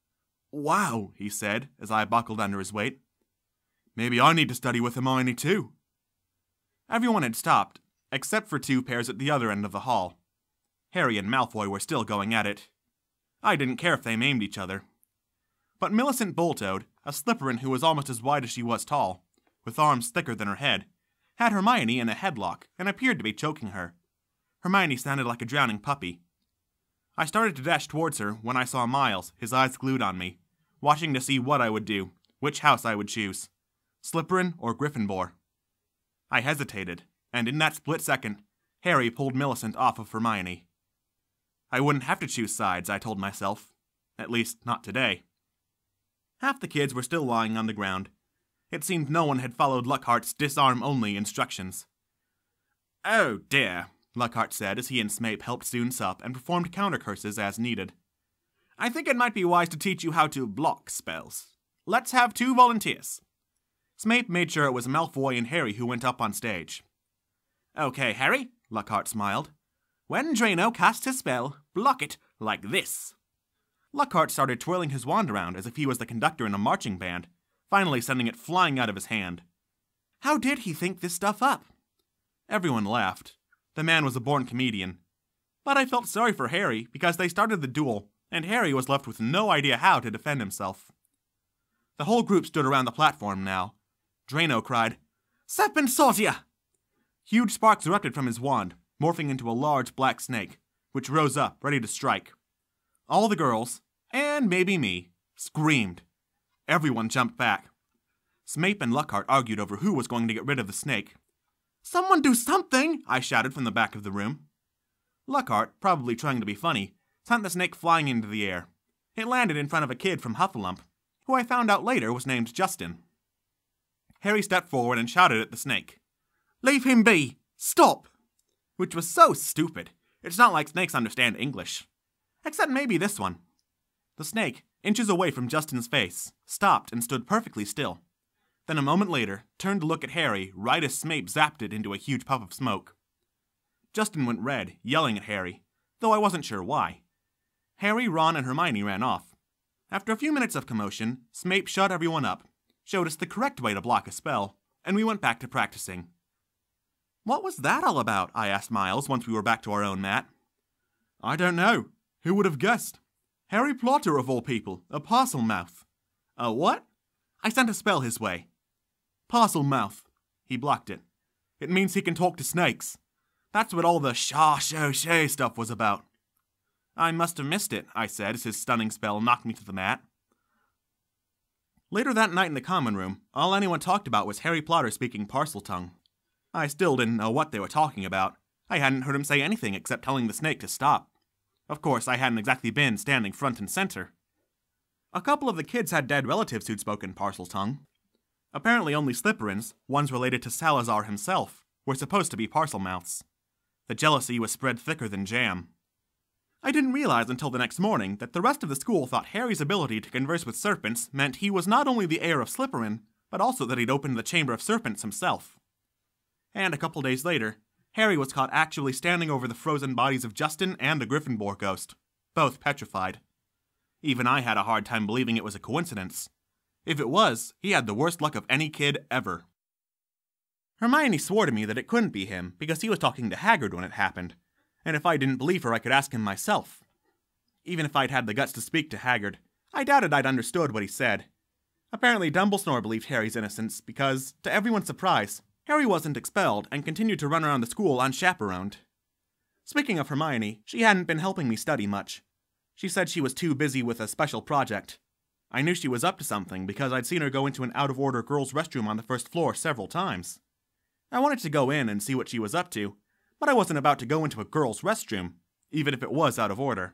Wow, he said, as I buckled under his weight. Maybe I need to study with Hermione too. Everyone had stopped, except for two pairs at the other end of the hall. Harry and Malfoy were still going at it. I didn't care if they maimed each other. But Millicent Boltoad, a Slytherin who was almost as wide as she was tall, with arms thicker than her head, had Hermione in a headlock and appeared to be choking her. Hermione sounded like a drowning puppy. I started to dash towards her when I saw Miles, his eyes glued on me, watching to see what I would do, which house I would choose, Slytherin or Gryffindor. I hesitated, and in that split second, Harry pulled Millicent off of Hermione. I wouldn't have to choose sides, I told myself. At least, not today. Half the kids were still lying on the ground. It seemed no one had followed Lockhart's disarm-only instructions. Oh dear, Lockhart said as he and Snape helped students up and performed counter-curses as needed. I think it might be wise to teach you how to block spells. Let's have two volunteers. Snape made sure it was Malfoy and Harry who went up on stage. Okay, Harry, Lockhart smiled. When Drano casts his spell, block it like this. Lockhart started twirling his wand around as if he was the conductor in a marching band, finally sending it flying out of his hand. How did he think this stuff up? Everyone laughed. The man was a born comedian. But I felt sorry for Harry because they started the duel, and Harry was left with no idea how to defend himself. The whole group stood around the platform now. Drano cried, "Serpent Sortia!" Huge sparks erupted from his wand, morphing into a large black snake, which rose up, ready to strike. All the girls, and maybe me, screamed. Everyone jumped back. Snape and Lockhart argued over who was going to get rid of the snake. "Someone do something!" I shouted from the back of the room. Lockhart, probably trying to be funny, sent the snake flying into the air. It landed in front of a kid from Huffalump, who I found out later was named Justin. Harry stepped forward and shouted at the snake, "Leave him be! Stop!" Which was so stupid. It's not like snakes understand English. Except maybe this one. The snake, inches away from Justin's face, stopped and stood perfectly still. Then a moment later, turned to look at Harry right as Snape zapped it into a huge puff of smoke. Justin went red, yelling at Harry, though I wasn't sure why. Harry, Ron, and Hermione ran off. After a few minutes of commotion, Snape shut everyone up, showed us the correct way to block a spell, and we went back to practicing. "What was that all about?" I asked Miles once we were back to our own mat. "I don't know. Who would have guessed? Harry Potter of all people, a parcel mouth." "A what?" I sent a spell his way. "Parcel mouth." He blocked it. "It means he can talk to snakes. That's what all the sha sho shay stuff was about." "I must have missed it," I said as his stunning spell knocked me to the mat. Later that night in the common room, all anyone talked about was Harry Potter speaking parcel tongue. I still didn't know what they were talking about. I hadn't heard him say anything except telling the snake to stop. Of course, I hadn't exactly been standing front and center. A couple of the kids had dead relatives who'd spoken parcel tongue. Apparently only Slytherins, ones related to Salazar himself, were supposed to be parcel mouths. The jealousy was spread thicker than jam. I didn't realize until the next morning that the rest of the school thought Harry's ability to converse with serpents meant he was not only the heir of Slytherin, but also that he'd opened the Chamber of Serpents himself. And a couple days later, Harry was caught actually standing over the frozen bodies of Justin and a Gryffindor ghost, both petrified. Even I had a hard time believing it was a coincidence. If it was, he had the worst luck of any kid ever. Hermione swore to me that it couldn't be him because he was talking to Hagrid when it happened, and if I didn't believe her I could ask him myself. Even if I'd had the guts to speak to Hagrid, I doubted I'd understood what he said. Apparently Dumbledore believed Harry's innocence because, to everyone's surprise, Harry wasn't expelled and continued to run around the school unchaperoned. Speaking of Hermione, she hadn't been helping me study much. She said she was too busy with a special project. I knew she was up to something because I'd seen her go into an out-of-order girls' restroom on the first floor several times. I wanted to go in and see what she was up to, but I wasn't about to go into a girls' restroom, even if it was out of order.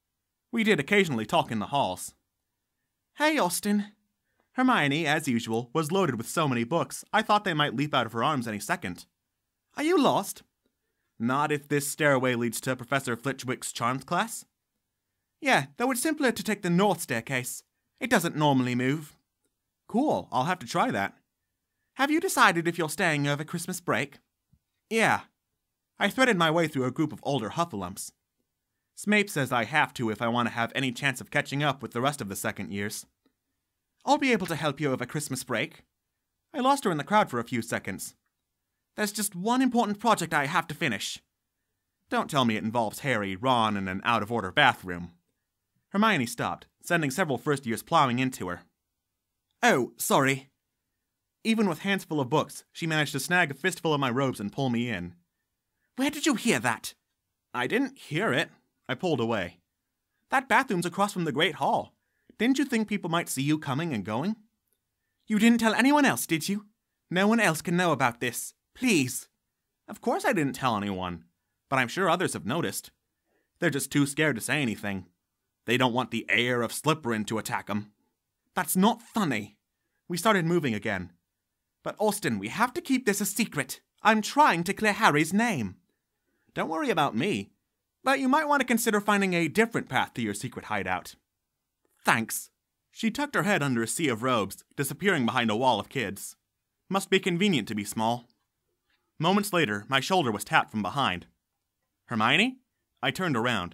We did occasionally talk in the halls. "Hey, Austin." Hermione, as usual, was loaded with so many books, I thought they might leap out of her arms any second. "Are you lost?" "Not if this stairway leads to Professor Flitwick's charms class." "Yeah, though it's simpler to take the north staircase. It doesn't normally move." "Cool, I'll have to try that." "Have you decided if you're staying over Christmas break?" "Yeah." I threaded my way through a group of older Huffalumps. Snape says I have to if I want to have any chance of catching up with the rest of the second years. "I'll be able to help you over Christmas break." I lost her in the crowd for a few seconds. "There's just one important project I have to finish." Don't tell me it involves Harry, Ron, and an out-of-order bathroom. Hermione stopped, sending several first years plowing into her. "Oh, sorry." Even with hands full of books, she managed to snag a fistful of my robes and pull me in. "Where did you hear that?" "I didn't hear it." I pulled away. "That bathroom's across from the Great Hall. Didn't you think people might see you coming and going?" "You didn't tell anyone else, did you? No one else can know about this. Please." "Of course I didn't tell anyone, but I'm sure others have noticed. They're just too scared to say anything. They don't want the heir of Slytherin to attack them." "That's not funny." We started moving again. "But Austin, we have to keep this a secret. I'm trying to clear Harry's name." "Don't worry about me, but you might want to consider finding a different path to your secret hideout." "Thanks." She tucked her head under a sea of robes, disappearing behind a wall of kids. Must be convenient to be small. Moments later, my shoulder was tapped from behind. "Hermione?" I turned around.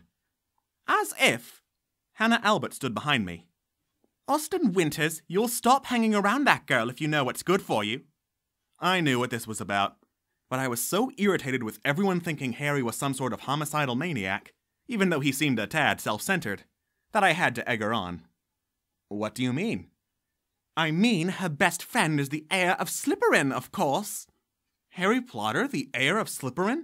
"As if." Hannah Albert stood behind me. "Austin Winters, you'll stop hanging around that girl if you know what's good for you." I knew what this was about, but I was so irritated with everyone thinking Harry was some sort of homicidal maniac, even though he seemed a tad self-centered, that I had to egg her on. What do you mean? I mean her best friend is the heir of Slytherin, of course. Harry Potter, the heir of Slytherin?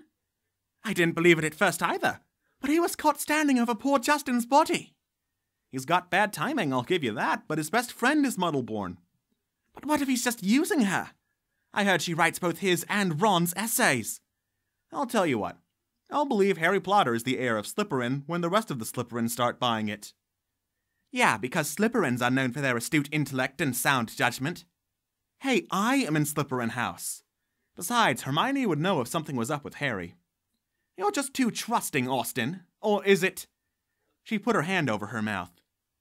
I didn't believe it at first either, but he was caught standing over poor Justin's body. He's got bad timing, I'll give you that, but his best friend is Muggleborn. But what if he's just using her? I heard she writes both his and Ron's essays. I'll tell you what, I'll believe Harry Potter is the heir of Slytherin when the rest of the Slytherins start buying it. Yeah, because Slytherins are known for their astute intellect and sound judgment. Hey, I am in Slytherin House. Besides, Hermione would know if something was up with Harry. You're just too trusting, Austin. Or is it? She put her hand over her mouth.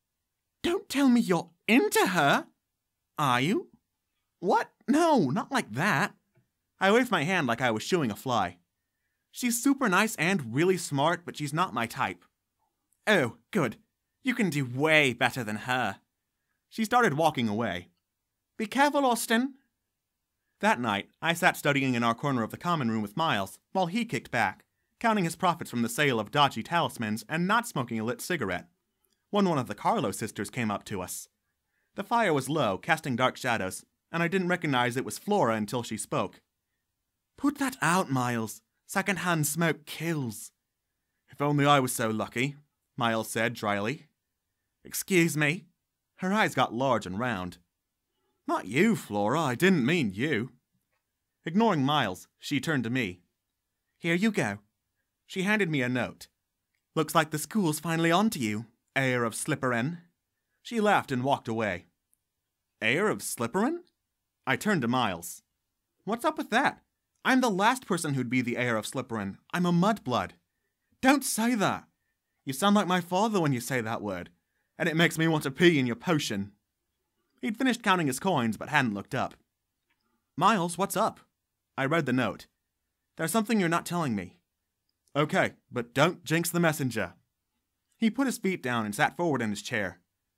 Don't tell me you're into her. Are you? What? No, not like that. I waved my hand like I was shooing a fly. She's super nice and really smart, but she's not my type. Oh, good. You can do way better than her. She started walking away. Be careful, Austin. That night, I sat studying in our corner of the common room with Miles, while he kicked back, counting his profits from the sale of dodgy talismans and not smoking a lit cigarette, when one of the Carlo sisters came up to us. The fire was low, casting dark shadows, and I didn't recognize it was Flora until she spoke. Put that out, Miles. Second-hand smoke kills. If only I was so lucky, Miles said dryly. Excuse me? Her eyes got large and round. Not you, Flora, I didn't mean you. Ignoring Miles, she turned to me. Here you go. She handed me a note. Looks like the school's finally onto you, heir of Slytherin. She laughed and walked away. Heir of Slytherin? I turned to Miles. What's up with that? I'm the last person who'd be the heir of Slytherin. I'm a mudblood. Don't say that. You sound like my father when you say that word, and it makes me want to pee in your potion. He'd finished counting his coins but hadn't looked up. Miles, what's up? I read the note. There's something you're not telling me. Okay, but don't jinx the messenger. He put his feet down and sat forward in his chair.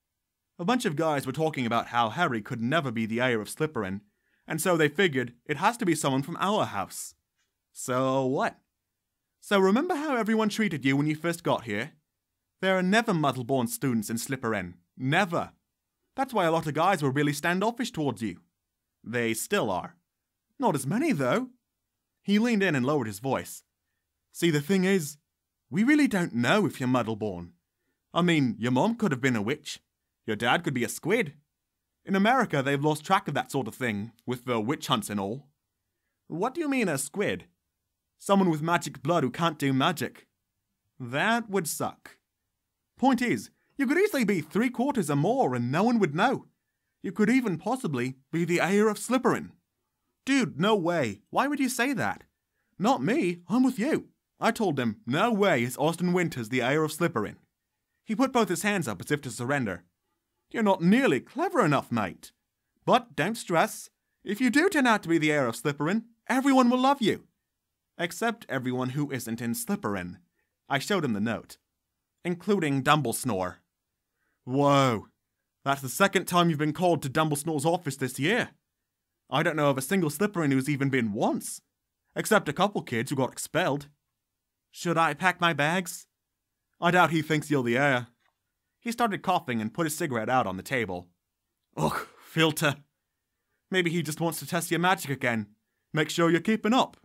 A bunch of guys were talking about how Harry could never be the heir of Slytherin, and so they figured it has to be someone from our house. So what? So remember how everyone treated you when you first got here? There are never Muggleborn students in Slytherin. Never. That's why a lot of guys were really standoffish towards you. They still are. Not as many, though. He leaned in and lowered his voice. See, the thing is, we really don't know if you're Muggleborn. I mean, your mom could have been a witch. Your dad could be a squid. In America, they've lost track of that sort of thing, with the witch hunts and all. What do you mean a squid? Someone with magic blood who can't do magic. That would suck. Point is, you could easily be three quarters or more and no one would know. You could even possibly be the heir of Slytherin. Dude, no way. Why would you say that? Not me, I'm with you. I told him, no way is Austin Winters the heir of Slytherin. He put both his hands up as if to surrender. You're not nearly clever enough, mate. But don't stress. If you do turn out to be the heir of Slytherin, everyone will love you. Except everyone who isn't in Slytherin. I showed him the note. Including Dumblesnore. Whoa. That's the second time you've been called to Dumblesnore's office this year. I don't know of a single Slytherin who's even been once. Except a couple kids who got expelled. Should I pack my bags? I doubt he thinks you're the heir. He started coughing and put his cigarette out on the table. Ugh, filter. Maybe he just wants to test your magic again. Make sure you're keeping up.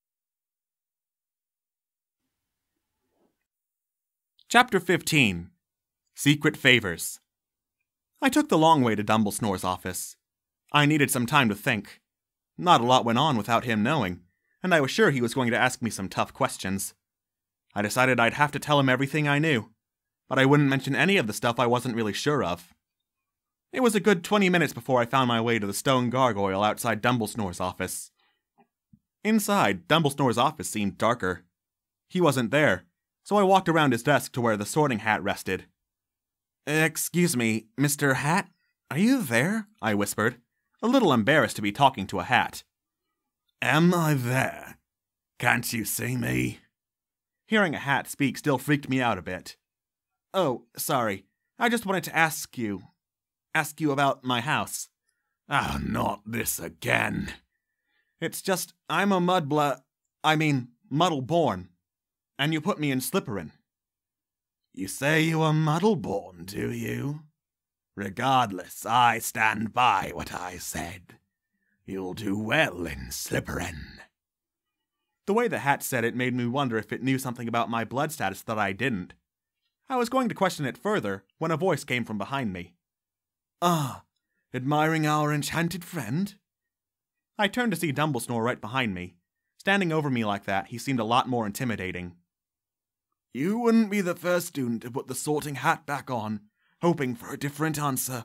Chapter fifteen. Secret Favors. I took the long way to Dumblesnore's office. I needed some time to think. Not a lot went on without him knowing, and I was sure he was going to ask me some tough questions. I decided I'd have to tell him everything I knew, but I wouldn't mention any of the stuff I wasn't really sure of. It was a good twenty minutes before I found my way to the stone gargoyle outside Dumblesnore's office. Inside, Dumblesnore's office seemed darker. He wasn't there, so I walked around his desk to where the sorting hat rested. Excuse me, Mister Hat? Are you there? I whispered, a little embarrassed to be talking to a hat. Am I there? Can't you see me? Hearing a hat speak still freaked me out a bit. Oh, sorry. I just wanted to ask you... Ask you about my house. Ah, oh, not this again. It's just, I'm a mudbla... I mean, muddle-born. And you put me in Slytherin. You say you are muddle-born, do you? Regardless, I stand by what I said. You'll do well in Slytherin. The way the hat said it made me wonder if it knew something about my blood status that I didn't. I was going to question it further when a voice came from behind me. Ah, admiring our enchanted friend? I turned to see Dumblesnore right behind me. Standing over me like that, he seemed a lot more intimidating. You wouldn't be the first student to put the sorting hat back on, hoping for a different answer.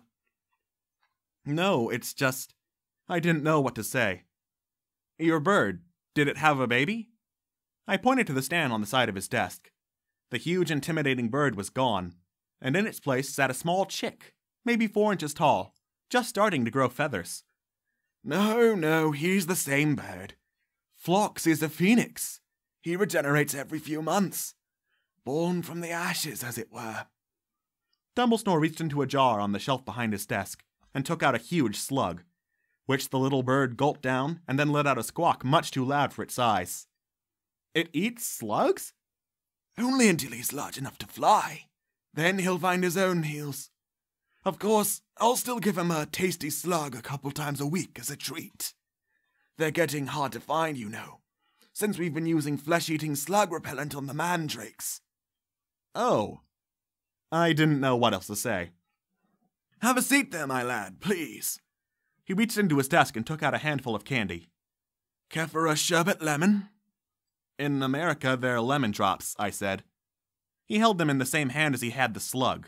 No, it's just... I didn't know what to say. Your bird, did it have a baby? I pointed to the stand on the side of his desk. The huge, intimidating bird was gone, and in its place sat a small chick, maybe four inches tall, just starting to grow feathers. No, no, he's the same bird. Phlox is a phoenix. He regenerates every few months. Born from the ashes, as it were. Dumblesnore reached into a jar on the shelf behind his desk and took out a huge slug, which the little bird gulped down and then let out a squawk much too loud for its size. It eats slugs? Only until he's large enough to fly. Then he'll find his own meals. Of course, I'll still give him a tasty slug a couple times a week as a treat. They're getting hard to find, you know, since we've been using flesh-eating slug repellent on the mandrakes. Oh. I didn't know what else to say. Have a seat there, my lad, please. He reached into his desk and took out a handful of candy. Care for a sherbet lemon? In America, they're lemon drops, I said. He held them in the same hand as he had the slug.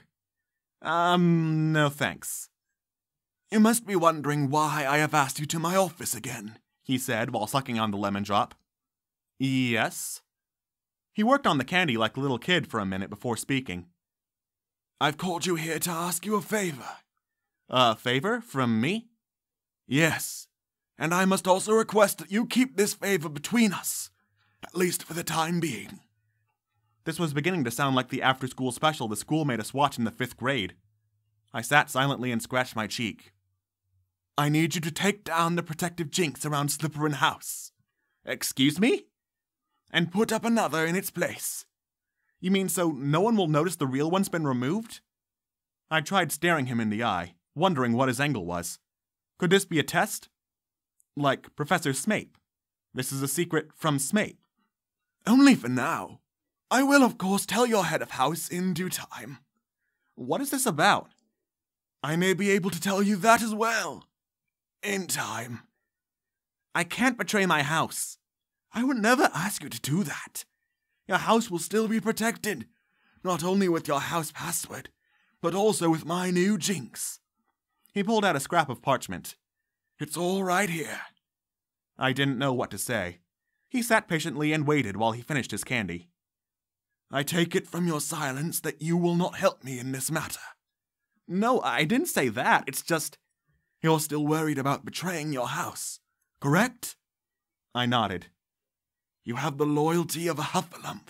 Um, no thanks. You must be wondering why I have asked you to my office again, he said while sucking on the lemon drop. Yes? He worked on the candy like a little kid for a minute before speaking. I've called you here to ask you a favor. A favor from me? Yes, and I must also request that you keep this favor between us, at least for the time being. This was beginning to sound like the after-school special the school made us watch in the fifth grade. I sat silently and scratched my cheek. I need you to take down the protective jinx around Slytherin House. Excuse me? And put up another in its place. You mean so no one will notice the real one's been removed? I tried staring him in the eye, wondering what his angle was. Could this be a test? Like Professor Snape. This is a secret from Snape. Only for now. I will, of course, tell your head of house in due time. What is this about? I may be able to tell you that as well. In time. I can't betray my house. I would never ask you to do that. Your house will still be protected, not only with your house password, but also with my new jinx. He pulled out a scrap of parchment. It's all right here. I didn't know what to say. He sat patiently and waited while he finished his candy. I take it from your silence that you will not help me in this matter. No, I didn't say that. It's just... You're still worried about betraying your house, correct? I nodded. You have the loyalty of a Huffalump.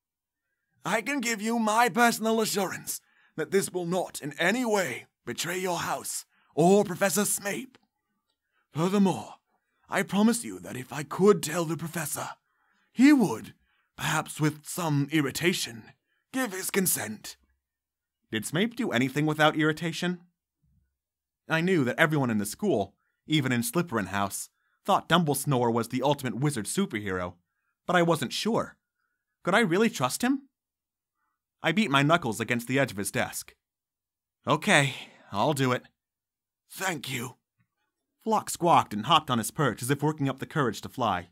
I can give you my personal assurance that this will not in any way betray your house or Professor Snape. Furthermore, I promise you that if I could tell the professor, he would, perhaps with some irritation, give his consent. Did Snape do anything without irritation? I knew that everyone in the school, even in Slytherin House, thought Dumblesnore was the ultimate wizard superhero, but I wasn't sure. Could I really trust him? I beat my knuckles against the edge of his desk. Okay, I'll do it. Thank you. Flock squawked and hopped on his perch as if working up the courage to fly.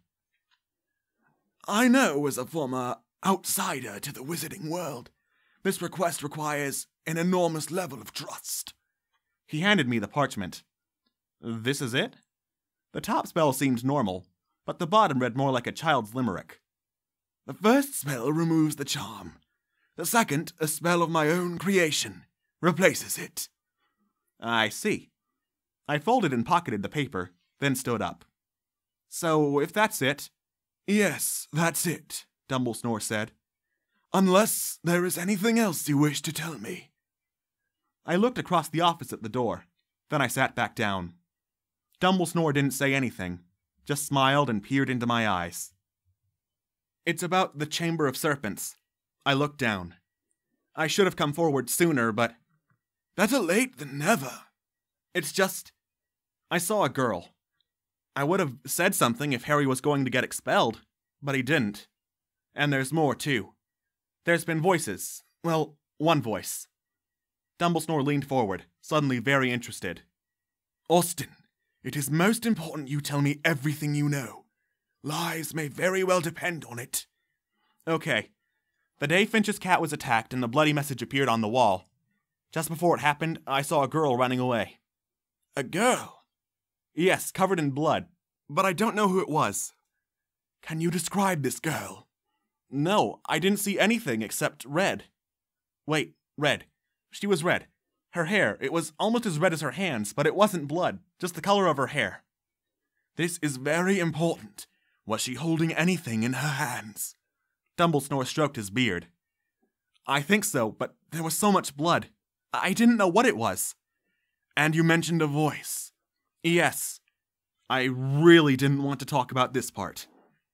I know as a former outsider to the wizarding world, this request requires an enormous level of trust. He handed me the parchment. This is it? The top spell seemed normal, but the bottom read more like a child's limerick. The first spell removes the charm. The second, a spell of my own creation, replaces it. I see. I folded and pocketed the paper, then stood up. So, if that's it... Yes, that's it, Dumblesnore said. Unless there is anything else you wish to tell me. I looked across the office at the door. Then I sat back down. Dumblesnore didn't say anything, just smiled and peered into my eyes. It's about the Chamber of Serpents. I looked down. I should have come forward sooner, but better late than never. It's just, I saw a girl. I would have said something if Harry was going to get expelled, but he didn't. And there's more, too. There's been voices. Well, one voice. Dumbledore leaned forward, suddenly very interested. Austin, it is most important you tell me everything you know. Lies may very well depend on it. Okay. The day Finch's cat was attacked and the bloody message appeared on the wall. Just before it happened, I saw a girl running away. A girl? Yes, covered in blood, but I don't know who it was. Can you describe this girl? No, I didn't see anything except red. Wait, red. She was red. Her hair, it was almost as red as her hands, but it wasn't blood, just the color of her hair. This is very important. Was she holding anything in her hands? Dumbledore stroked his beard. I think so, but there was so much blood. I didn't know what it was. And you mentioned a voice. Yes. I really didn't want to talk about this part.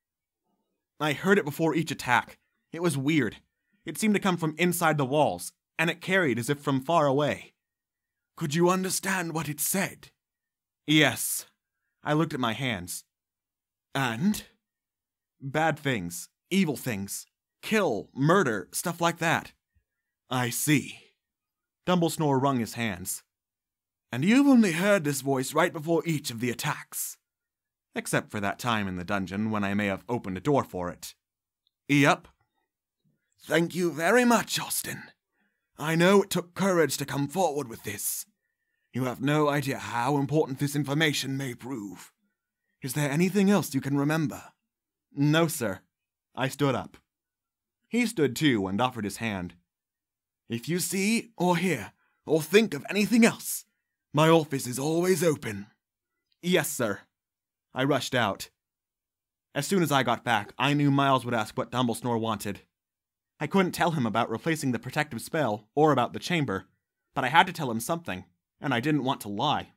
I heard it before each attack. It was weird. It seemed to come from inside the walls, and it carried as if from far away. Could you understand what it said? Yes. I looked at my hands. And? Bad things. Evil things. Kill, murder, stuff like that. I see. Dumbledore wrung his hands. And you've only heard this voice right before each of the attacks? Except for that time in the dungeon when I may have opened a door for it. Yep. Thank you very much, Austin. I know it took courage to come forward with this. You have no idea how important this information may prove. Is there anything else you can remember? No, sir. I stood up. He stood too and offered his hand. If you see, or hear, or think of anything else, my office is always open. Yes, sir. I rushed out. As soon as I got back, I knew Miles would ask what Dumbledore wanted. I couldn't tell him about replacing the protective spell or about the chamber, but I had to tell him something, and I didn't want to lie.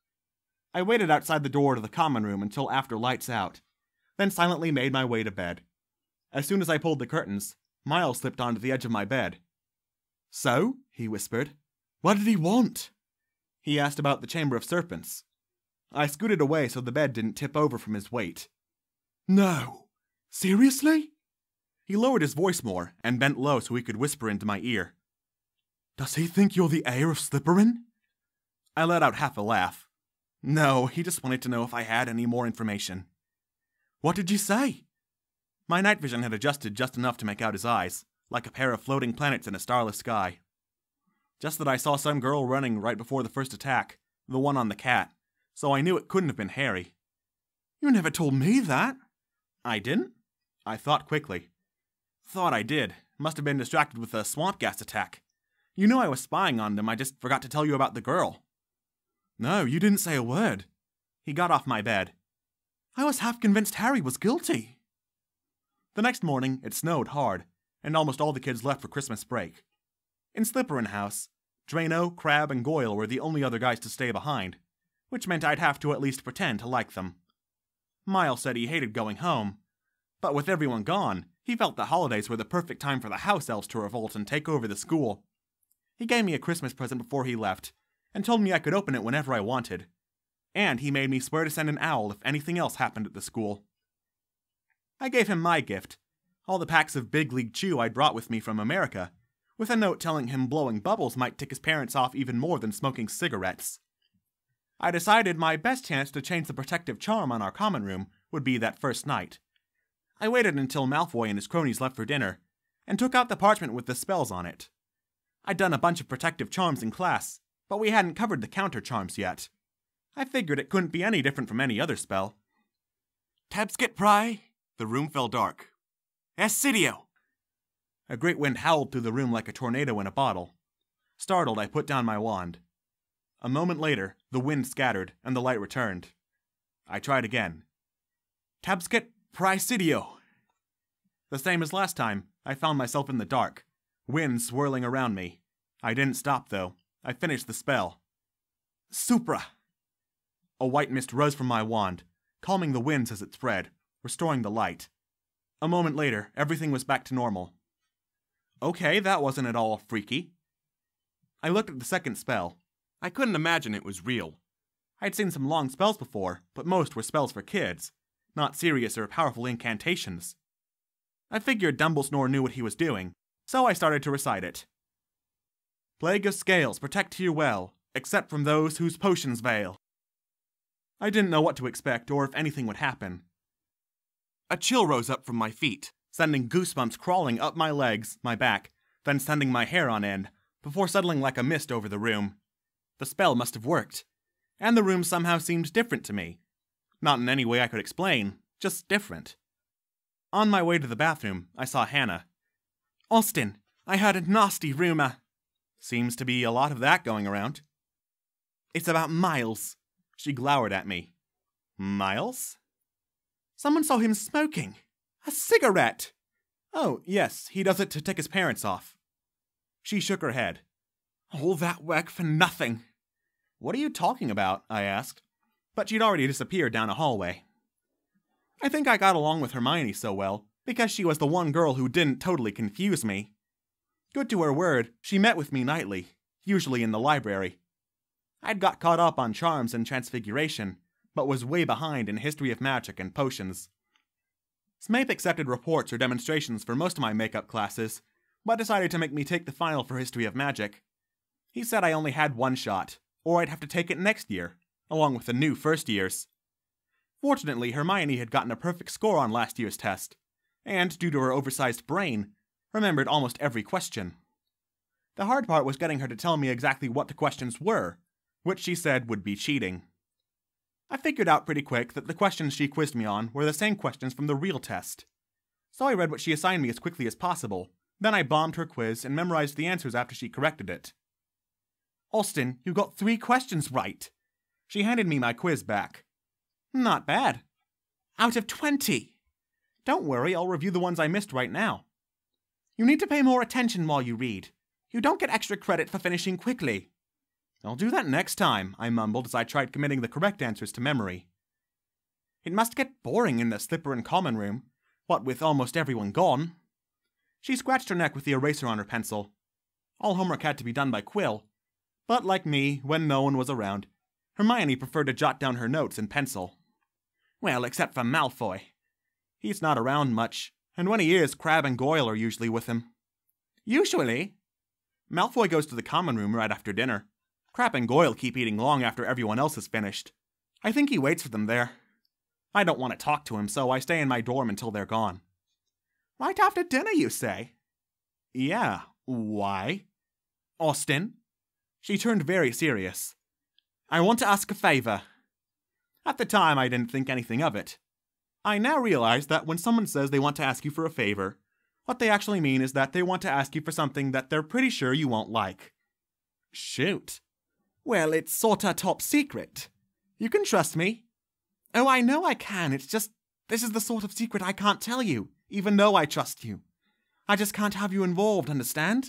I waited outside the door to the common room until after lights out, then silently made my way to bed. As soon as I pulled the curtains, Miles slipped onto the edge of my bed. So, he whispered. What did he want? He asked about the Chamber of Serpents. I scooted away so the bed didn't tip over from his weight. No. Seriously? He lowered his voice more and bent low so he could whisper into my ear. Does he think you're the heir of Slytherin? I let out half a laugh. No, he just wanted to know if I had any more information. What did you say? My night vision had adjusted just enough to make out his eyes, like a pair of floating planets in a starless sky. Just that I saw some girl running right before the first attack, the one on the cat, so I knew it couldn't have been Harry. You never told me that. I didn't? I thought quickly. Thought I did. Must have been distracted with the swamp gas attack. You knew I was spying on them, I just forgot to tell you about the girl. No, you didn't say a word. He got off my bed. I was half convinced Harry was guilty. The next morning, it snowed hard, and almost all the kids left for Christmas break. In Slytherin House, Drano, Crabbe, and Goyle were the only other guys to stay behind, which meant I'd have to at least pretend to like them. Miles said he hated going home, but with everyone gone, he felt the holidays were the perfect time for the house elves to revolt and take over the school. He gave me a Christmas present before he left, and told me I could open it whenever I wanted. And he made me swear to send an owl if anything else happened at the school. I gave him my gift, all the packs of Big League Chew I'd brought with me from America, with a note telling him blowing bubbles might tick his parents off even more than smoking cigarettes. I decided my best chance to change the protective charm on our common room would be that first night. I waited until Malfoy and his cronies left for dinner, and took out the parchment with the spells on it. I'd done a bunch of protective charms in class, but we hadn't covered the counter charms yet. I figured it couldn't be any different from any other spell. Tabsket Pry. The room fell dark. Assidio. A great wind howled through the room like a tornado in a bottle. Startled, I put down my wand. A moment later, the wind scattered, and the light returned. I tried again. Tabsket Prysidio. The same as last time, I found myself in the dark, wind swirling around me. I didn't stop, though. I finished the spell. Supra. A white mist rose from my wand, calming the winds as it spread, restoring the light. A moment later, everything was back to normal. Okay, that wasn't at all freaky. I looked at the second spell. I couldn't imagine it was real. I'd seen some long spells before, but most were spells for kids, not serious or powerful incantations. I figured Dumblesnore knew what he was doing, so I started to recite it. Plague of scales, protect you well, except from those whose potions veil. I didn't know what to expect or if anything would happen. A chill rose up from my feet, sending goosebumps crawling up my legs, my back, then sending my hair on end, before settling like a mist over the room. The spell must have worked, and the room somehow seemed different to me. Not in any way I could explain, just different. On my way to the bathroom, I saw Hannah. "Austin, I heard a nasty rumor." Seems to be a lot of that going around. "It's about Miles." She glowered at me. "Miles?" "Someone saw him smoking. A cigarette." "Oh, yes, he does it to tick his parents off." She shook her head. "All that work for nothing." "What are you talking about?" I asked, but she'd already disappeared down a hallway. I think I got along with Hermione so well because she was the one girl who didn't totally confuse me. Good to her word, she met with me nightly, usually in the library. I'd got caught up on charms and transfiguration, but was way behind in history of magic and potions. Snape accepted reports or demonstrations for most of my makeup classes, but decided to make me take the final for history of magic. He said I only had one shot, or I'd have to take it next year, along with the new first years. Fortunately, Hermione had gotten a perfect score on last year's test, and due to her oversized brain, remembered almost every question. The hard part was getting her to tell me exactly what the questions were, which she said would be cheating. I figured out pretty quick that the questions she quizzed me on were the same questions from the real test. So I read what she assigned me as quickly as possible, then I bombed her quiz and memorized the answers after she corrected it. "Austin, you got three questions right." She handed me my quiz back. "Not bad. Out of twenty. Don't worry, I'll review the ones I missed right now." "You need to pay more attention while you read. You don't get extra credit for finishing quickly." "I'll do that next time," I mumbled as I tried committing the correct answers to memory. "It must get boring in the slipper and common room, what with almost everyone gone." She scratched her neck with the eraser on her pencil. All homework had to be done by Quill, but like me, when no one was around, Hermione preferred to jot down her notes in pencil. Well, except for Malfoy. He's not around much, and when he is, Crabbe and Goyle are usually with him. "Usually?" "Malfoy goes to the common room right after dinner. Crabbe and Goyle keep eating long after everyone else is finished. I think he waits for them there. I don't want to talk to him, so I stay in my dorm until they're gone." "Right after dinner, you say?" "Yeah, why?" "Austin?" She turned very serious. "I want to ask a favor." At the time, I didn't think anything of it. I now realize that when someone says they want to ask you for a favor, what they actually mean is that they want to ask you for something that they're pretty sure you won't like. Shoot. "Well, it's sorta top secret. You can trust me." "Oh, I know I can, it's just, this is the sort of secret I can't tell you, even though I trust you. I just can't have you involved, understand?"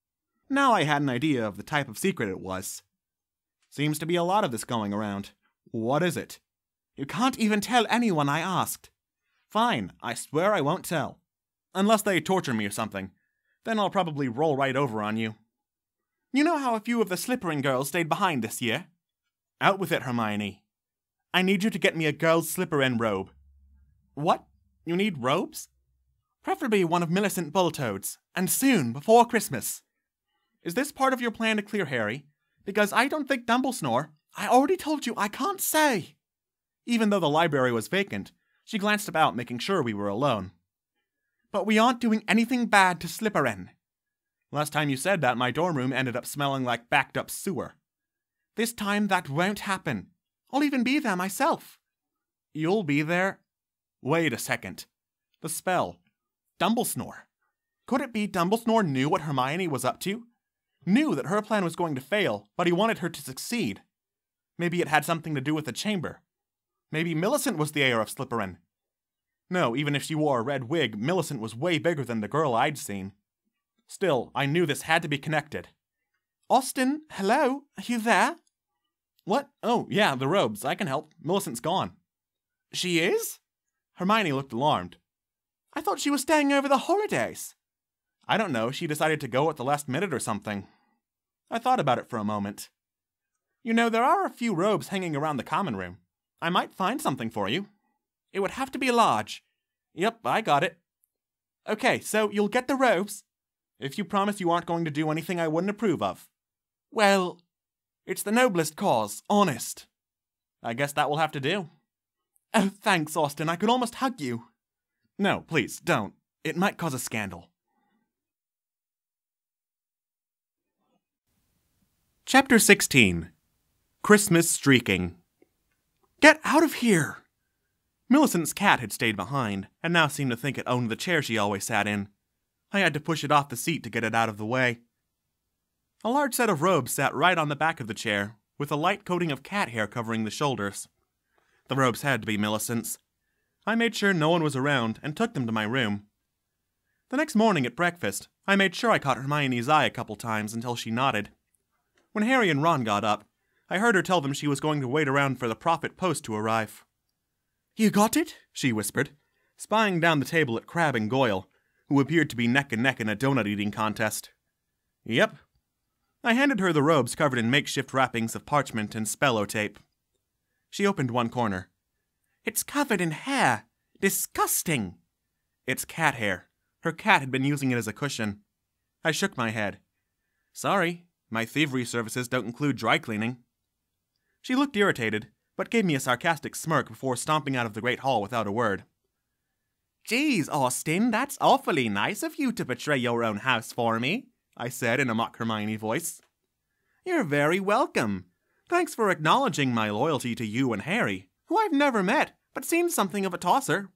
Now I had an idea of the type of secret it was. Seems to be a lot of this going around. What is it? "You can't even tell anyone I asked." "Fine, I swear I won't tell. Unless they torture me or something. Then I'll probably roll right over on you." "You know how a few of the Slytherin girls stayed behind this year?" "Out with it, Hermione." "I need you to get me a girl's Slytherin robe." "What? You need robes?" "Preferably one of Millicent Bultoad's, and soon, before Christmas." "Is this part of your plan to clear Harry? Because I don't think Dumblesnore—" "I already told you I can't say." Even though the library was vacant, she glanced about, making sure we were alone. "But we aren't doing anything bad to Slytherin." "Last time you said that, my dorm room ended up smelling like backed-up sewer." "This time that won't happen. I'll even be there myself." "You'll be there?" Wait a second. The spell. Dumblesnore. Could it be Dumblesnore knew what Hermione was up to? Knew that her plan was going to fail, but he wanted her to succeed. Maybe it had something to do with the chamber. Maybe Millicent was the heir of Slytherin. No, even if she wore a red wig, Millicent was way bigger than the girl I'd seen. Still, I knew this had to be connected. "Austin, hello? Are you there?" "What? Oh, yeah, the robes. I can help. Millicent's gone." She is? Hermione looked alarmed. I thought she was staying over the holidays. I don't know, she decided to go at the last minute or something. I thought about it for a moment. You know, there are a few robes hanging around the common room. I might find something for you. It would have to be large. Yep, I got it. Okay, so you'll get the robes, if you promise you aren't going to do anything I wouldn't approve of. Well, it's the noblest cause, honest. I guess that will have to do. Oh, thanks, Austin, I could almost hug you. No, please, don't. It might cause a scandal. Chapter sixteen. Christmas Streaking. Get out of here! Millicent's cat had stayed behind, and now seemed to think it owned the chair she always sat in. I had to push it off the seat to get it out of the way. A large set of robes sat right on the back of the chair, with a light coating of cat hair covering the shoulders. The robes had to be Millicent's. I made sure no one was around and took them to my room. The next morning at breakfast, I made sure I caught Hermione's eye a couple times until she nodded. When Harry and Ron got up, I heard her tell them she was going to wait around for the Prophet Post to arrive. You got it? She whispered, spying down the table at Crabbe and Goyle, who appeared to be neck and neck in a donut-eating contest. Yep. I handed her the robes covered in makeshift wrappings of parchment and spello tape. She opened one corner. It's covered in hair. Disgusting! It's cat hair. Her cat had been using it as a cushion. I shook my head. Sorry, my thievery services don't include dry cleaning. She looked irritated, but gave me a sarcastic smirk before stomping out of the great hall without a word. Geez, Austin, that's awfully nice of you to betray your own house for me, I said in a mock Hermione voice. You're very welcome. Thanks for acknowledging my loyalty to you and Harry, who I've never met, but seems something of a tosser.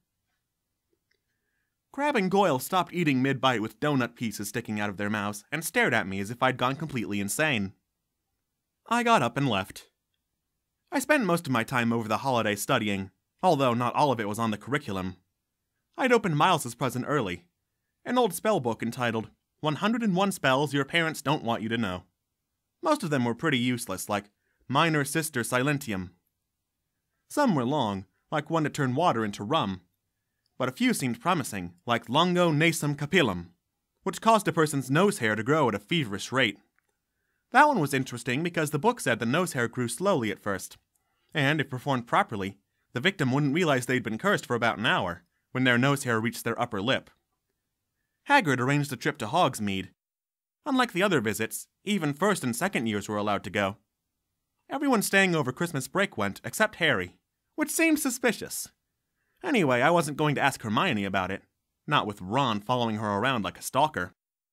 Crabbe and Goyle stopped eating mid-bite with donut pieces sticking out of their mouths and stared at me as if I'd gone completely insane. I got up and left. I spent most of my time over the holiday studying, although not all of it was on the curriculum. I'd opened Miles's present early, an old spell book entitled one hundred and one Spells Your Parents Don't Want You to Know. Most of them were pretty useless, like Minor Sister Silentium. Some were long, like one to turn water into rum, but a few seemed promising, like Longo Nasum Capillum, which caused a person's nose hair to grow at a feverish rate. That one was interesting because the book said the nose hair grew slowly at first, and if performed properly, the victim wouldn't realize they'd been cursed for about an hour, when their nose hair reached their upper lip. Hagrid arranged a trip to Hogsmeade. Unlike the other visits, even first and second years were allowed to go. Everyone staying over Christmas break went, except Harry, which seemed suspicious. Anyway, I wasn't going to ask Hermione about it, not with Ron following her around like a stalker.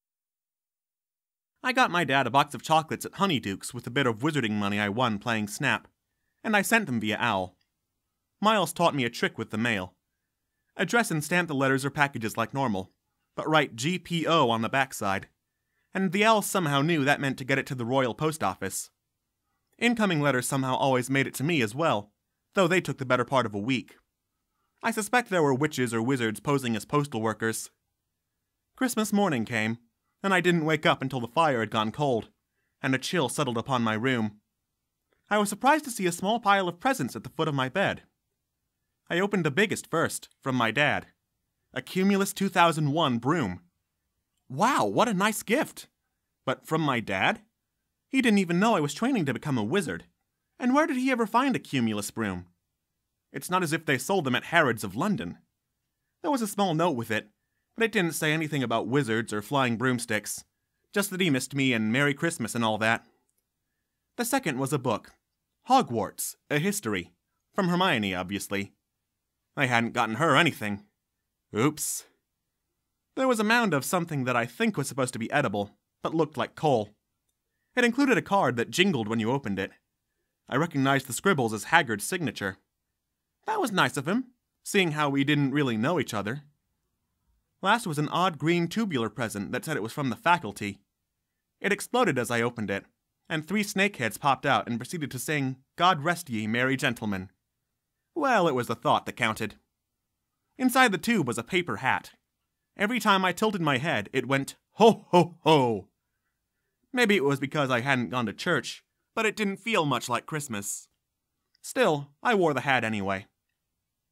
I got my dad a box of chocolates at Honeyduke's with a bit of wizarding money I won playing Snap, and I sent them via Owl. Miles taught me a trick with the mail. Address and stamp the letters or packages like normal, but write G P O on the backside, and the Owl somehow knew that meant to get it to the Royal Post Office. Incoming letters somehow always made it to me as well, though they took the better part of a week. I suspect there were witches or wizards posing as postal workers. Christmas morning came, and I didn't wake up until the fire had gone cold, and a chill settled upon my room. I was surprised to see a small pile of presents at the foot of my bed. I opened the biggest first, from my dad. A Cumulus two thousand one broom. Wow, what a nice gift! But from my dad? He didn't even know I was training to become a wizard. And where did he ever find a Cumulus broom? It's not as if they sold them at Harrods of London. There was a small note with it, but it didn't say anything about wizards or flying broomsticks. Just that he missed me and Merry Christmas and all that. The second was a book. Hogwarts, a history. From Hermione, obviously. I hadn't gotten her anything. Oops. There was a mound of something that I think was supposed to be edible, but looked like coal. It included a card that jingled when you opened it. I recognized the scribbles as Hagrid's signature. That was nice of him, seeing how we didn't really know each other. Last was an odd green tubular present that said it was from the faculty. It exploded as I opened it, and three snake heads popped out and proceeded to sing, God rest ye, merry gentlemen. Well, it was the thought that counted. Inside the tube was a paper hat. Every time I tilted my head, it went, ho, ho, ho. Maybe it was because I hadn't gone to church, but it didn't feel much like Christmas. Still, I wore the hat anyway.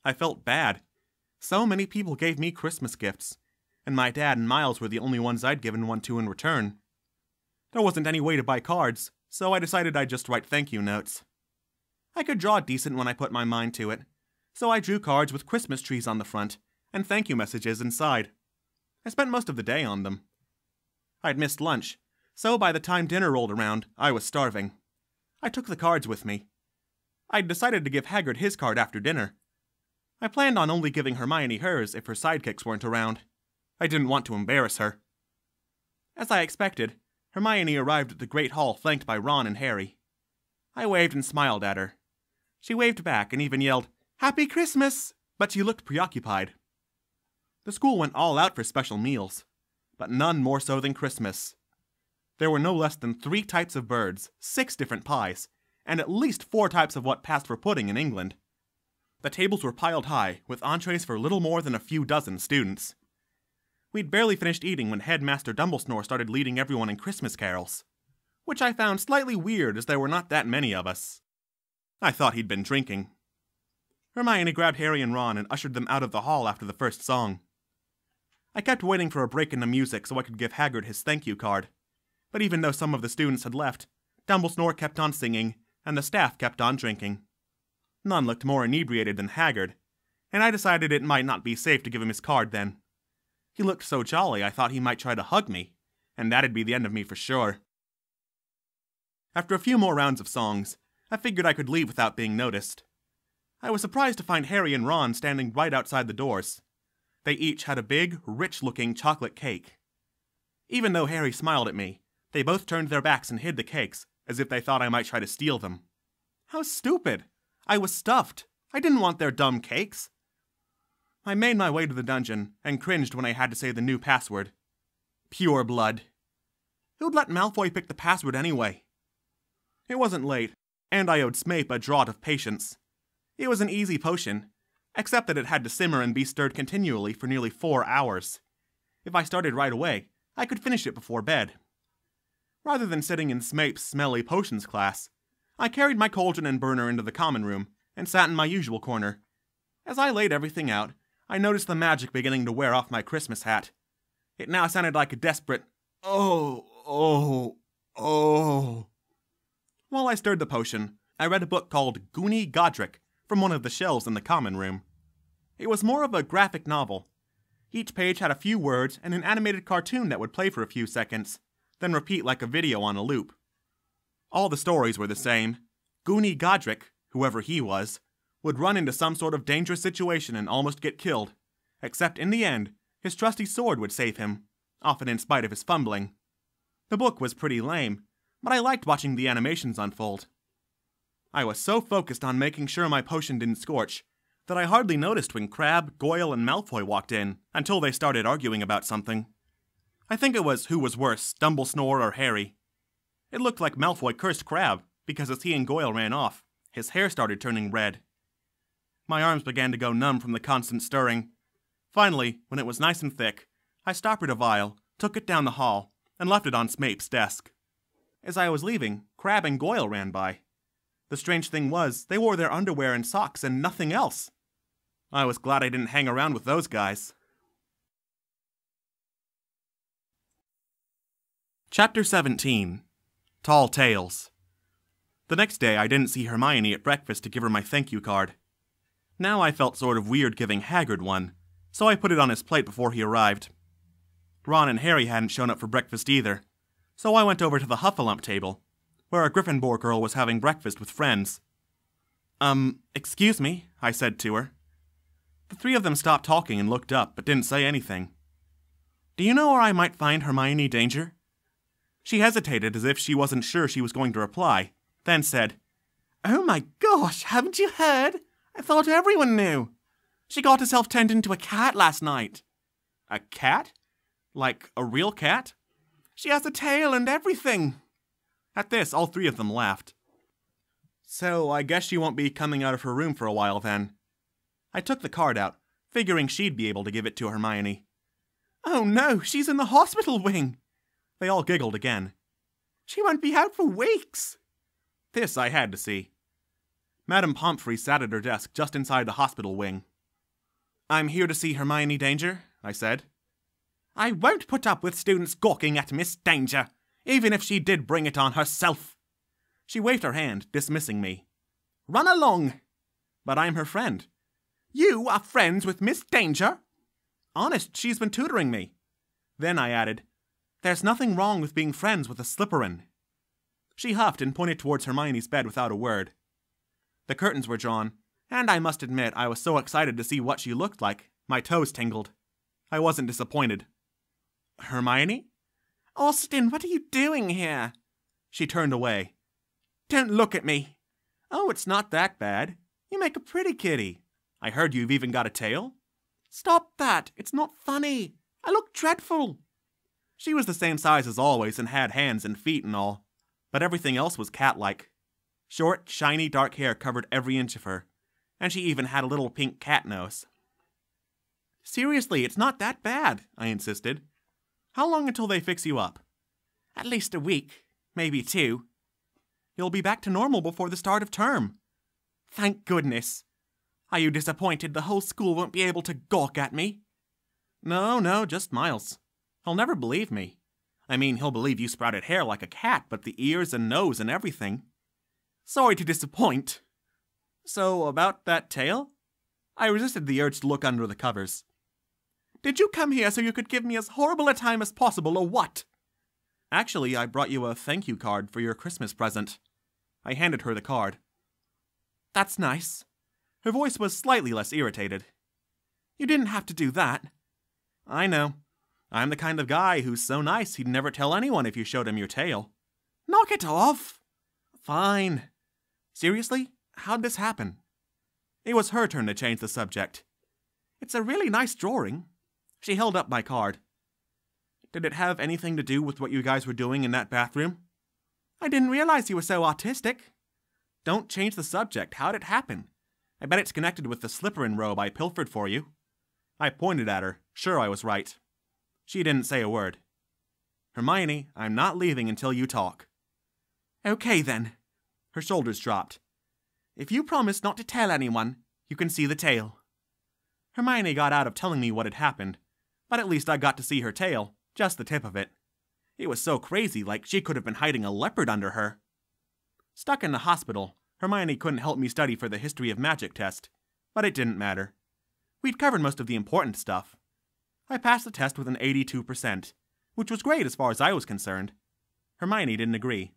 I felt bad. So many people gave me Christmas gifts, and my dad and Miles were the only ones I'd given one to in return. There wasn't any way to buy cards, so I decided I'd just write thank you notes. I could draw decent when I put my mind to it, so I drew cards with Christmas trees on the front and thank you messages inside. I spent most of the day on them. I'd missed lunch, so by the time dinner rolled around, I was starving. I took the cards with me. I'd decided to give Hagrid his card after dinner. I planned on only giving Hermione hers if her sidekicks weren't around. I didn't want to embarrass her. As I expected, Hermione arrived at the Great Hall flanked by Ron and Harry. I waved and smiled at her. She waved back and even yelled, "Happy Christmas!" but she looked preoccupied. The school went all out for special meals, but none more so than Christmas. There were no less than three types of birds, six different pies, and at least four types of what passed for pudding in England. The tables were piled high, with entrees for little more than a few dozen students. We'd barely finished eating when Headmaster Dumblesnore started leading everyone in Christmas carols, which I found slightly weird as there were not that many of us. I thought he'd been drinking. Hermione grabbed Harry and Ron and ushered them out of the hall after the first song. I kept waiting for a break in the music so I could give Hagrid his thank you card, but even though some of the students had left, Dumblesnore kept on singing, and the staff kept on drinking. None looked more inebriated than Hagrid, and I decided it might not be safe to give him his card then. He looked so jolly I thought he might try to hug me, and that'd be the end of me for sure. After a few more rounds of songs, I figured I could leave without being noticed. I was surprised to find Harry and Ron standing right outside the doors. They each had a big, rich-looking chocolate cake. Even though Harry smiled at me, they both turned their backs and hid the cakes, as if they thought I might try to steal them. How stupid! I was stuffed. I didn't want their dumb cakes. I made my way to the dungeon, and cringed when I had to say the new password. Pure blood. Who'd let Malfoy pick the password anyway? It wasn't late, and I owed Snape a draught of patience. It was an easy potion, except that it had to simmer and be stirred continually for nearly four hours. If I started right away, I could finish it before bed. Rather than sitting in Snape's smelly potions class, I carried my cauldron and burner into the common room and sat in my usual corner. As I laid everything out, I noticed the magic beginning to wear off my Christmas hat. It now sounded like a desperate, "Oh, oh, oh." While I stirred the potion, I read a book called Goonie Godric from one of the shelves in the common room. It was more of a graphic novel. Each page had a few words and an animated cartoon that would play for a few seconds, then repeat like a video on a loop. All the stories were the same. Goonie Godric, whoever he was, would run into some sort of dangerous situation and almost get killed, except in the end, his trusty sword would save him, often in spite of his fumbling. The book was pretty lame, but I liked watching the animations unfold. I was so focused on making sure my potion didn't scorch that I hardly noticed when Crabbe, Goyle, and Malfoy walked in until they started arguing about something. I think it was who was worse, Dumblesnore or Harry. It looked like Malfoy cursed Crabbe, because as he and Goyle ran off, his hair started turning red. My arms began to go numb from the constant stirring. Finally, when it was nice and thick, I stoppered a vial, took it down the hall, and left it on Snape's desk. As I was leaving, Crabbe and Goyle ran by. The strange thing was, they wore their underwear and socks and nothing else. I was glad I didn't hang around with those guys. Chapter seventeen. Tall Tales. The next day I didn't see Hermione at breakfast to give her my thank you card. Now I felt sort of weird giving Hagrid one, so I put it on his plate before he arrived. Ron and Harry hadn't shown up for breakfast either, so I went over to the Huffalump table, where a Gryffindor girl was having breakfast with friends. Um, excuse me, I said to her. The three of them stopped talking and looked up, but didn't say anything. Do you know where I might find Hermione Danger? She hesitated as if she wasn't sure she was going to reply, then said, Oh my gosh, haven't you heard? I thought everyone knew. She got herself turned into a cat last night. A cat? Like a real cat? She has a tail and everything. At this, all three of them laughed. So I guess she won't be coming out of her room for a while then. I took the card out, figuring she'd be able to give it to Hermione. Oh no, she's in the hospital wing. They all giggled again. She won't be out for weeks. This I had to see. Madame Pomfrey sat at her desk just inside the hospital wing, I'm here to see Hermione Danger, I said. I won't put up with students gawking at Miss Danger, even if she did bring it on herself. She waved her hand, dismissing me. Run along. But I'm her friend. You are friends with Miss Danger? Honest, she's been tutoring me. Then I added, There's nothing wrong with being friends with a Slytherin. She huffed and pointed towards Hermione's bed without a word. The curtains were drawn, and I must admit I was so excited to see what she looked like, my toes tingled. I wasn't disappointed. Hermione? Austin, what are you doing here? She turned away. Don't look at me. Oh, it's not that bad. You make a pretty kitty. I heard you've even got a tail. Stop that. It's not funny. I look dreadful. She was the same size as always and had hands and feet and all, but everything else was cat-like. Short, shiny, dark hair covered every inch of her, and she even had a little pink cat nose. Seriously, it's not that bad, I insisted. How long until they fix you up? At least a week, maybe two. You'll be back to normal before the start of term. Thank goodness. Are you disappointed the whole school won't be able to gawk at me? No, no, just Miles. He'll never believe me. I mean, he'll believe you sprouted hair like a cat, but the ears and nose and everything. Sorry to disappoint. So, about that tail? I resisted the urge to look under the covers. Did you come here so you could give me as horrible a time as possible, or what? Actually, I brought you a thank you card for your Christmas present. I handed her the card. That's nice. Her voice was slightly less irritated. You didn't have to do that. I know. I'm the kind of guy who's so nice he'd never tell anyone if you showed him your tail. Knock it off! Fine. Seriously? How'd this happen? It was her turn to change the subject. It's a really nice drawing. She held up my card. Did it have anything to do with what you guys were doing in that bathroom? I didn't realize you were so autistic. Don't change the subject. How'd it happen? I bet it's connected with the Slytherin robe I pilfered for you. I pointed at her, sure I was right. She didn't say a word. Hermione, I'm not leaving until you talk. Okay then. Her shoulders dropped. If you promise not to tell anyone, you can see the tail. Hermione got out of telling me what had happened, but at least I got to see her tail, just the tip of it. It was so crazy, like she could have been hiding a leopard under her. Stuck in the hospital, Hermione couldn't help me study for the History of Magic test, but it didn't matter. We'd covered most of the important stuff. I passed the test with an eighty-two percent, which was great as far as I was concerned. Hermione didn't agree.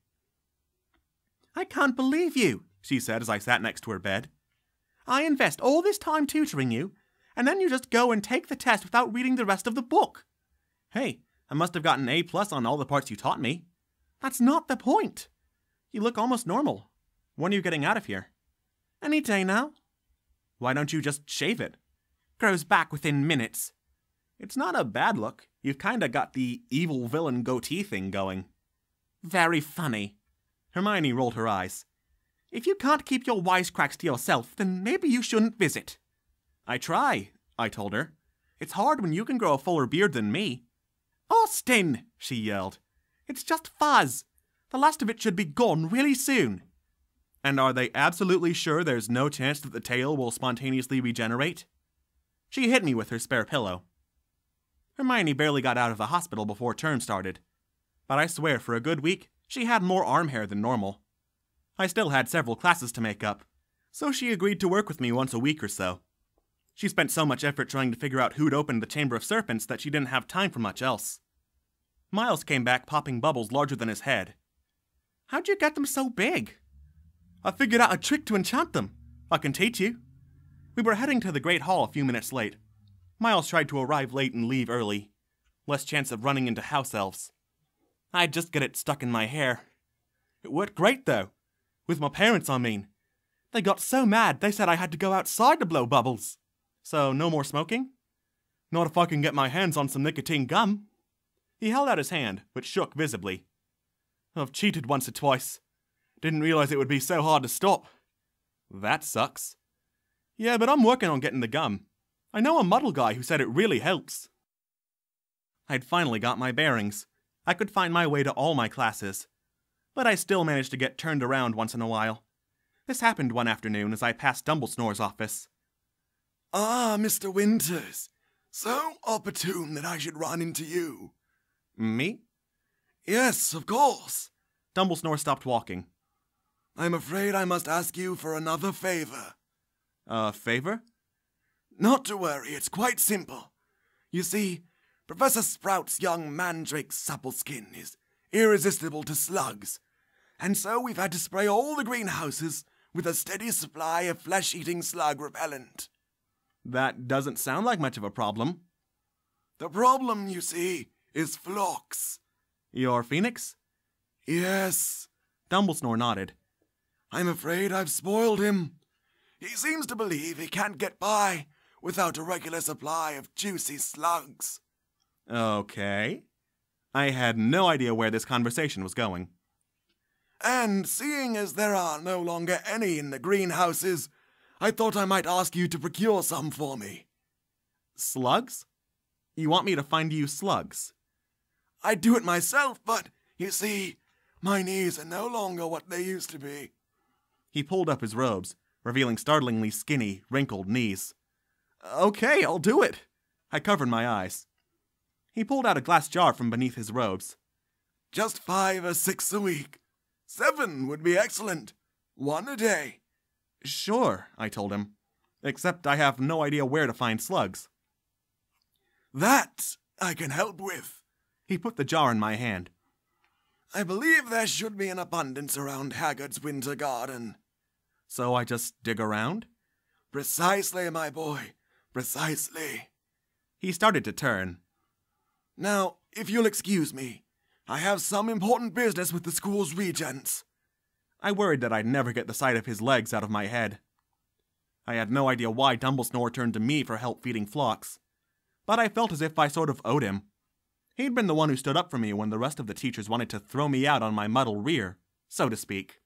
I can't believe you, she said as I sat next to her bed. I invest all this time tutoring you, and then you just go and take the test without reading the rest of the book. Hey, I must have gotten an A plus on all the parts you taught me. That's not the point. You look almost normal. When are you getting out of here? Any day now. Why don't you just shave it? Grows back within minutes. It's not a bad look. You've kinda got the evil villain goatee thing going. Very funny. Hermione rolled her eyes. If you can't keep your wisecracks to yourself, then maybe you shouldn't visit. I try, I told her. It's hard when you can grow a fuller beard than me. Austin, she yelled. It's just fuzz. The last of it should be gone really soon. And are they absolutely sure there's no chance that the tail will spontaneously regenerate? She hit me with her spare pillow. Hermione barely got out of the hospital before term started. But I swear for a good week, she had more arm hair than normal. I still had several classes to make up, so she agreed to work with me once a week or so. She spent so much effort trying to figure out who'd opened the Chamber of Serpents that she didn't have time for much else. Miles came back popping bubbles larger than his head. How'd you get them so big? I figured out a trick to enchant them. I can teach you. We were heading to the Great Hall a few minutes late. Miles tried to arrive late and leave early. Less chance of running into house elves. I'd just get it stuck in my hair. It worked great, though. With my parents, I mean. They got so mad they said I had to go outside to blow bubbles. So, no more smoking? Not if I can get my hands on some nicotine gum. He held out his hand, which shook visibly. I've cheated once or twice. Didn't realize it would be so hard to stop. That sucks. Yeah, but I'm working on getting the gum. I know a Muggle guy who said it really helps. I'd finally got my bearings. I could find my way to all my classes. But I still managed to get turned around once in a while. This happened one afternoon as I passed Dumblesnore's office. Ah, Mister Winters. So opportune that I should run into you. Me? Yes, of course. Dumbledore stopped walking. I'm afraid I must ask you for another favor. A favor? Not to worry, it's quite simple. You see, Professor Sprout's young mandrake supple skin is irresistible to slugs, and so we've had to spray all the greenhouses with a steady supply of flesh-eating slug repellent. That doesn't sound like much of a problem. The problem, you see, is Phlox. Your phoenix? Yes. Dumbledore nodded. I'm afraid I've spoiled him. He seems to believe he can't get by without a regular supply of juicy slugs. Okay. I had no idea where this conversation was going. And seeing as there are no longer any in the greenhouses, I thought I might ask you to procure some for me. Slugs? You want me to find you slugs? I'd do it myself, but, you see, my knees are no longer what they used to be. He pulled up his robes, revealing startlingly skinny, wrinkled knees. Okay, I'll do it. I covered my eyes. He pulled out a glass jar from beneath his robes. Just five or six a week. Seven would be excellent. One a day. Sure, I told him. Except I have no idea where to find slugs. That I can help with. He put the jar in my hand. I believe there should be an abundance around Hagrid's winter garden. So I just dig around? Precisely, my boy. Precisely. He started to turn. Now, if you'll excuse me, I have some important business with the school's regents. I worried that I'd never get the sight of his legs out of my head. I had no idea why Dumbledore turned to me for help feeding Phlox, but I felt as if I sort of owed him. He'd been the one who stood up for me when the rest of the teachers wanted to throw me out on my muddle rear, so to speak.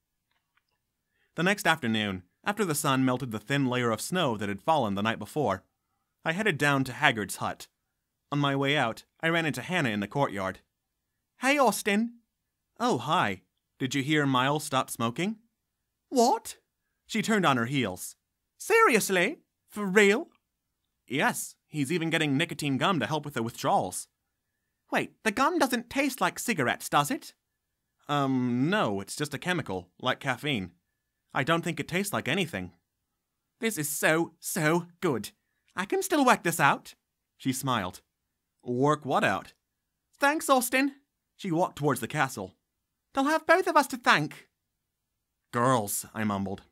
The next afternoon, after the sun melted the thin layer of snow that had fallen the night before, I headed down to Hagrid's hut. On my way out, I ran into Hannah in the courtyard. Hey, Austin. Oh, hi. Did you hear Miles stop smoking? What? She turned on her heels. Seriously? For real? Yes, he's even getting nicotine gum to help with the withdrawals. Wait, the gum doesn't taste like cigarettes, does it? Um, no, it's just a chemical, like caffeine. I don't think it tastes like anything. This is so, so good. I can still work this out. She smiled. Work what out? Thanks, Austin. She walked towards the castle. They'll have both of us to thank. Girls, I mumbled.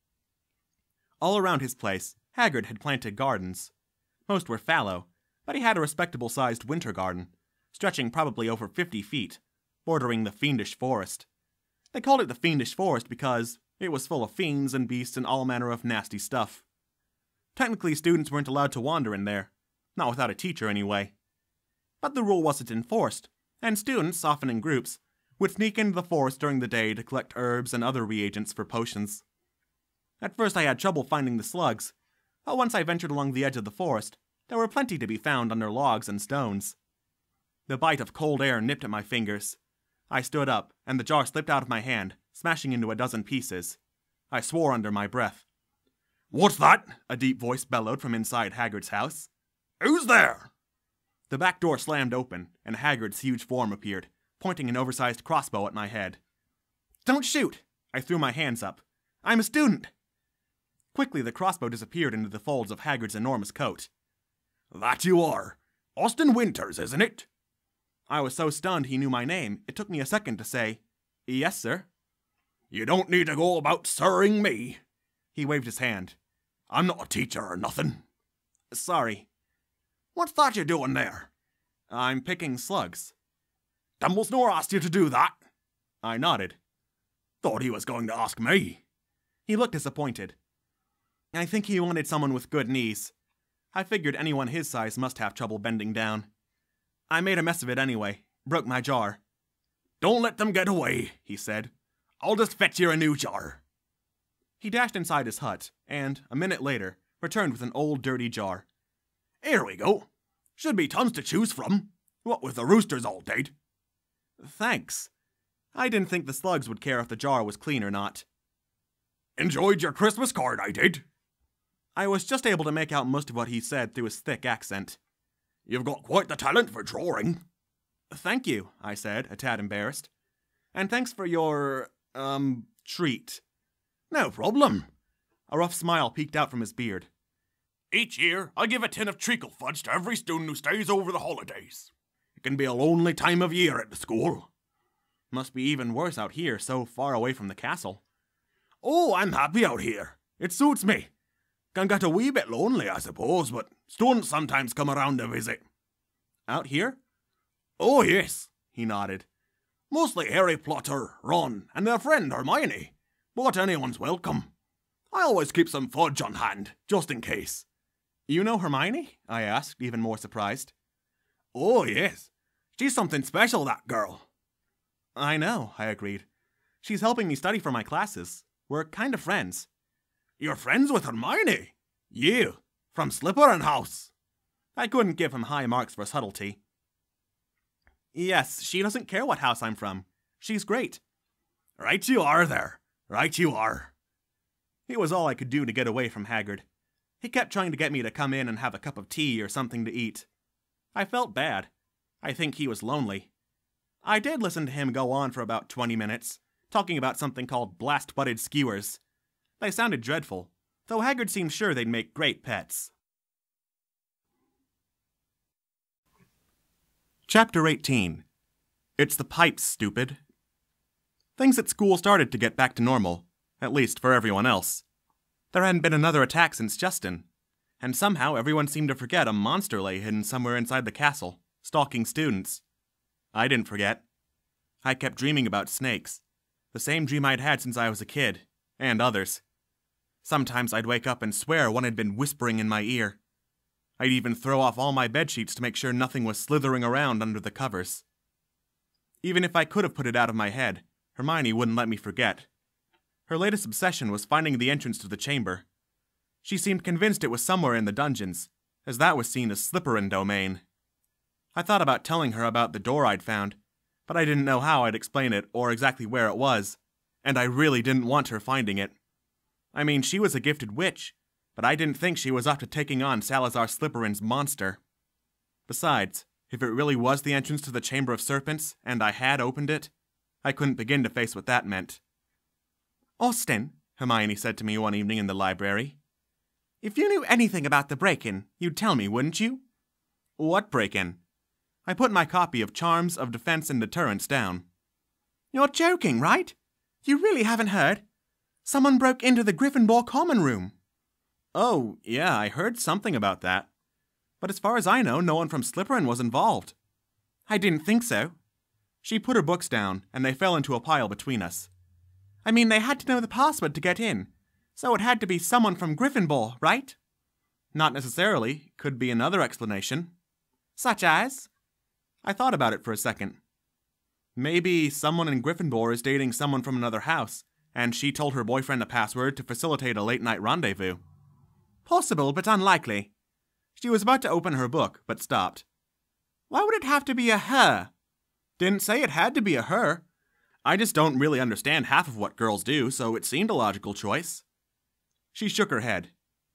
All around his place, Hagrid had planted gardens. Most were fallow, but he had a respectable-sized winter garden, stretching probably over fifty feet, bordering the Fiendish Forest. They called it the Fiendish Forest because it was full of fiends and beasts and all manner of nasty stuff. Technically, students weren't allowed to wander in there, not without a teacher anyway. But the rule wasn't enforced, and students, often in groups, would sneak into the forest during the day to collect herbs and other reagents for potions. At first I had trouble finding the slugs, but once I ventured along the edge of the forest, there were plenty to be found under logs and stones. The bite of cold air nipped at my fingers. I stood up, and the jar slipped out of my hand, smashing into a dozen pieces. I swore under my breath. "What's that?" a deep voice bellowed from inside Hagrid's house. "Who's there?" The back door slammed open, and Hagrid's huge form appeared, pointing an oversized crossbow at my head. "Don't shoot!" I threw my hands up. "I'm a student!" Quickly the crossbow disappeared into the folds of Hagrid's enormous coat. "That you are. Austin Winters, isn't it?" I was so stunned he knew my name, it took me a second to say, "Yes, sir." "You don't need to go about sirring me." He waved his hand. "I'm not a teacher or nothing." "Sorry." "What's that you're doing there?" "I'm picking slugs." "Dumbledore asked you to do that?" I nodded. "Thought he was going to ask me." He looked disappointed. I think he wanted someone with good knees. I figured anyone his size must have trouble bending down. I made a mess of it anyway, broke my jar. "Don't let them get away," he said. "I'll just fetch you a new jar." He dashed inside his hut, and, a minute later, returned with an old dirty jar. "Here we go. Should be tons to choose from, what with the roosters all dead." Thanks. I didn't think the slugs would care if the jar was clean or not. "Enjoyed your Christmas card, I did." I was just able to make out most of what he said through his thick accent. You've got quite the talent for drawing. Thank you, I said, a tad embarrassed. And thanks for your, um, treat. No problem. A rough smile peeked out from his beard. Each year, I give a tin of treacle fudge to every student who stays over the holidays. It can be a lonely time of year at the school. Must be even worse out here, so far away from the castle. Oh, I'm happy out here. It suits me. Can get a wee bit lonely, I suppose, but students sometimes come around to visit. Out here? Oh, yes, he nodded. Mostly Harry Potter, Ron, and their friend Hermione. But anyone's welcome. I always keep some fudge on hand, just in case. You know Hermione? I asked, even more surprised. Oh, yes. She's something special, that girl. I know, I agreed. She's helping me study for my classes. We're kind of friends. You're friends with Hermione? You, from Slytherin House. I couldn't give him high marks for subtlety. Yes, she doesn't care what house I'm from. She's great. Right you are there. Right you are. It was all I could do to get away from Haggard. He kept trying to get me to come in and have a cup of tea or something to eat. I felt bad. I think he was lonely. I did listen to him go on for about twenty minutes, talking about something called blast-butted skewers. They sounded dreadful, though Haggard seemed sure they'd make great pets. Chapter eighteen. It's the pipes, stupid. Things at school started to get back to normal, at least for everyone else. There hadn't been another attack since Justin, and somehow everyone seemed to forget a monster lay hidden somewhere inside the castle, stalking students. I didn't forget. I kept dreaming about snakes, the same dream I'd had since I was a kid, and others. Sometimes I'd wake up and swear one had been whispering in my ear. I'd even throw off all my bedsheets to make sure nothing was slithering around under the covers. Even if I could have put it out of my head, Hermione wouldn't let me forget. Her latest obsession was finding the entrance to the chamber. She seemed convinced it was somewhere in the dungeons, as that was seen as Slytherin domain. I thought about telling her about the door I'd found, but I didn't know how I'd explain it or exactly where it was, and I really didn't want her finding it. I mean, she was a gifted witch, but I didn't think she was up to taking on Salazar Slytherin's monster. Besides, if it really was the entrance to the Chamber of Serpents, and I had opened it, I couldn't begin to face what that meant. Austin, Hermione said to me one evening in the library, if you knew anything about the break-in, you'd tell me, wouldn't you? What break-in? I put my copy of Charms of Defense and Deterrence down. You're joking, right? You really haven't heard? Someone broke into the Gryffindor common room. Oh, yeah, I heard something about that. But as far as I know, no one from Slytherin was involved. I didn't think so. She put her books down, and they fell into a pile between us. I mean, they had to know the password to get in, so it had to be someone from Gryffindor, right? Not necessarily. Could be another explanation. Such as? I thought about it for a second. Maybe someone in Gryffindor is dating someone from another house, and she told her boyfriend a password to facilitate a late-night rendezvous. Possible, but unlikely. She was about to open her book, but stopped. Why would it have to be a her? Didn't say it had to be a her. I just don't really understand half of what girls do, so it seemed a logical choice. She shook her head.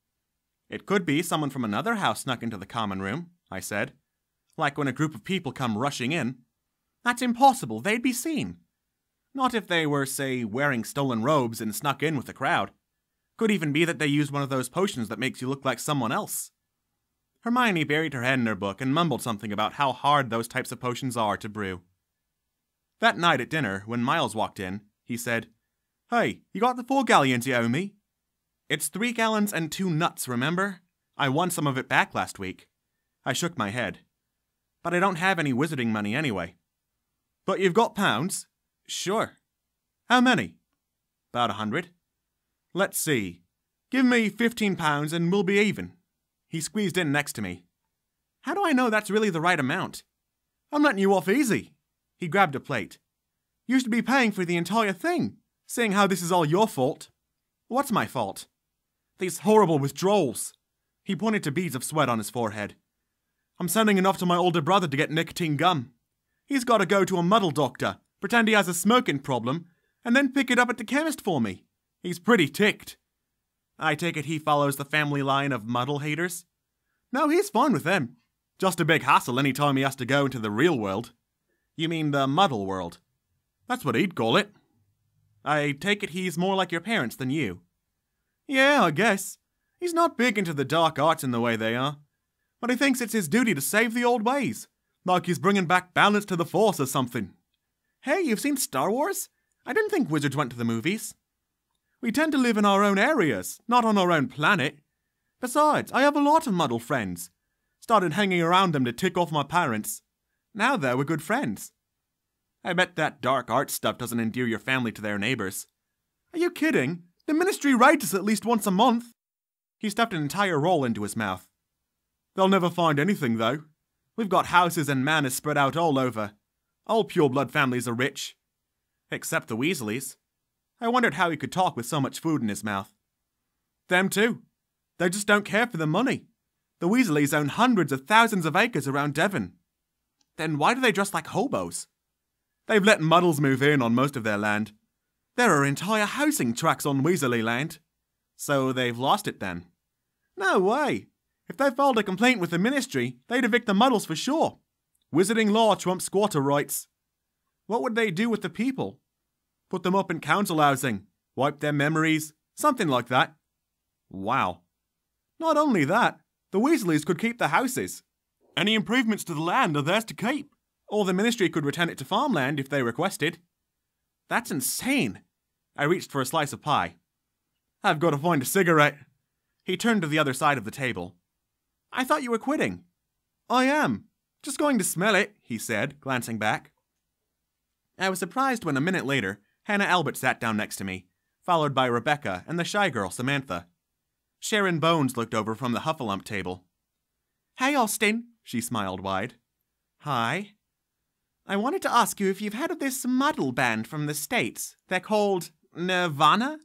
It could be someone from another house snuck into the common room, I said. Like when a group of people come rushing in. That's impossible, they'd be seen. Not if they were, say, wearing stolen robes and snuck in with the crowd. Could even be that they used one of those potions that makes you look like someone else. Hermione buried her head in her book and mumbled something about how hard those types of potions are to brew. That night at dinner, when Miles walked in, he said, Hey, you got the four galleons you owe me? It's three gallons and two nuts, remember? I won some of it back last week. I shook my head. But I don't have any wizarding money anyway. But you've got pounds? Sure. How many? About a hundred. Let's see. Give me fifteen pounds and we'll be even. He squeezed in next to me. How do I know that's really the right amount? I'm letting you off easy. He grabbed a plate. You should be paying for the entire thing, seeing how this is all your fault. What's my fault? These horrible withdrawals. He pointed to beads of sweat on his forehead. I'm sending enough to my older brother to get nicotine gum. He's got to go to a muddle doctor, pretend he has a smoking problem, and then pick it up at the chemist for me. He's pretty ticked. I take it he follows the family line of muddle haters? No, he's fine with them. Just a big hassle any time he has to go into the real world. You mean the muddle world? That's what he'd call it. I take it he's more like your parents than you. Yeah, I guess. He's not big into the dark arts in the way they are. But he thinks it's his duty to save the old ways. Like he's bringing back balance to the Force or something. Hey, you've seen Star Wars? I didn't think wizards went to the movies. We tend to live in our own areas, not on our own planet. Besides, I have a lot of muddle friends. Started hanging around them to tick off my parents. Now though, we're good friends. I bet that dark art stuff doesn't endear your family to their neighbors. Are you kidding? The ministry writes us at least once a month. He stuffed an entire roll into his mouth. They'll never find anything, though. We've got houses and manors spread out all over. All pure-blood families are rich. Except the Weasleys. I wondered how he could talk with so much food in his mouth. Them too. They just don't care for the money. The Weasleys own hundreds of thousands of acres around Devon. Then why do they dress like hobos? They've let muddles move in on most of their land. There are entire housing tracts on Weasley land. So they've lost it then. No way. If they filed a complaint with the ministry, they'd evict the muddles for sure. Wizarding law trumps squatter rights. What would they do with the people? Put them up in council housing, wipe their memories, something like that. Wow. Not only that, the Weasleys could keep the houses. Any improvements to the land are theirs to keep. Or the ministry could return it to farmland if they requested. That's insane. I reached for a slice of pie. I've got to find a cigarette. He turned to the other side of the table. I thought you were quitting. I am. Just going to smell it, he said, glancing back. I was surprised when a minute later, Hannah Albert sat down next to me, followed by Rebecca and the shy girl, Samantha. Sharon Bones looked over from the Huffalump table. Hey, Austin, she smiled wide. Hi. I wanted to ask you if you've heard of this muddle band from the States. They're called Nirvana?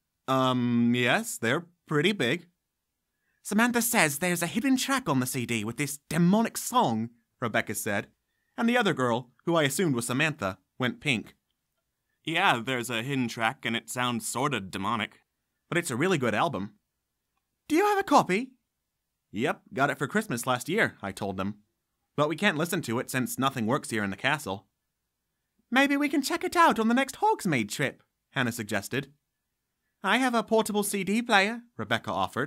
Um, yes, they're pretty big. Samantha says there's a hidden track on the C D with this demonic song, Rebecca said, and the other girl, who I assumed was Samantha, went pink. Yeah, there's a hidden track and it sounds sorta demonic. But it's a really good album. Do you have a copy? Yep, got it for Christmas last year, I told them. But we can't listen to it since nothing works here in the castle. Maybe we can check it out on the next Hogsmeade trip, Hannah suggested. I have a portable C D player, Rebecca offered.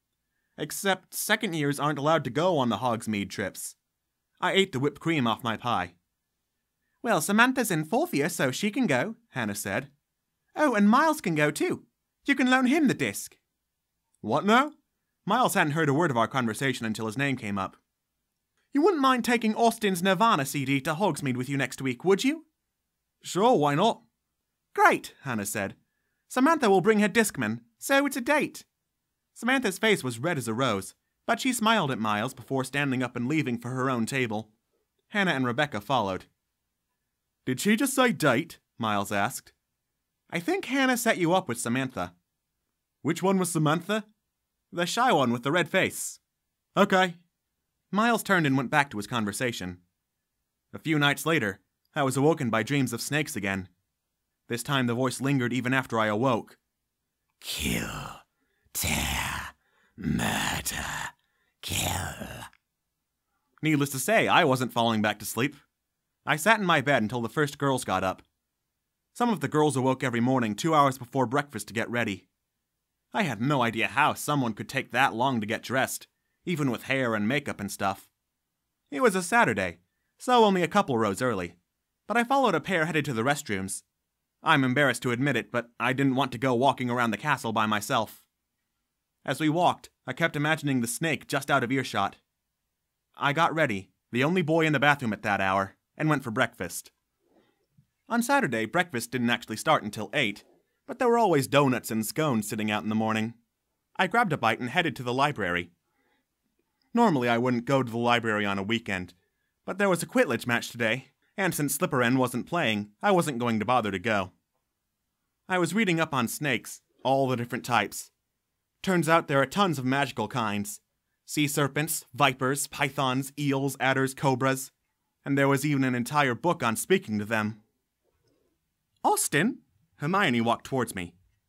Except second years aren't allowed to go on the Hogsmeade trips. I ate the whipped cream off my pie. Well, Samantha's in fourth year, so she can go, Hannah said. Oh, and Miles can go too. You can loan him the disc. What now? Miles hadn't heard a word of our conversation until his name came up. You wouldn't mind taking Austin's Nirvana C D to Hogsmeade with you next week, would you? Sure, why not? Great, Hannah said. Samantha will bring her discman, so it's a date. Samantha's face was red as a rose, but she smiled at Miles before standing up and leaving for her own table. Hannah and Rebecca followed. Did she just say date? Miles asked. I think Hannah set you up with Samantha. Which one was Samantha? The shy one with the red face. Okay. Miles turned and went back to his conversation. A few nights later, I was awoken by dreams of snakes again. This time the voice lingered even after I awoke. Kill, tear, murder, kill. Needless to say, I wasn't falling back to sleep. I sat in my bed until the first girls got up. Some of the girls awoke every morning two hours before breakfast to get ready. I had no idea how someone could take that long to get dressed, even with hair and makeup and stuff. It was a Saturday, so only a couple rows early, but I followed a pair headed to the restrooms. I'm embarrassed to admit it, but I didn't want to go walking around the castle by myself. As we walked, I kept imagining the snake just out of earshot. I got ready, the only boy in the bathroom at that hour, and went for breakfast. On Saturday, breakfast didn't actually start until eight, but there were always donuts and scones sitting out in the morning. I grabbed a bite and headed to the library. Normally I wouldn't go to the library on a weekend, but there was a Quidditch match today, and since Slipperin wasn't playing, I wasn't going to bother to go. I was reading up on snakes, all the different types. Turns out there are tons of magical kinds. Sea serpents, vipers, pythons, eels, adders, cobras, and there was even an entire book on speaking to them. Austin? Hermione walked towards me.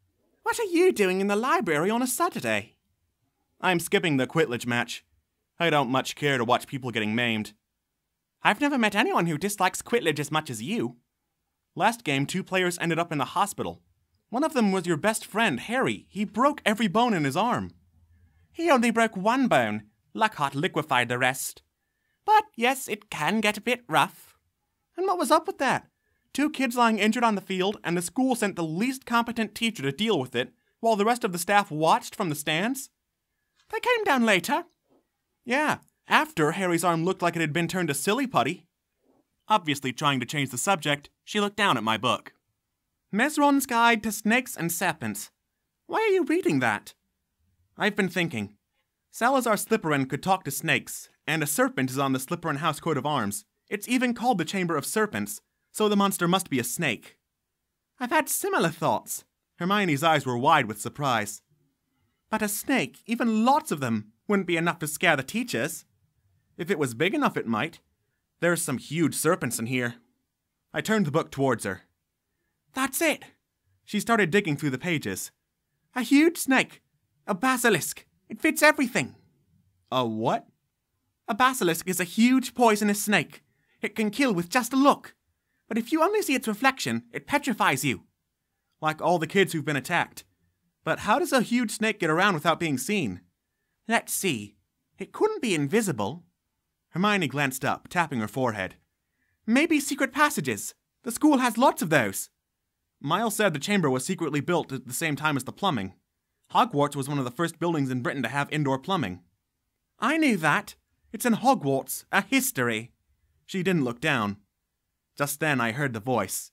What are you doing in the library on a Saturday? I'm skipping the Quidditch match. I don't much care to watch people getting maimed. I've never met anyone who dislikes Quidditch as much as you. Last game, two players ended up in the hospital. One of them was your best friend, Harry. He broke every bone in his arm. He only broke one bone. Lockhart liquefied the rest. But yes, it can get a bit rough. And what was up with that? Two kids lying injured on the field, and the school sent the least competent teacher to deal with it, while the rest of the staff watched from the stands? They came down later. Yeah, after Harry's arm looked like it had been turned to silly putty. Obviously trying to change the subject, she looked down at my book. Mesron's Guide to Snakes and Serpents. Why are you reading that? I've been thinking. Salazar Slytherin could talk to snakes, and a serpent is on the Slytherin House coat of arms. It's even called the Chamber of Serpents, so the monster must be a snake. I've had similar thoughts. Hermione's eyes were wide with surprise. But a snake, even lots of them, wouldn't be enough to scare the teachers. If it was big enough, it might. There's some huge serpents in here. I turned the book towards her. That's it. She started digging through the pages. A huge snake. A basilisk. It fits everything. A what? A basilisk is a huge poisonous snake. It can kill with just a look. But if you only see its reflection, it petrifies you. Like all the kids who've been attacked. But how does a huge snake get around without being seen? Let's see. It couldn't be invisible. Hermione glanced up, tapping her forehead. Maybe secret passages. The school has lots of those. Miles said the chamber was secretly built at the same time as the plumbing. Hogwarts was one of the first buildings in Britain to have indoor plumbing. I knew that. It's in Hogwarts, a history. She didn't look down. Just then I heard the voice.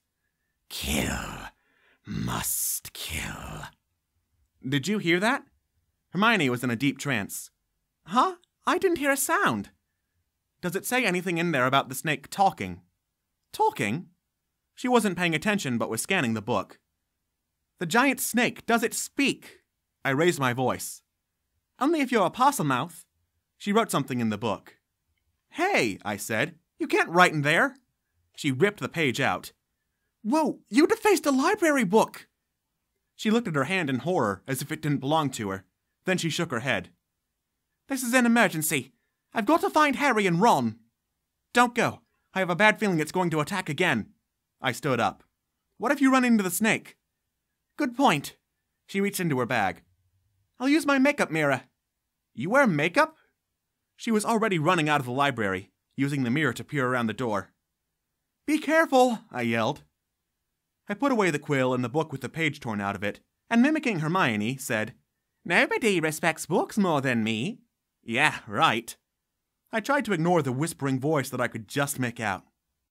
Kill. Must kill. Did you hear that? Hermione was in a deep trance. Huh? I didn't hear a sound. Does it say anything in there about the snake talking? Talking? She wasn't paying attention but was scanning the book. The giant snake, does it speak? I raised my voice. Only if you're a Parselmouth. She wrote something in the book. Hey, I said, you can't write in there. She ripped the page out. Whoa, you defaced a library book! She looked at her hand in horror, as if it didn't belong to her. Then she shook her head. This is an emergency. I've got to find Harry and Ron. Don't go. I have a bad feeling it's going to attack again. I stood up. What if you run into the snake? Good point. She reached into her bag. I'll use my makeup mirror. You wear makeup? She was already running out of the library, using the mirror to peer around the door. Be careful, I yelled. I put away the quill and the book with the page torn out of it, and mimicking Hermione, said, Nobody respects books more than me. Yeah, right. I tried to ignore the whispering voice that I could just make out.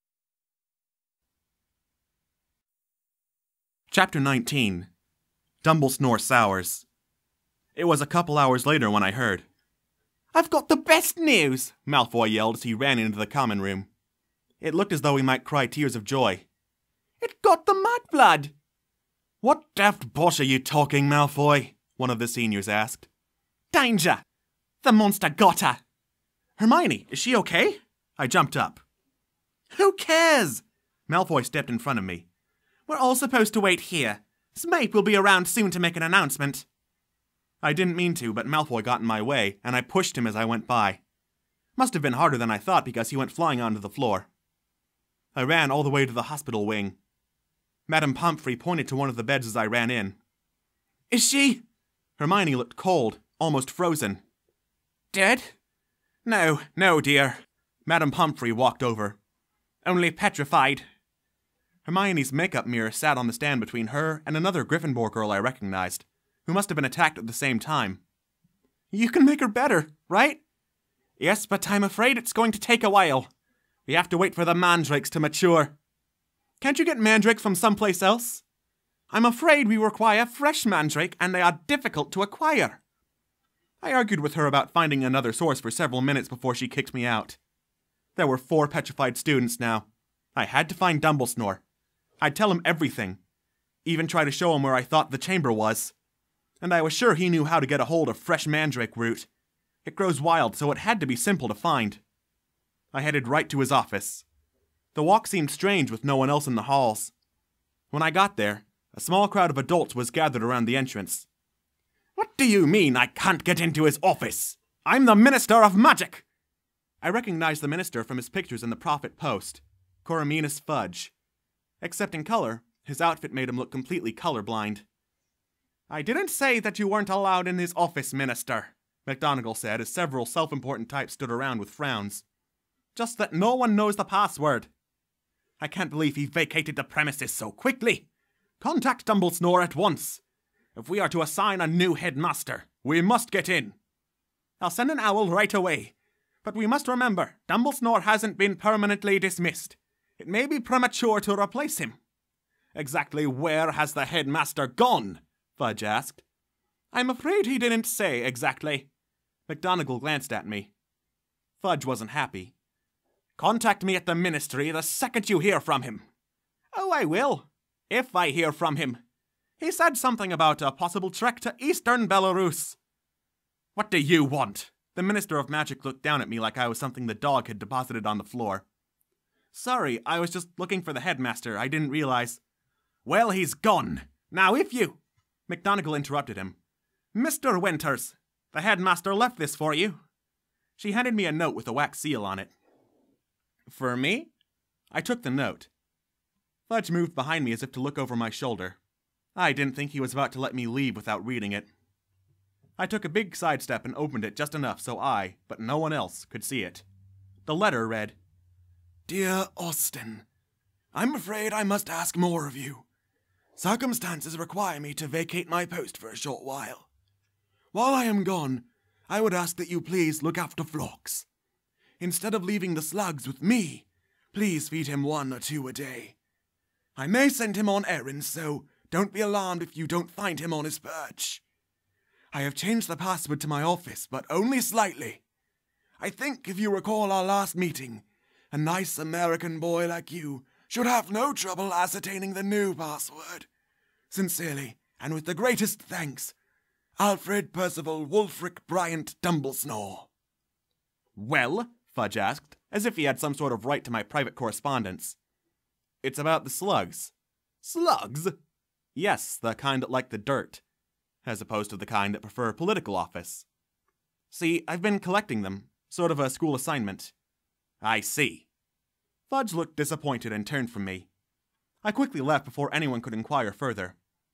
Chapter nineteen. Dumblesnore Sours. It was a couple hours later when I heard. I've got the best news, Malfoy yelled as he ran into the common room. It looked as though he might cry tears of joy. It got the mudblood! What daft bosh are you talking, Malfoy? One of the seniors asked. Danger! The monster got her! Hermione, is she okay? I jumped up. Who cares? Malfoy stepped in front of me. We're all supposed to wait here. Snape will be around soon to make an announcement. I didn't mean to, but Malfoy got in my way, and I pushed him as I went by. Must have been harder than I thought because he went flying onto the floor. I ran all the way to the hospital wing. Madame Pomfrey pointed to one of the beds as I ran in. Is she? Hermione looked cold, almost frozen. Dead? No, no, dear. Madame Pomfrey walked over. Only petrified. Hermione's makeup mirror sat on the stand between her and another Gryffindor girl I recognized, who must have been attacked at the same time. You can make her better, right? Yes, but I'm afraid it's going to take a while. We have to wait for the mandrakes to mature. Can't you get mandrakes from someplace else? I'm afraid we require fresh mandrake, and they are difficult to acquire. I argued with her about finding another source for several minutes before she kicked me out. There were four petrified students now. I had to find Dumblesnore. I'd tell him everything. Even try to show him where I thought the chamber was. And I was sure he knew how to get a hold of fresh mandrake root. It grows wild, so it had to be simple to find. I headed right to his office. The walk seemed strange with no one else in the halls. When I got there, a A small crowd of adults was gathered around the entrance. "What do you mean I can't get into his office? I'm the Minister of Magic!" I recognized the minister from his pictures in the Prophet Post, Coriolanus Fudge. Except in color, his outfit made him look completely colorblind. "I didn't say that you weren't allowed in his office, Minister," McGonagall said as several self-important types stood around with frowns. "Just that no one knows the password." "I can't believe he vacated the premises so quickly. Contact Dumbledore at once. If we are to assign a new headmaster, we must get in." "I'll send an owl right away. But we must remember, Dumbledore hasn't been permanently dismissed. It may be premature to replace him." "Exactly where has the headmaster gone?" Fudge asked. "I'm afraid he didn't say exactly." McGonagall glanced at me. Fudge wasn't happy. "Contact me at the ministry the second you hear from him." "Oh, I will. If I hear from him. He said something about a possible trek to Eastern Belarus." "What do you want?" The Minister of Magic looked down at me like I was something the dog had deposited on the floor. "Sorry, I was just looking for the headmaster. I didn't realize." "Well, he's gone. Now if you—" McGonagall interrupted him. "Mister Winters, the headmaster left this for you." She handed me a note with a wax seal on it. "For me?" I took the note. Fudge moved behind me as if to look over my shoulder. I didn't think he was about to let me leave without reading it. I took a big sidestep and opened it just enough so I, but no one else, could see it. The letter read, "Dear Austin, I'm afraid I must ask more of you. Circumstances require me to vacate my post for a short while. While I am gone, I would ask that you please look after Phlox. Instead of leaving the slugs with me, please feed him one or two a day. I may send him on errands, so don't be alarmed if you don't find him on his perch. I have changed the password to my office, but only slightly. I think, if you recall our last meeting, a nice American boy like you should have no trouble ascertaining the new password. Sincerely, and with the greatest thanks, Alfred Percival Wulfric Bryant Dumblesnore." "Well?" Fudge asked, as if he had some sort of right to my private correspondence. "It's about the slugs." "Slugs?" "Yes, the kind that like the dirt, as opposed to the kind that prefer political office. See, I've been collecting them, sort of a school assignment." "I see." Fudge looked disappointed and turned from me. I quickly left before anyone could inquire further.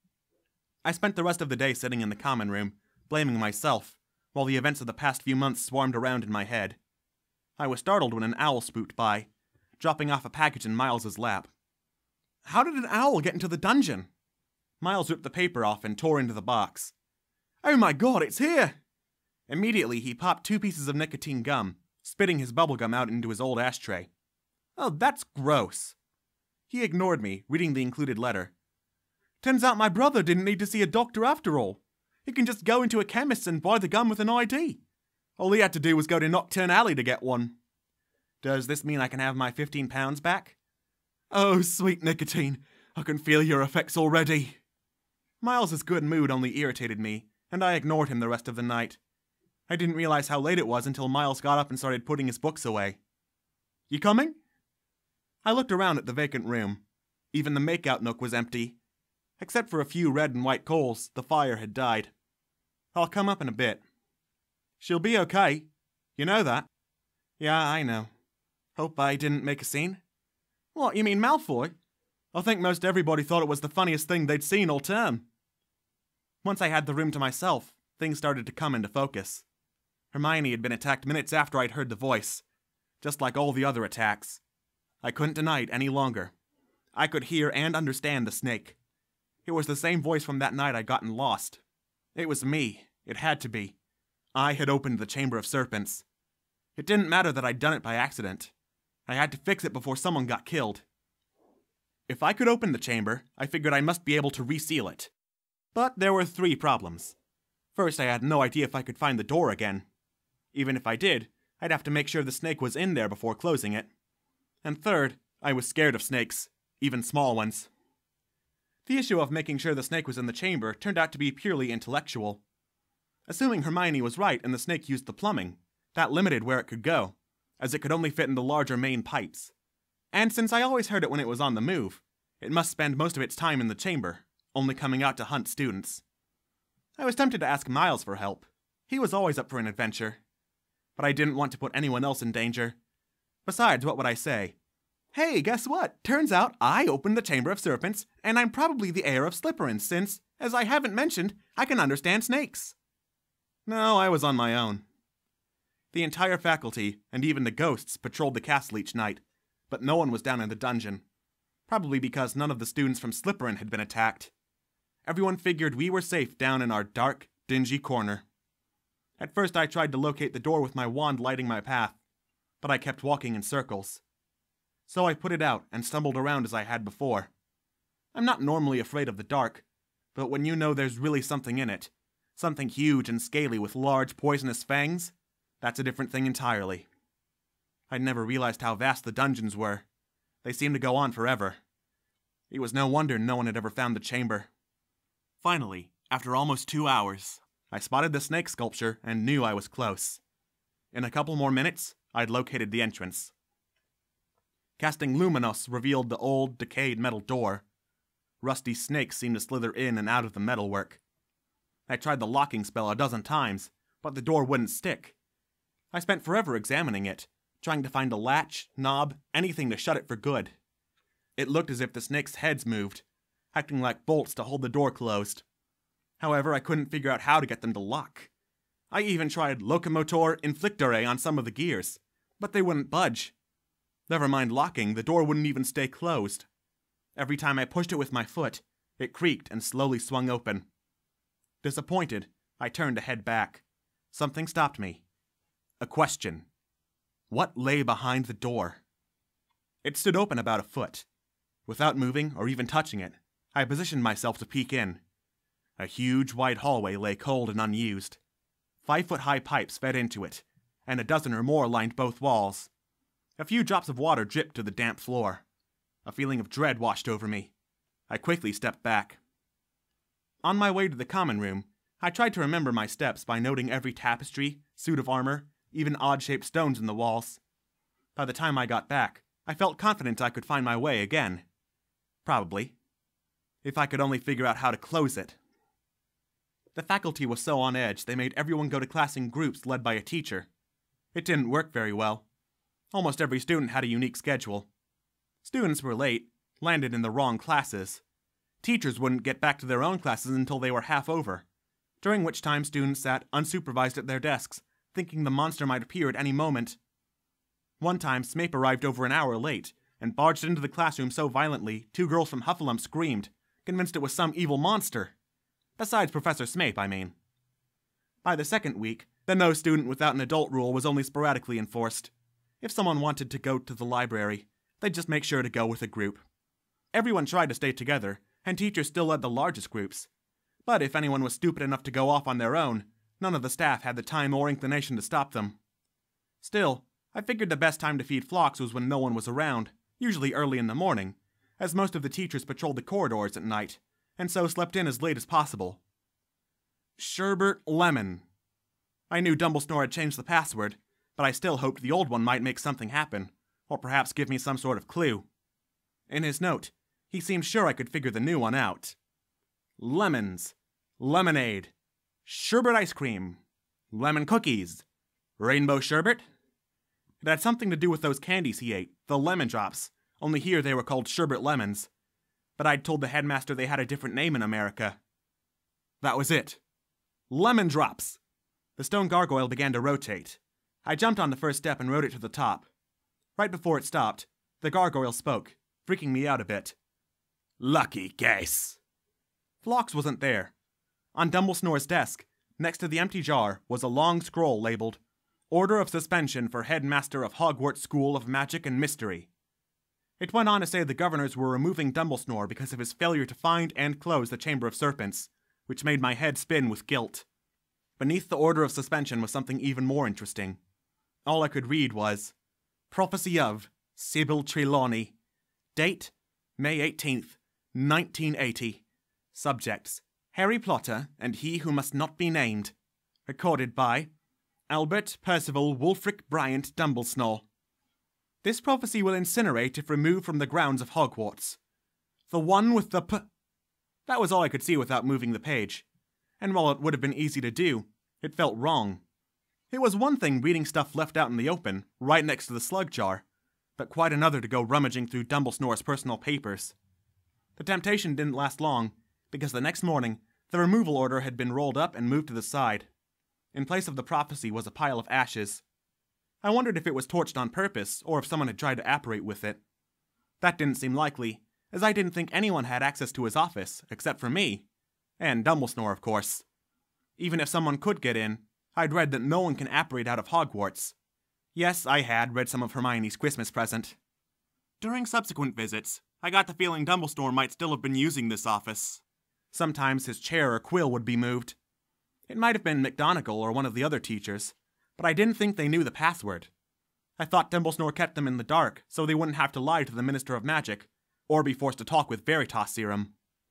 I spent the rest of the day sitting in the common room, blaming myself, while the events of the past few months swarmed around in my head. I was startled when an owl spooked by, dropping off a package in Miles's lap. "How did an owl get into the dungeon?" Miles ripped the paper off and tore into the box. "Oh my god, it's here!" Immediately, he popped two pieces of nicotine gum, spitting his bubblegum out into his old ashtray. "Oh, that's gross." He ignored me, reading the included letter. "Turns out my brother didn't need to see a doctor after all. He can just go into a chemist's and buy the gum with an I D. All he had to do was go to Nocturne Alley to get one." "Does this mean I can have my fifteen pounds back?" "Oh, sweet nicotine, I can feel your effects already." Miles's good mood only irritated me, and I ignored him the rest of the night. I didn't realize how late it was until Miles got up and started putting his books away. "You coming?" I looked around at the vacant room. Even the make-out nook was empty. Except for a few red and white coals, the fire had died. "I'll come up in a bit." "She'll be okay. You know that?" "Yeah, I know. Hope I didn't make a scene." "What, you mean Malfoy? I think most everybody thought it was the funniest thing they'd seen all term." Once I had the room to myself, things started to come into focus. Hermione had been attacked minutes after I'd heard the voice, just like all the other attacks. I couldn't deny it any longer. I could hear and understand the snake. It was the same voice from that night I'd gotten lost. It was me. It had to be. I had opened the Chamber of Serpents. It didn't matter that I'd done it by accident. I had to fix it before someone got killed. If I could open the chamber, I figured I must be able to reseal it. But there were three problems. First, I had no idea if I could find the door again. Even if I did, I'd have to make sure the snake was in there before closing it. And third, I was scared of snakes, even small ones. The issue of making sure the snake was in the chamber turned out to be purely intellectual. Assuming Hermione was right and the snake used the plumbing, that limited where it could go, as it could only fit in the larger main pipes. And since I always heard it when it was on the move, it must spend most of its time in the chamber, only coming out to hunt students. I was tempted to ask Miles for help. He was always up for an adventure. But I didn't want to put anyone else in danger. Besides, what would I say? Hey, guess what? Turns out I opened the Chamber of Serpents, and I'm probably the heir of Slytherin since, as I haven't mentioned, I can understand snakes. No, I was on my own. The entire faculty, and even the ghosts, patrolled the castle each night, but no one was down in the dungeon. Probably because none of the students from Slytherin had been attacked. Everyone figured we were safe down in our dark, dingy corner. At first I tried to locate the door with my wand lighting my path, but I kept walking in circles. So I put it out and stumbled around as I had before. I'm not normally afraid of the dark, but when you know there's really something in it, something huge and scaly with large poisonous fangs, that's a different thing entirely. I'd never realized how vast the dungeons were. They seemed to go on forever. It was no wonder no one had ever found the chamber. Finally, after almost two hours, I spotted the snake sculpture and knew I was close. In a couple more minutes, I'd located the entrance. Casting Luminos revealed the old, decayed metal door. Rusty snakes seemed to slither in and out of the metalwork. I tried the locking spell a dozen times, but the door wouldn't stick. I spent forever examining it, trying to find a latch, knob, anything to shut it for good. It looked as if the snakes' heads moved, acting like bolts to hold the door closed. However, I couldn't figure out how to get them to lock. I even tried Locomotor Inflictore on some of the gears, but they wouldn't budge. Never mind locking, the door wouldn't even stay closed. Every time I pushed it with my foot, it creaked and slowly swung open. Disappointed, I turned to head back. Something stopped me. A question. What lay behind the door? It stood open about a foot. Without moving or even touching it, I positioned myself to peek in. A huge wide hallway lay cold and unused. Five-foot-high pipes fed into it, and a dozen or more lined both walls. A few drops of water dripped to the damp floor. A feeling of dread washed over me. I quickly stepped back. On my way to the common room, I tried to remember my steps by noting every tapestry, suit of armor, even odd-shaped stones in the walls. By the time I got back, I felt confident I could find my way again. Probably. If I could only figure out how to close it. The faculty was so on edge they made everyone go to class in groups led by a teacher. It didn't work very well. Almost every student had a unique schedule. Students were late, landed in the wrong classes. Teachers wouldn't get back to their own classes until they were half over, during which time students sat unsupervised at their desks, thinking the monster might appear at any moment. One time, Snape arrived over an hour late, and barged into the classroom so violently, two girls from Hufflepuff screamed, convinced it was some evil monster. Besides Professor Snape, I mean. By the second week, the no student without an adult rule was only sporadically enforced. If someone wanted to go to the library, they'd just make sure to go with a group. Everyone tried to stay together, and teachers still led the largest groups. But if anyone was stupid enough to go off on their own, none of the staff had the time or inclination to stop them. Still, I figured the best time to feed flocks was when no one was around, usually early in the morning, as most of the teachers patrolled the corridors at night, and so slept in as late as possible. Sherbet Lemon. I knew Dumbledore had changed the password, but I still hoped the old one might make something happen, or perhaps give me some sort of clue. In his note, he seemed sure I could figure the new one out. Lemons, lemonade, sherbet ice cream, lemon cookies, rainbow sherbet. It had something to do with those candies he ate, the lemon drops, only here they were called sherbet lemons. But I'd told the headmaster they had a different name in America. That was it. Lemon drops. The stone gargoyle began to rotate. I jumped on the first step and rode it to the top. Right before it stopped, the gargoyle spoke, freaking me out a bit. Lucky guess. Phlox wasn't there. On Dumbledore's desk, next to the empty jar, was a long scroll labeled, Order of Suspension for Headmaster of Hogwarts School of Magic and Mystery. It went on to say the governors were removing Dumbledore because of his failure to find and close the Chamber of Serpents, which made my head spin with guilt. Beneath the order of suspension was something even more interesting. All I could read was, Prophecy of Sybil Trelawney. Date, May eighteenth, nineteen eighty. Subjects, Harry Potter and He Who Must Not Be Named. Recorded by Albert Percival Wulfric Bryant Dumblesnore. This prophecy will incinerate if removed from the grounds of Hogwarts. The one with the p... That was all I could see without moving the page. And while it would have been easy to do, it felt wrong. It was one thing reading stuff left out in the open, right next to the slug jar, but quite another to go rummaging through Dumbledore's personal papers. The temptation didn't last long, because the next morning, the removal order had been rolled up and moved to the side. In place of the prophecy was a pile of ashes. I wondered if it was torched on purpose, or if someone had tried to apparate with it. That didn't seem likely, as I didn't think anyone had access to his office, except for me. And Dumbledore, of course. Even if someone could get in, I'd read that no one can apparate out of Hogwarts. Yes, I had read some of Hermione's Christmas present. During subsequent visits, I got the feeling Dumbledore might still have been using this office. Sometimes his chair or quill would be moved. It might have been McGonagall or one of the other teachers, but I didn't think they knew the password. I thought Dumbledore kept them in the dark so they wouldn't have to lie to the Minister of Magic, or be forced to talk with Veritas Serum.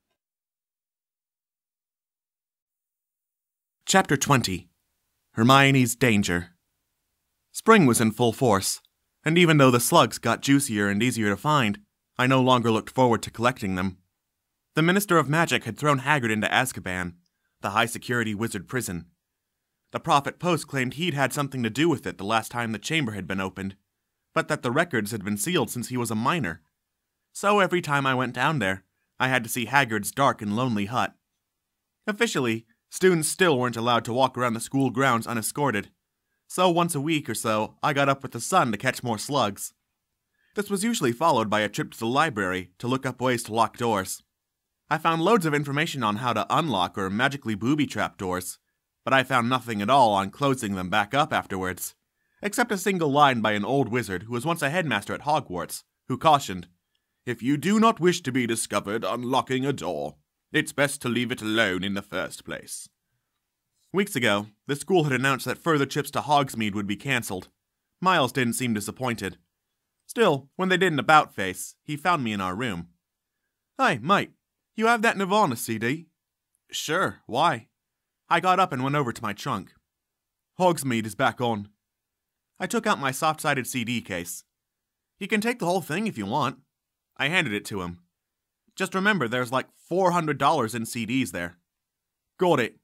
Chapter twenty. Hermione's Danger. Spring was in full force, and even though the slugs got juicier and easier to find, I no longer looked forward to collecting them. The Minister of Magic had thrown Hagrid into Azkaban, the high-security wizard prison. The Prophet Post claimed he'd had something to do with it the last time the chamber had been opened, but that the records had been sealed since he was a minor. So every time I went down there, I had to see Hagrid's dark and lonely hut. Officially, students still weren't allowed to walk around the school grounds unescorted, so once a week or so, I got up with the sun to catch more slugs. This was usually followed by a trip to the library to look up ways to lock doors. I found loads of information on how to unlock or magically booby-trap doors, but I found nothing at all on closing them back up afterwards, except a single line by an old wizard who was once a headmaster at Hogwarts, who cautioned, "If you do not wish to be discovered unlocking a door, it's best to leave it alone in the first place." Weeks ago, the school had announced that further trips to Hogsmeade would be cancelled. Miles didn't seem disappointed. Still, when they did an about-face, he found me in our room. "Hey, mate, you have that Nirvana C D?" "Sure, why?" I got up and went over to my trunk. "Hogsmeade is back on." I took out my soft-sided C D case. "You can take the whole thing if you want." I handed it to him. "Just remember, there's like four hundred dollars in C Ds there." "Got it."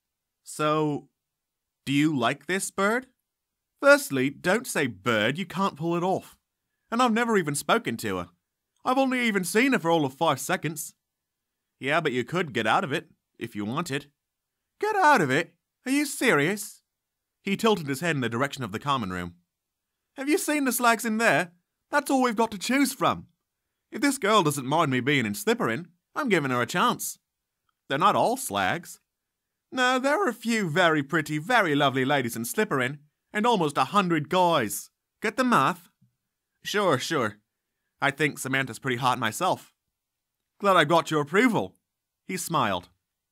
"So, do you like this bird?" "Firstly, don't say bird, you can't pull it off. And I've never even spoken to her. I've only even seen her for all of five seconds. "Yeah, but you could get out of it, if you wanted." "Get out of it? Are you serious?" He tilted his head in the direction of the common room. "Have you seen the slags in there? That's all we've got to choose from. If this girl doesn't mind me being in Slytherin, I'm giving her a chance." "They're not all slags." "No, there are a few very pretty, very lovely ladies in Slytherin, and almost a hundred guys. Get the math?" "Sure, sure. I think Samantha's pretty hot myself." "Glad I got your approval." He smiled.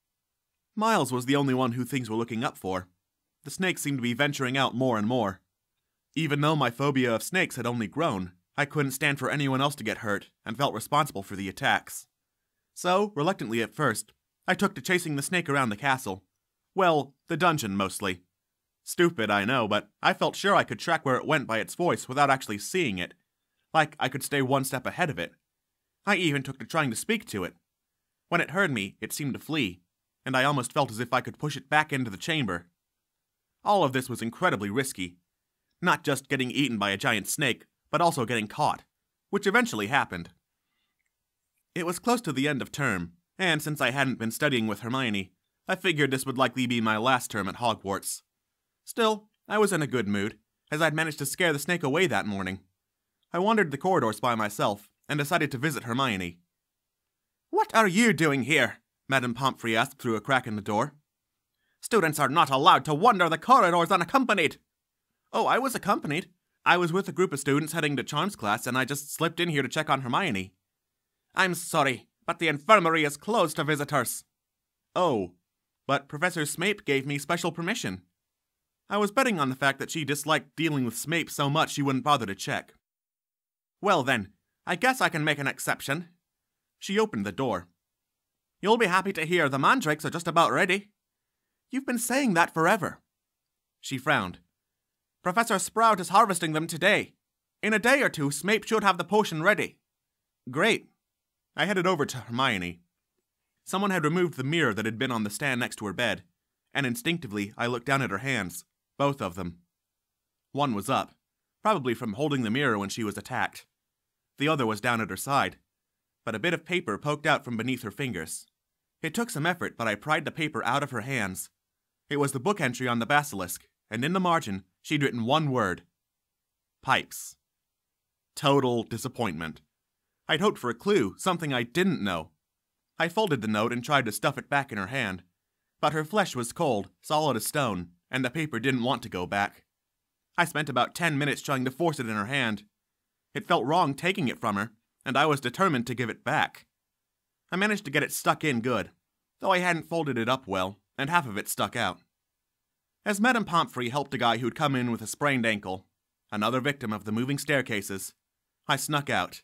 Miles was the only one who things were looking up for. The snakes seemed to be venturing out more and more. Even though my phobia of snakes had only grown, I couldn't stand for anyone else to get hurt, and felt responsible for the attacks. So, reluctantly at first, I took to chasing the snake around the castle. Well, the dungeon mostly. Stupid, I know, but I felt sure I could track where it went by its voice without actually seeing it. Like I could stay one step ahead of it. I even took to trying to speak to it. When it heard me, it seemed to flee, and I almost felt as if I could push it back into the chamber. All of this was incredibly risky. Not just getting eaten by a giant snake, but also getting caught, which eventually happened. It was close to the end of term, and since I hadn't been studying with Hermione, I figured this would likely be my last term at Hogwarts. Still, I was in a good mood, as I'd managed to scare the snake away that morning. I wandered the corridors by myself, and decided to visit Hermione. "What are you doing here?" Madame Pomfrey asked through a crack in the door. "Students are not allowed to wander the corridors unaccompanied." "Oh, I was accompanied. I was with a group of students heading to Charms class, and I just slipped in here to check on Hermione." "I'm sorry, but the infirmary is closed to visitors." "Oh, but Professor Snape gave me special permission." I was betting on the fact that she disliked dealing with Snape so much she wouldn't bother to check. "Well then, I guess I can make an exception." She opened the door. "You'll be happy to hear the mandrakes are just about ready." "You've been saying that forever." She frowned. "Professor Sprout is harvesting them today. In a day or two, Snape should have the potion ready." "Great." I headed over to Hermione. Someone had removed the mirror that had been on the stand next to her bed, and instinctively I looked down at her hands, both of them. One was up, probably from holding the mirror when she was attacked. The other was down at her side, but a bit of paper poked out from beneath her fingers. It took some effort, but I pried the paper out of her hands. It was the book entry on the basilisk, and in the margin, she'd written one word. Pipes. Total disappointment. I'd hoped for a clue, something I didn't know. I folded the note and tried to stuff it back in her hand, but her flesh was cold, solid as stone, and the paper didn't want to go back. I spent about ten minutes trying to force it in her hand. It felt wrong taking it from her, and I was determined to give it back. I managed to get it stuck in good, though I hadn't folded it up well, and half of it stuck out. As Madame Pomfrey helped a guy who'd come in with a sprained ankle, another victim of the moving staircases, I snuck out.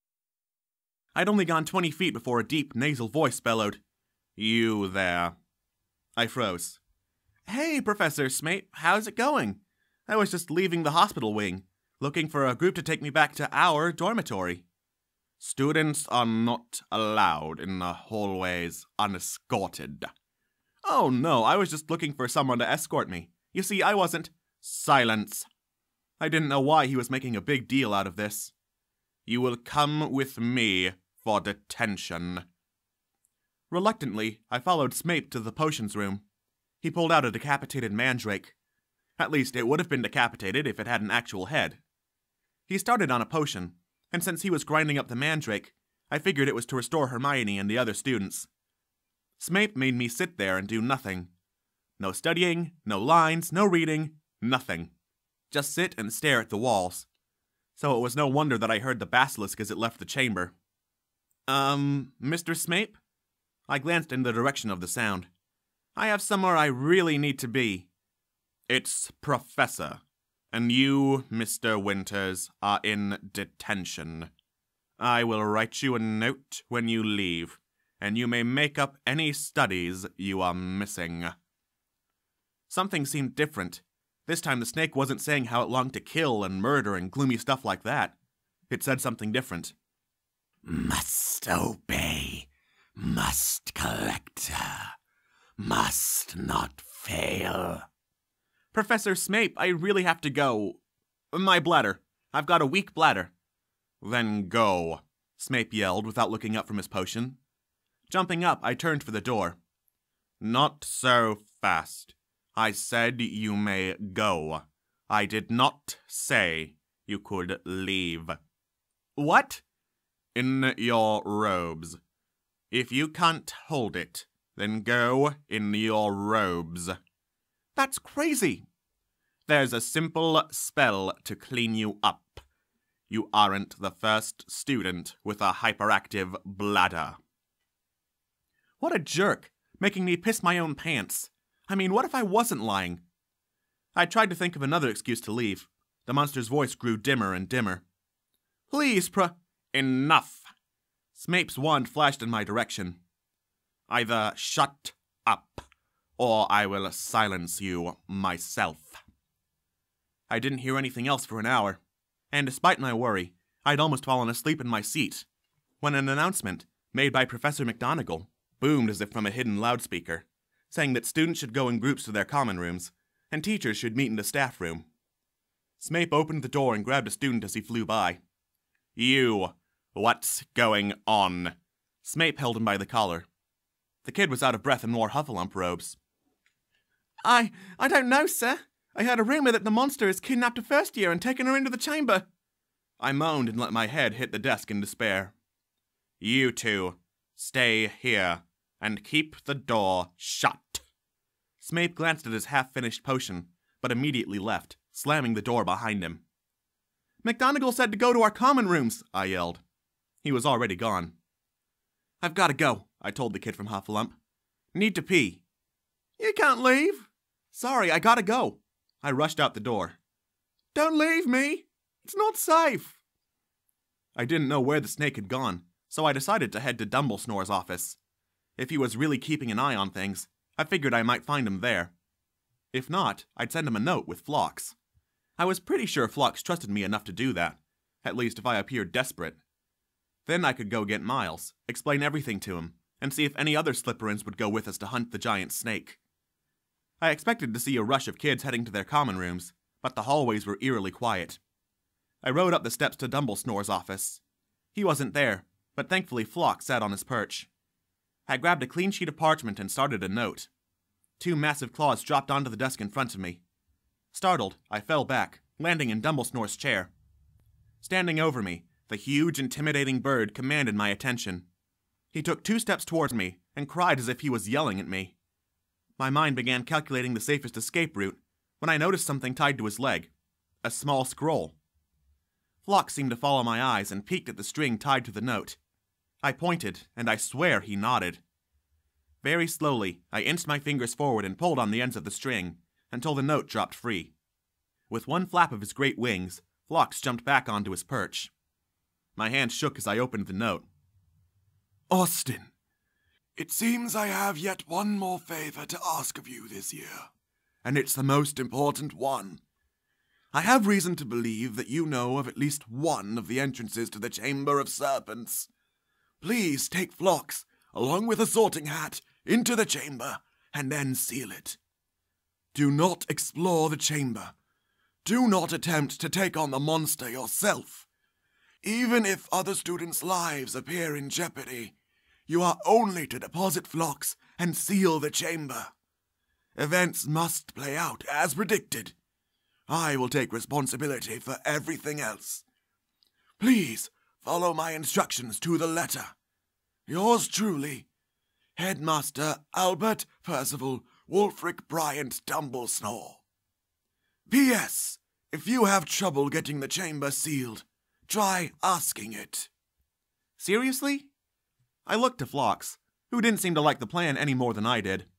I'd only gone twenty feet before a deep, nasal voice bellowed, "You there." I froze. "Hey, Professor Snape, how's it going? I was just leaving the hospital wing, looking for a group to take me back to our dormitory." "Students are not allowed in the hallways unescorted." "Oh no, I was just looking for someone to escort me. You see, I wasn't—" "Silence." I didn't know why he was making a big deal out of this. "You will come with me for detention." Reluctantly, I followed Snape to the potions room. He pulled out a decapitated mandrake. At least, it would have been decapitated if it had an actual head. He started on a potion, and since he was grinding up the mandrake, I figured it was to restore Hermione and the other students. Snape made me sit there and do nothing. No studying, no lines, no reading, nothing. Just sit and stare at the walls. So it was no wonder that I heard the basilisk as it left the chamber. Um, Mister Snape? I glanced in the direction of the sound. "I have somewhere I really need to be." "It's Professor, and you, Mister Winters, are in detention. I will write you a note when you leave, and you may make up any studies you are missing." Something seemed different. This time the snake wasn't saying how it longed to kill and murder and gloomy stuff like that. It said something different. "Must obey, must collect, must not fail." "Professor Snape, I really have to go. My bladder. I've got a weak bladder." "Then go," Snape yelled without looking up from his potion. Jumping up, I turned for the door. "Not so fast. I said you may go. I did not say you could leave." "What?" "In your robes. If you can't hold it, then go in your robes." "That's crazy." "There's a simple spell to clean you up. You aren't the first student with a hyperactive bladder." What a jerk, making me piss my own pants. I mean, what if I wasn't lying? I tried to think of another excuse to leave. The monster's voice grew dimmer and dimmer. "Please, pro— Enough!" Snape's wand flashed in my direction. "Either shut up, or I will silence you myself." I didn't hear anything else for an hour, and despite my worry, I'd almost fallen asleep in my seat, when an announcement, made by Professor McGonagall, boomed as if from a hidden loudspeaker, saying that students should go in groups to their common rooms, and teachers should meet in the staff room. Snape opened the door and grabbed a student as he flew by. "You, what's going on?" Snape held him by the collar. The kid was out of breath and wore Hufflepuff robes. I, I don't know, sir. I heard a rumor that the monster has kidnapped a first year and taken her into the chamber." I moaned and let my head hit the desk in despair. "You two, stay here, and keep the door shut." Snape glanced at his half-finished potion, but immediately left, slamming the door behind him. "McGonagall said to go to our common rooms," I yelled. He was already gone. "I've got to go," I told the kid from Hufflepuff. "Need to pee." "You can't leave." "Sorry, I gotta go." I rushed out the door. "Don't leave me. It's not safe." I didn't know where the snake had gone, so I decided to head to Dumblesnore's office. If he was really keeping an eye on things, I figured I might find him there. If not, I'd send him a note with Phlox. I was pretty sure Phlox trusted me enough to do that, at least if I appeared desperate. Then I could go get Miles, explain everything to him, and see if any other Slytherins would go with us to hunt the giant snake. I expected to see a rush of kids heading to their common rooms, but the hallways were eerily quiet. I rode up the steps to Dumblesnore's office. He wasn't there, but thankfully Flock sat on his perch. I grabbed a clean sheet of parchment and started a note. Two massive claws dropped onto the desk in front of me. Startled, I fell back, landing in Dumblesnore's chair. Standing over me, the huge, intimidating bird commanded my attention. He took two steps towards me and cried as if he was yelling at me. My mind began calculating the safest escape route when I noticed something tied to his leg. A small scroll. Flock seemed to follow my eyes and peeked at the string tied to the note. I pointed, and I swear he nodded. Very slowly, I inched my fingers forward and pulled on the ends of the string until the note dropped free. With one flap of his great wings, Phlox jumped back onto his perch. My hand shook as I opened the note. Austin, it seems I have yet one more favor to ask of you this year, and it's the most important one. I have reason to believe that you know of at least one of the entrances to the Chamber of Serpents. Please take Phlox, along with a sorting hat, into the chamber, and then seal it. Do not explore the chamber. Do not attempt to take on the monster yourself. Even if other students' lives appear in jeopardy, you are only to deposit Phlox and seal the chamber. Events must play out as predicted. I will take responsibility for everything else. Please follow my instructions to the letter. Yours truly, Headmaster Albert Percival Wulfric Bryant Dumblesnore. P S. If you have trouble getting the chamber sealed, try asking it. Seriously? I looked to Phlox, who didn't seem to like the plan any more than I did.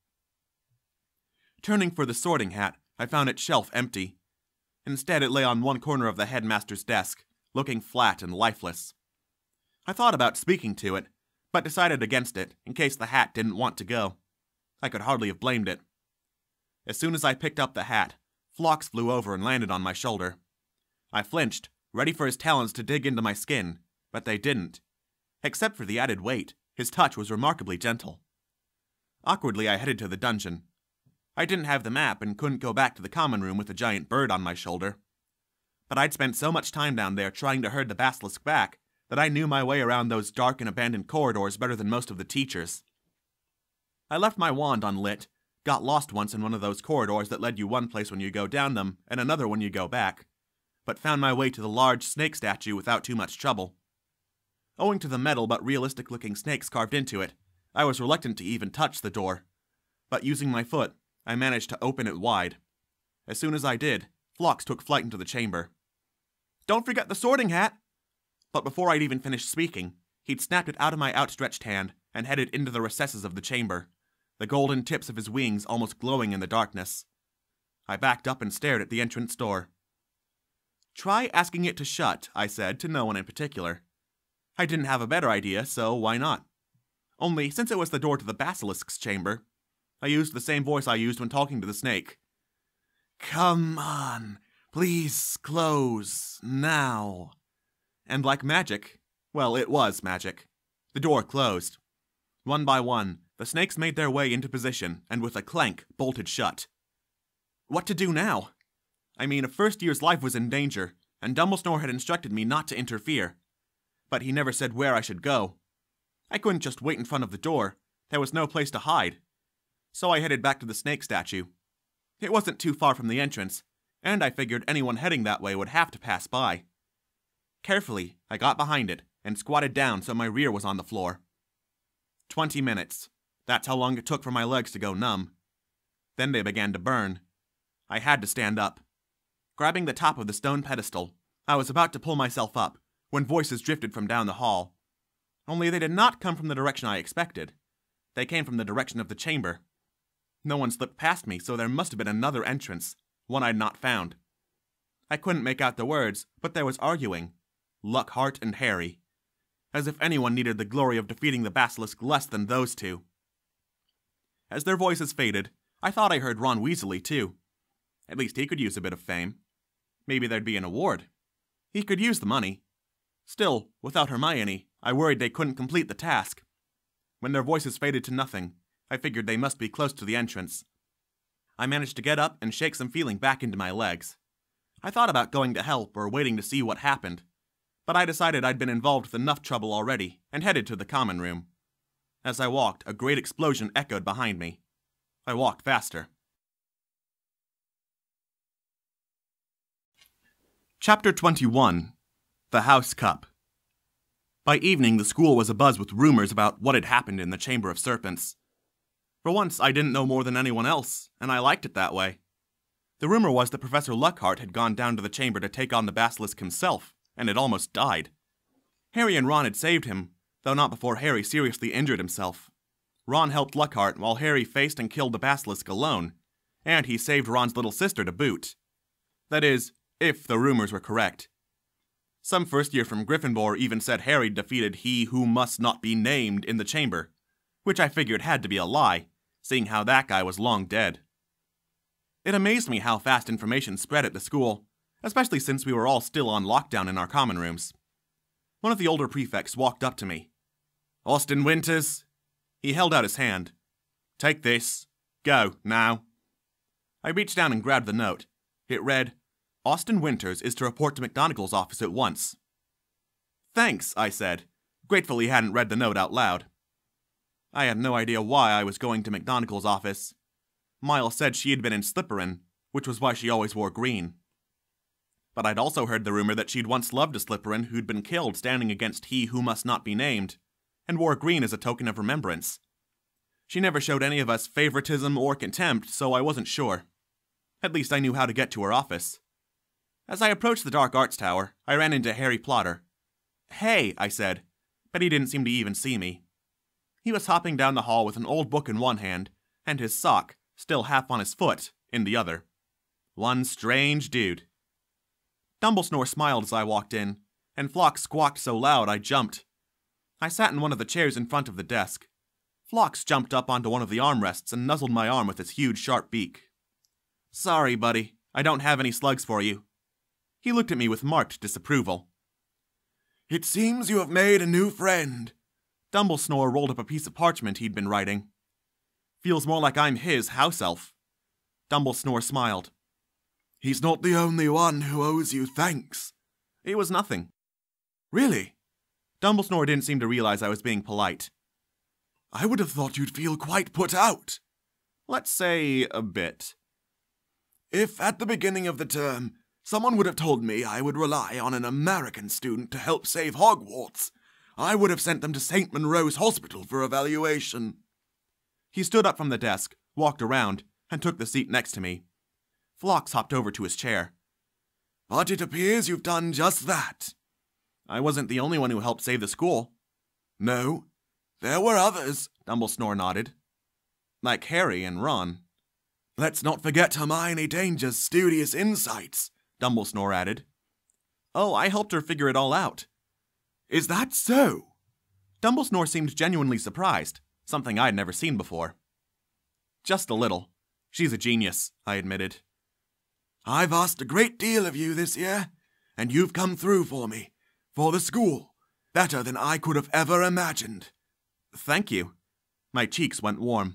Turning for the sorting hat, I found its shelf empty. Instead, it lay on one corner of the headmaster's desk, looking flat and lifeless. I thought about speaking to it, but decided against it in case the hat didn't want to go. I could hardly have blamed it. As soon as I picked up the hat, Phlox flew over and landed on my shoulder. I flinched, ready for his talons to dig into my skin, but they didn't. Except for the added weight, his touch was remarkably gentle. Awkwardly, I headed to the dungeon. I didn't have the map and couldn't go back to the common room with a giant bird on my shoulder. But I'd spent so much time down there trying to herd the basilisk back that I knew my way around those dark and abandoned corridors better than most of the teachers. I left my wand unlit, got lost once in one of those corridors that led you one place when you go down them and another when you go back, but found my way to the large snake statue without too much trouble. Owing to the metal but realistic-looking snakes carved into it, I was reluctant to even touch the door, but using my foot, I managed to open it wide. As soon as I did, Phlox took flight into the chamber. "Don't forget the sorting hat!" But before I'd even finished speaking, he'd snapped it out of my outstretched hand and headed into the recesses of the chamber, the golden tips of his wings almost glowing in the darkness. I backed up and stared at the entrance door. "Try asking it to shut," I said, to no one in particular. I didn't have a better idea, so why not? Only, since it was the door to the basilisk's chamber, I used the same voice I used when talking to the snake. "Come on, please close, now." And like magic, well, it was magic, the door closed. One by one, the snakes made their way into position and with a clank bolted shut. What to do now? I mean, a first year's life was in danger, and Dumblesnore had instructed me not to interfere. But he never said where I should go. I couldn't just wait in front of the door. There was no place to hide. So I headed back to the snake statue. It wasn't too far from the entrance, and I figured anyone heading that way would have to pass by. Carefully, I got behind it and squatted down so my rear was on the floor. Twenty minutes. That's how long it took for my legs to go numb. Then they began to burn. I had to stand up. Grabbing the top of the stone pedestal, I was about to pull myself up when voices drifted from down the hall. Only they did not come from the direction I expected. They came from the direction of the chamber. No one slipped past me, so there must have been another entrance, one I'd not found. I couldn't make out the words, but there was arguing. Luckhart and Harry. As if anyone needed the glory of defeating the basilisk less than those two. As their voices faded, I thought I heard Ron Weasley, too. At least he could use a bit of fame. Maybe there'd be an award. He could use the money. Still, without Hermione, I worried they couldn't complete the task. When their voices faded to nothing, I figured they must be close to the entrance. I managed to get up and shake some feeling back into my legs. I thought about going to help or waiting to see what happened, but I decided I'd been involved with enough trouble already and headed to the common room. As I walked, a great explosion echoed behind me. I walked faster. Chapter twenty-one. The House Cup. By evening, the school was abuzz with rumors about what had happened in the Chamber of Serpents. For once, I didn't know more than anyone else, and I liked it that way. The rumor was that Professor Luckhart had gone down to the chamber to take on the basilisk himself, and had almost died. Harry and Ron had saved him, though not before Harry seriously injured himself. Ron helped Luckhart while Harry faced and killed the basilisk alone, and he saved Ron's little sister to boot. That is, if the rumors were correct. Some first year from Gryffindor even said Harry defeated he who must not be named in the chamber, which I figured had to be a lie, seeing how that guy was long dead. It amazed me how fast information spread at the school, especially since we were all still on lockdown in our common rooms. One of the older prefects walked up to me. "Austin Winters?" He held out his hand. "Take this. Go, now." I reached down and grabbed the note. It read, "Austin Winters is to report to McGonagall's office at once." "Thanks," I said, grateful he hadn't read the note out loud. I had no idea why I was going to McGonagall's office. Miles said she had been in Slytherin, which was why she always wore green. But I'd also heard the rumor that she'd once loved a Slytherin who'd been killed standing against he who must not be named, and wore green as a token of remembrance. She never showed any of us favoritism or contempt, so I wasn't sure. At least I knew how to get to her office. As I approached the Dark Arts Tower, I ran into Harry Potter. "Hey," I said, but he didn't seem to even see me. He was hopping down the hall with an old book in one hand, and his sock, still half on his foot, in the other. One strange dude. Dumbledore smiled as I walked in, and Phlox squawked so loud I jumped. I sat in one of the chairs in front of the desk. Phlox jumped up onto one of the armrests and nuzzled my arm with his huge sharp beak. "Sorry, buddy, I don't have any slugs for you." He looked at me with marked disapproval. "It seems you have made a new friend." Dumbledore rolled up a piece of parchment he'd been writing. "Feels more like I'm his house elf." Dumbledore smiled. "He's not the only one who owes you thanks." It was nothing. "Really?" Dumbledore didn't seem to realize I was being polite. "I would have thought you'd feel quite put out." "Let's say a bit." "If at the beginning of the term, someone would have told me I would rely on an American student to help save Hogwarts, I would have sent them to Saint Monroe's Hospital for evaluation." He stood up from the desk, walked around, and took the seat next to me. Phlox hopped over to his chair. "But it appears you've done just that." "I wasn't the only one who helped save the school." "No, there were others," Dumbledore nodded. "Like Harry and Ron." "Let's not forget Hermione Danger's studious insights," Dumbledore added. "Oh, I helped her figure it all out." "Is that so?" Dumbledore seemed genuinely surprised, something I'd never seen before. "Just a little. She's a genius," I admitted. "I've asked a great deal of you this year, and you've come through for me, for the school, better than I could have ever imagined." "Thank you." My cheeks went warm.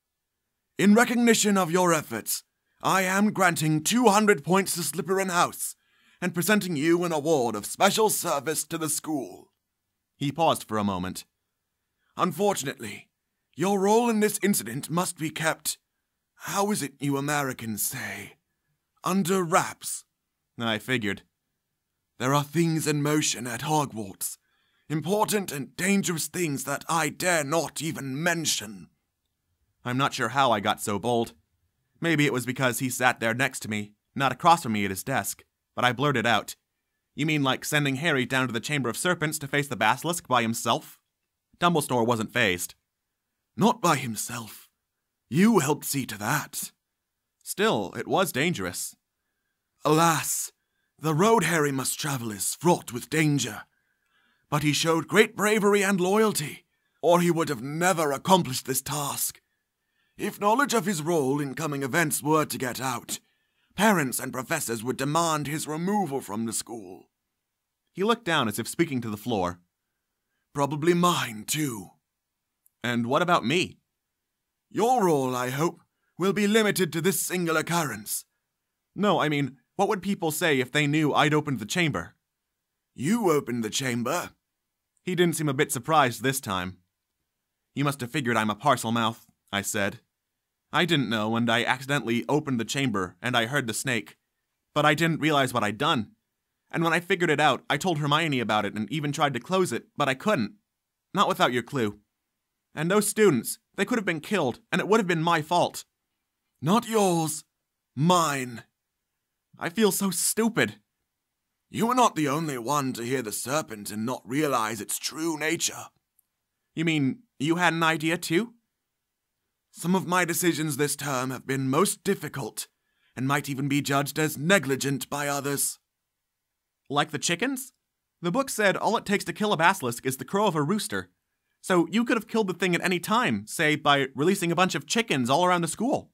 "In recognition of your efforts, I am granting two hundred points to Slytherin House and presenting you an award of special service to the school." He paused for a moment. "Unfortunately, your role in this incident must be kept, how is it you Americans say, under wraps." I figured. "There are things in motion at Hogwarts, important and dangerous things that I dare not even mention." I'm not sure how I got so bold. Maybe it was because he sat there next to me, not across from me at his desk, but I blurted out, "You mean like sending Harry down to the Chamber of Serpents to face the basilisk by himself?" Dumbledore wasn't fazed. "Not by himself. You helped see to that." "Still, it was dangerous." "Alas, the road Harry must travel is fraught with danger. But he showed great bravery and loyalty, or he would have never accomplished this task. If knowledge of his role in coming events were to get out, parents and professors would demand his removal from the school." He looked down as if speaking to the floor. "Probably mine, too." And what about me? Your role, I hope, will be limited to this single occurrence. No, I mean, what would people say if they knew I'd opened the chamber? You opened the chamber. He didn't seem a bit surprised this time. You must have figured I'm a parcel mouth, I said. I didn't know, and I accidentally opened the chamber, and I heard the snake. But I didn't realize what I'd done. And when I figured it out, I told Hermione about it and even tried to close it, but I couldn't. Not without your clue. And those students, they could have been killed, and it would have been my fault. Not yours. Mine. I feel so stupid. You were not the only one to hear the serpent and not realize its true nature. You mean you had an idea too? Some of my decisions this term have been most difficult, and might even be judged as negligent by others. Like the chickens? The book said all it takes to kill a basilisk is the crow of a rooster. So you could have killed the thing at any time, say by releasing a bunch of chickens all around the school.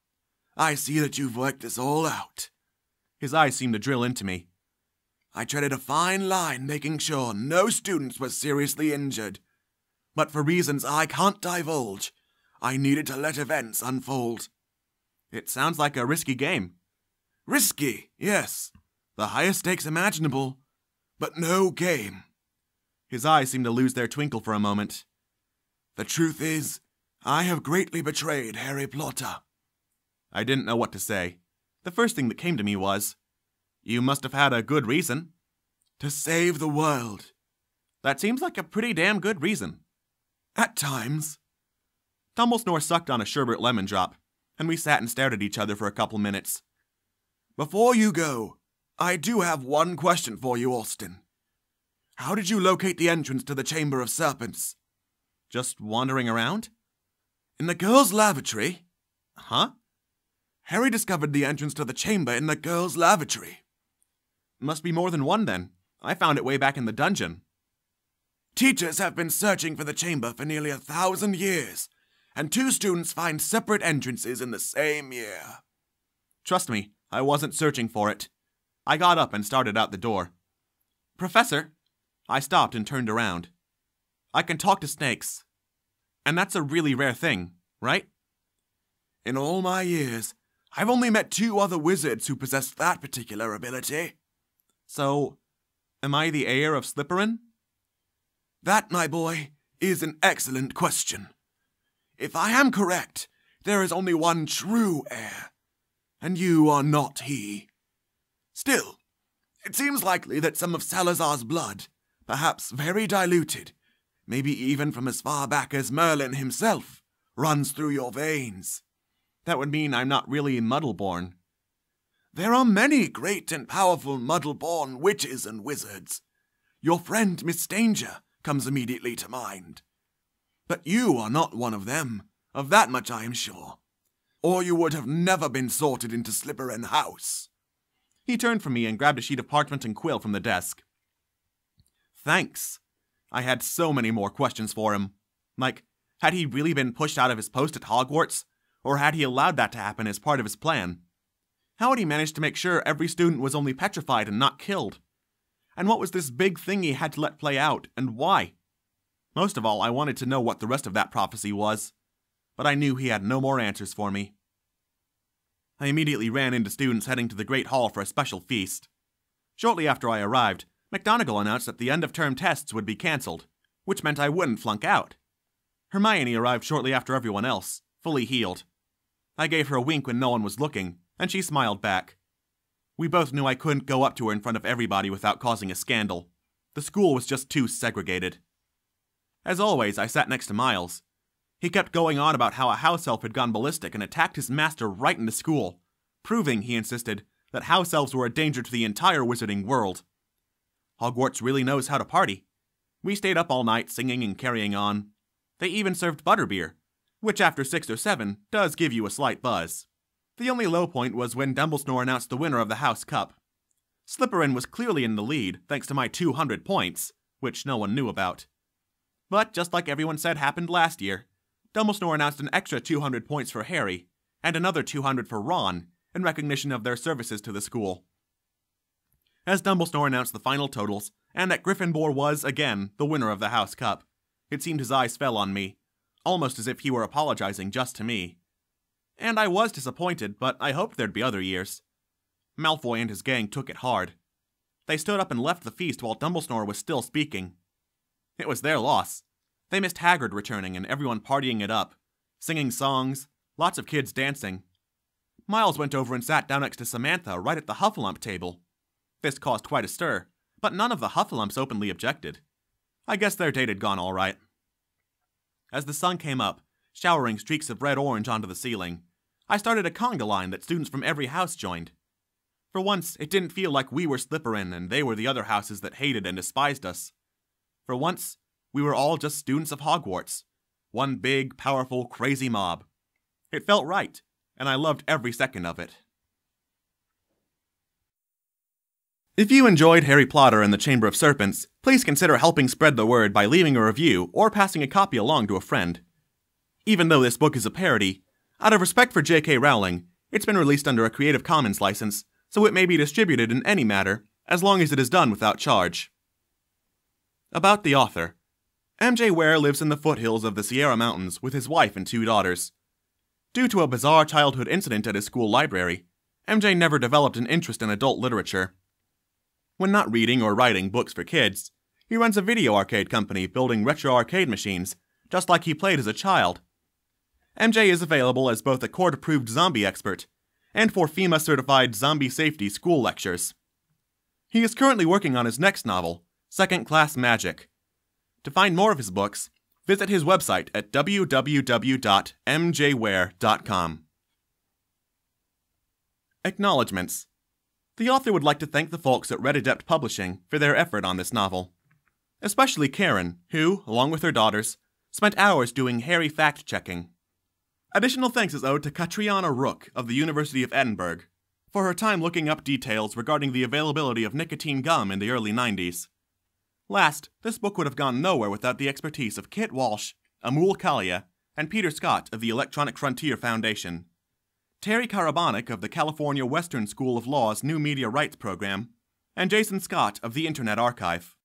I see that you've worked this all out. His eyes seemed to drill into me. I treaded a fine line making sure no students were seriously injured. But for reasons I can't divulge, I needed to let events unfold. It sounds like a risky game. Risky, yes. The highest stakes imaginable, but no game. His eyes seemed to lose their twinkle for a moment. The truth is, I have greatly betrayed Harry Potter. I didn't know what to say. The first thing that came to me was, you must have had a good reason. To save the world. That seems like a pretty damn good reason. At times. Dumbledore sucked on a sherbet lemon drop, and we sat and stared at each other for a couple minutes. Before you go, I do have one question for you, Austin. How did you locate the entrance to the Chamber of Serpents? Just wandering around? In the girls' lavatory? Huh? Harry discovered the entrance to the chamber in the girls' lavatory. Must be more than one then. I found it way back in the dungeon. Teachers have been searching for the chamber for nearly a thousand years, and two students find separate entrances in the same year. Trust me, I wasn't searching for it. I got up and started out the door. Professor, I stopped and turned around. I can talk to snakes. And that's a really rare thing, right? In all my years, I've only met two other wizards who possess that particular ability. So, am I the heir of Slytherin? That, my boy, is an excellent question. If I am correct, there is only one true heir, and you are not he. Still, it seems likely that some of Salazar's blood, perhaps very diluted, maybe even from as far back as Merlin himself, runs through your veins. That would mean I'm not really Muddle-born. There are many great and powerful Muddle-born witches and wizards. Your friend Miss Danger comes immediately to mind. But you are not one of them, of that much I am sure. Or you would have never been sorted into Slytherin House. He turned from me and grabbed a sheet of parchment and quill from the desk. Thanks. I had so many more questions for him. Like, had he really been pushed out of his post at Hogwarts? Or had he allowed that to happen as part of his plan? How had he managed to make sure every student was only petrified and not killed? And what was this big thing he had to let play out, and why? Most of all, I wanted to know what the rest of that prophecy was. But I knew he had no more answers for me. I immediately ran into students heading to the Great Hall for a special feast. Shortly after I arrived, McGonagall announced that the end-of-term tests would be cancelled, which meant I wouldn't flunk out. Hermione arrived shortly after everyone else, fully healed. I gave her a wink when no one was looking, and she smiled back. We both knew I couldn't go up to her in front of everybody without causing a scandal. The school was just too segregated. As always, I sat next to Miles. He kept going on about how a house elf had gone ballistic and attacked his master right in the school, proving, he insisted, that house elves were a danger to the entire wizarding world. Hogwarts really knows how to party. We stayed up all night singing and carrying on. They even served butterbeer, which after six or seven does give you a slight buzz. The only low point was when Dumbledore announced the winner of the House Cup. Slytherin was clearly in the lead thanks to my two hundred points, which no one knew about. But just like everyone said happened last year, Dumbledore announced an extra two hundred points for Harry, and another two hundred for Ron, in recognition of their services to the school. As Dumbledore announced the final totals, and that Gryffindor was, again, the winner of the House Cup, it seemed his eyes fell on me, almost as if he were apologizing just to me. And I was disappointed, but I hoped there'd be other years. Malfoy and his gang took it hard. They stood up and left the feast while Dumbledore was still speaking. It was their loss. They missed Hagrid returning and everyone partying it up, singing songs, lots of kids dancing. Miles went over and sat down next to Samantha right at the Hufflepuff table. This caused quite a stir, but none of the Hufflepuffs openly objected. I guess their date had gone all right. As the sun came up, showering streaks of red-orange onto the ceiling, I started a conga line that students from every house joined. For once, it didn't feel like we were Slytherin and they were the other houses that hated and despised us. For once, we were all just students of Hogwarts. One big, powerful, crazy mob. It felt right, and I loved every second of it. If you enjoyed Harry Potter and the Chamber of Serpents, please consider helping spread the word by leaving a review or passing a copy along to a friend. Even though this book is a parody, out of respect for J K Rowling, it's been released under a Creative Commons license, so it may be distributed in any manner, as long as it is done without charge. About the author. M J Ware lives in the foothills of the Sierra Mountains with his wife and two daughters. Due to a bizarre childhood incident at his school library, M J never developed an interest in adult literature. When not reading or writing books for kids, he runs a video arcade company building retro arcade machines, just like he played as a child. M J is available as both a court-approved zombie expert and for FEMA-certified zombie safety school lectures. He is currently working on his next novel, Second Class Magic. To find more of his books, visit his website at w w w dot m j ware dot com. Acknowledgements. The author would like to thank the folks at Red Adept Publishing for their effort on this novel. Especially Karen, who, along with her daughters, spent hours doing Harry fact-checking. Additional thanks is owed to Catriona Rook of the University of Edinburgh for her time looking up details regarding the availability of nicotine gum in the early nineties. Last, this book would have gone nowhere without the expertise of Kit Walsh, Amul Kalia, and Peter Scott of the Electronic Frontier Foundation, Terry Karabanik of the California Western School of Law's New Media Rights Program, and Jason Scott of the Internet Archive.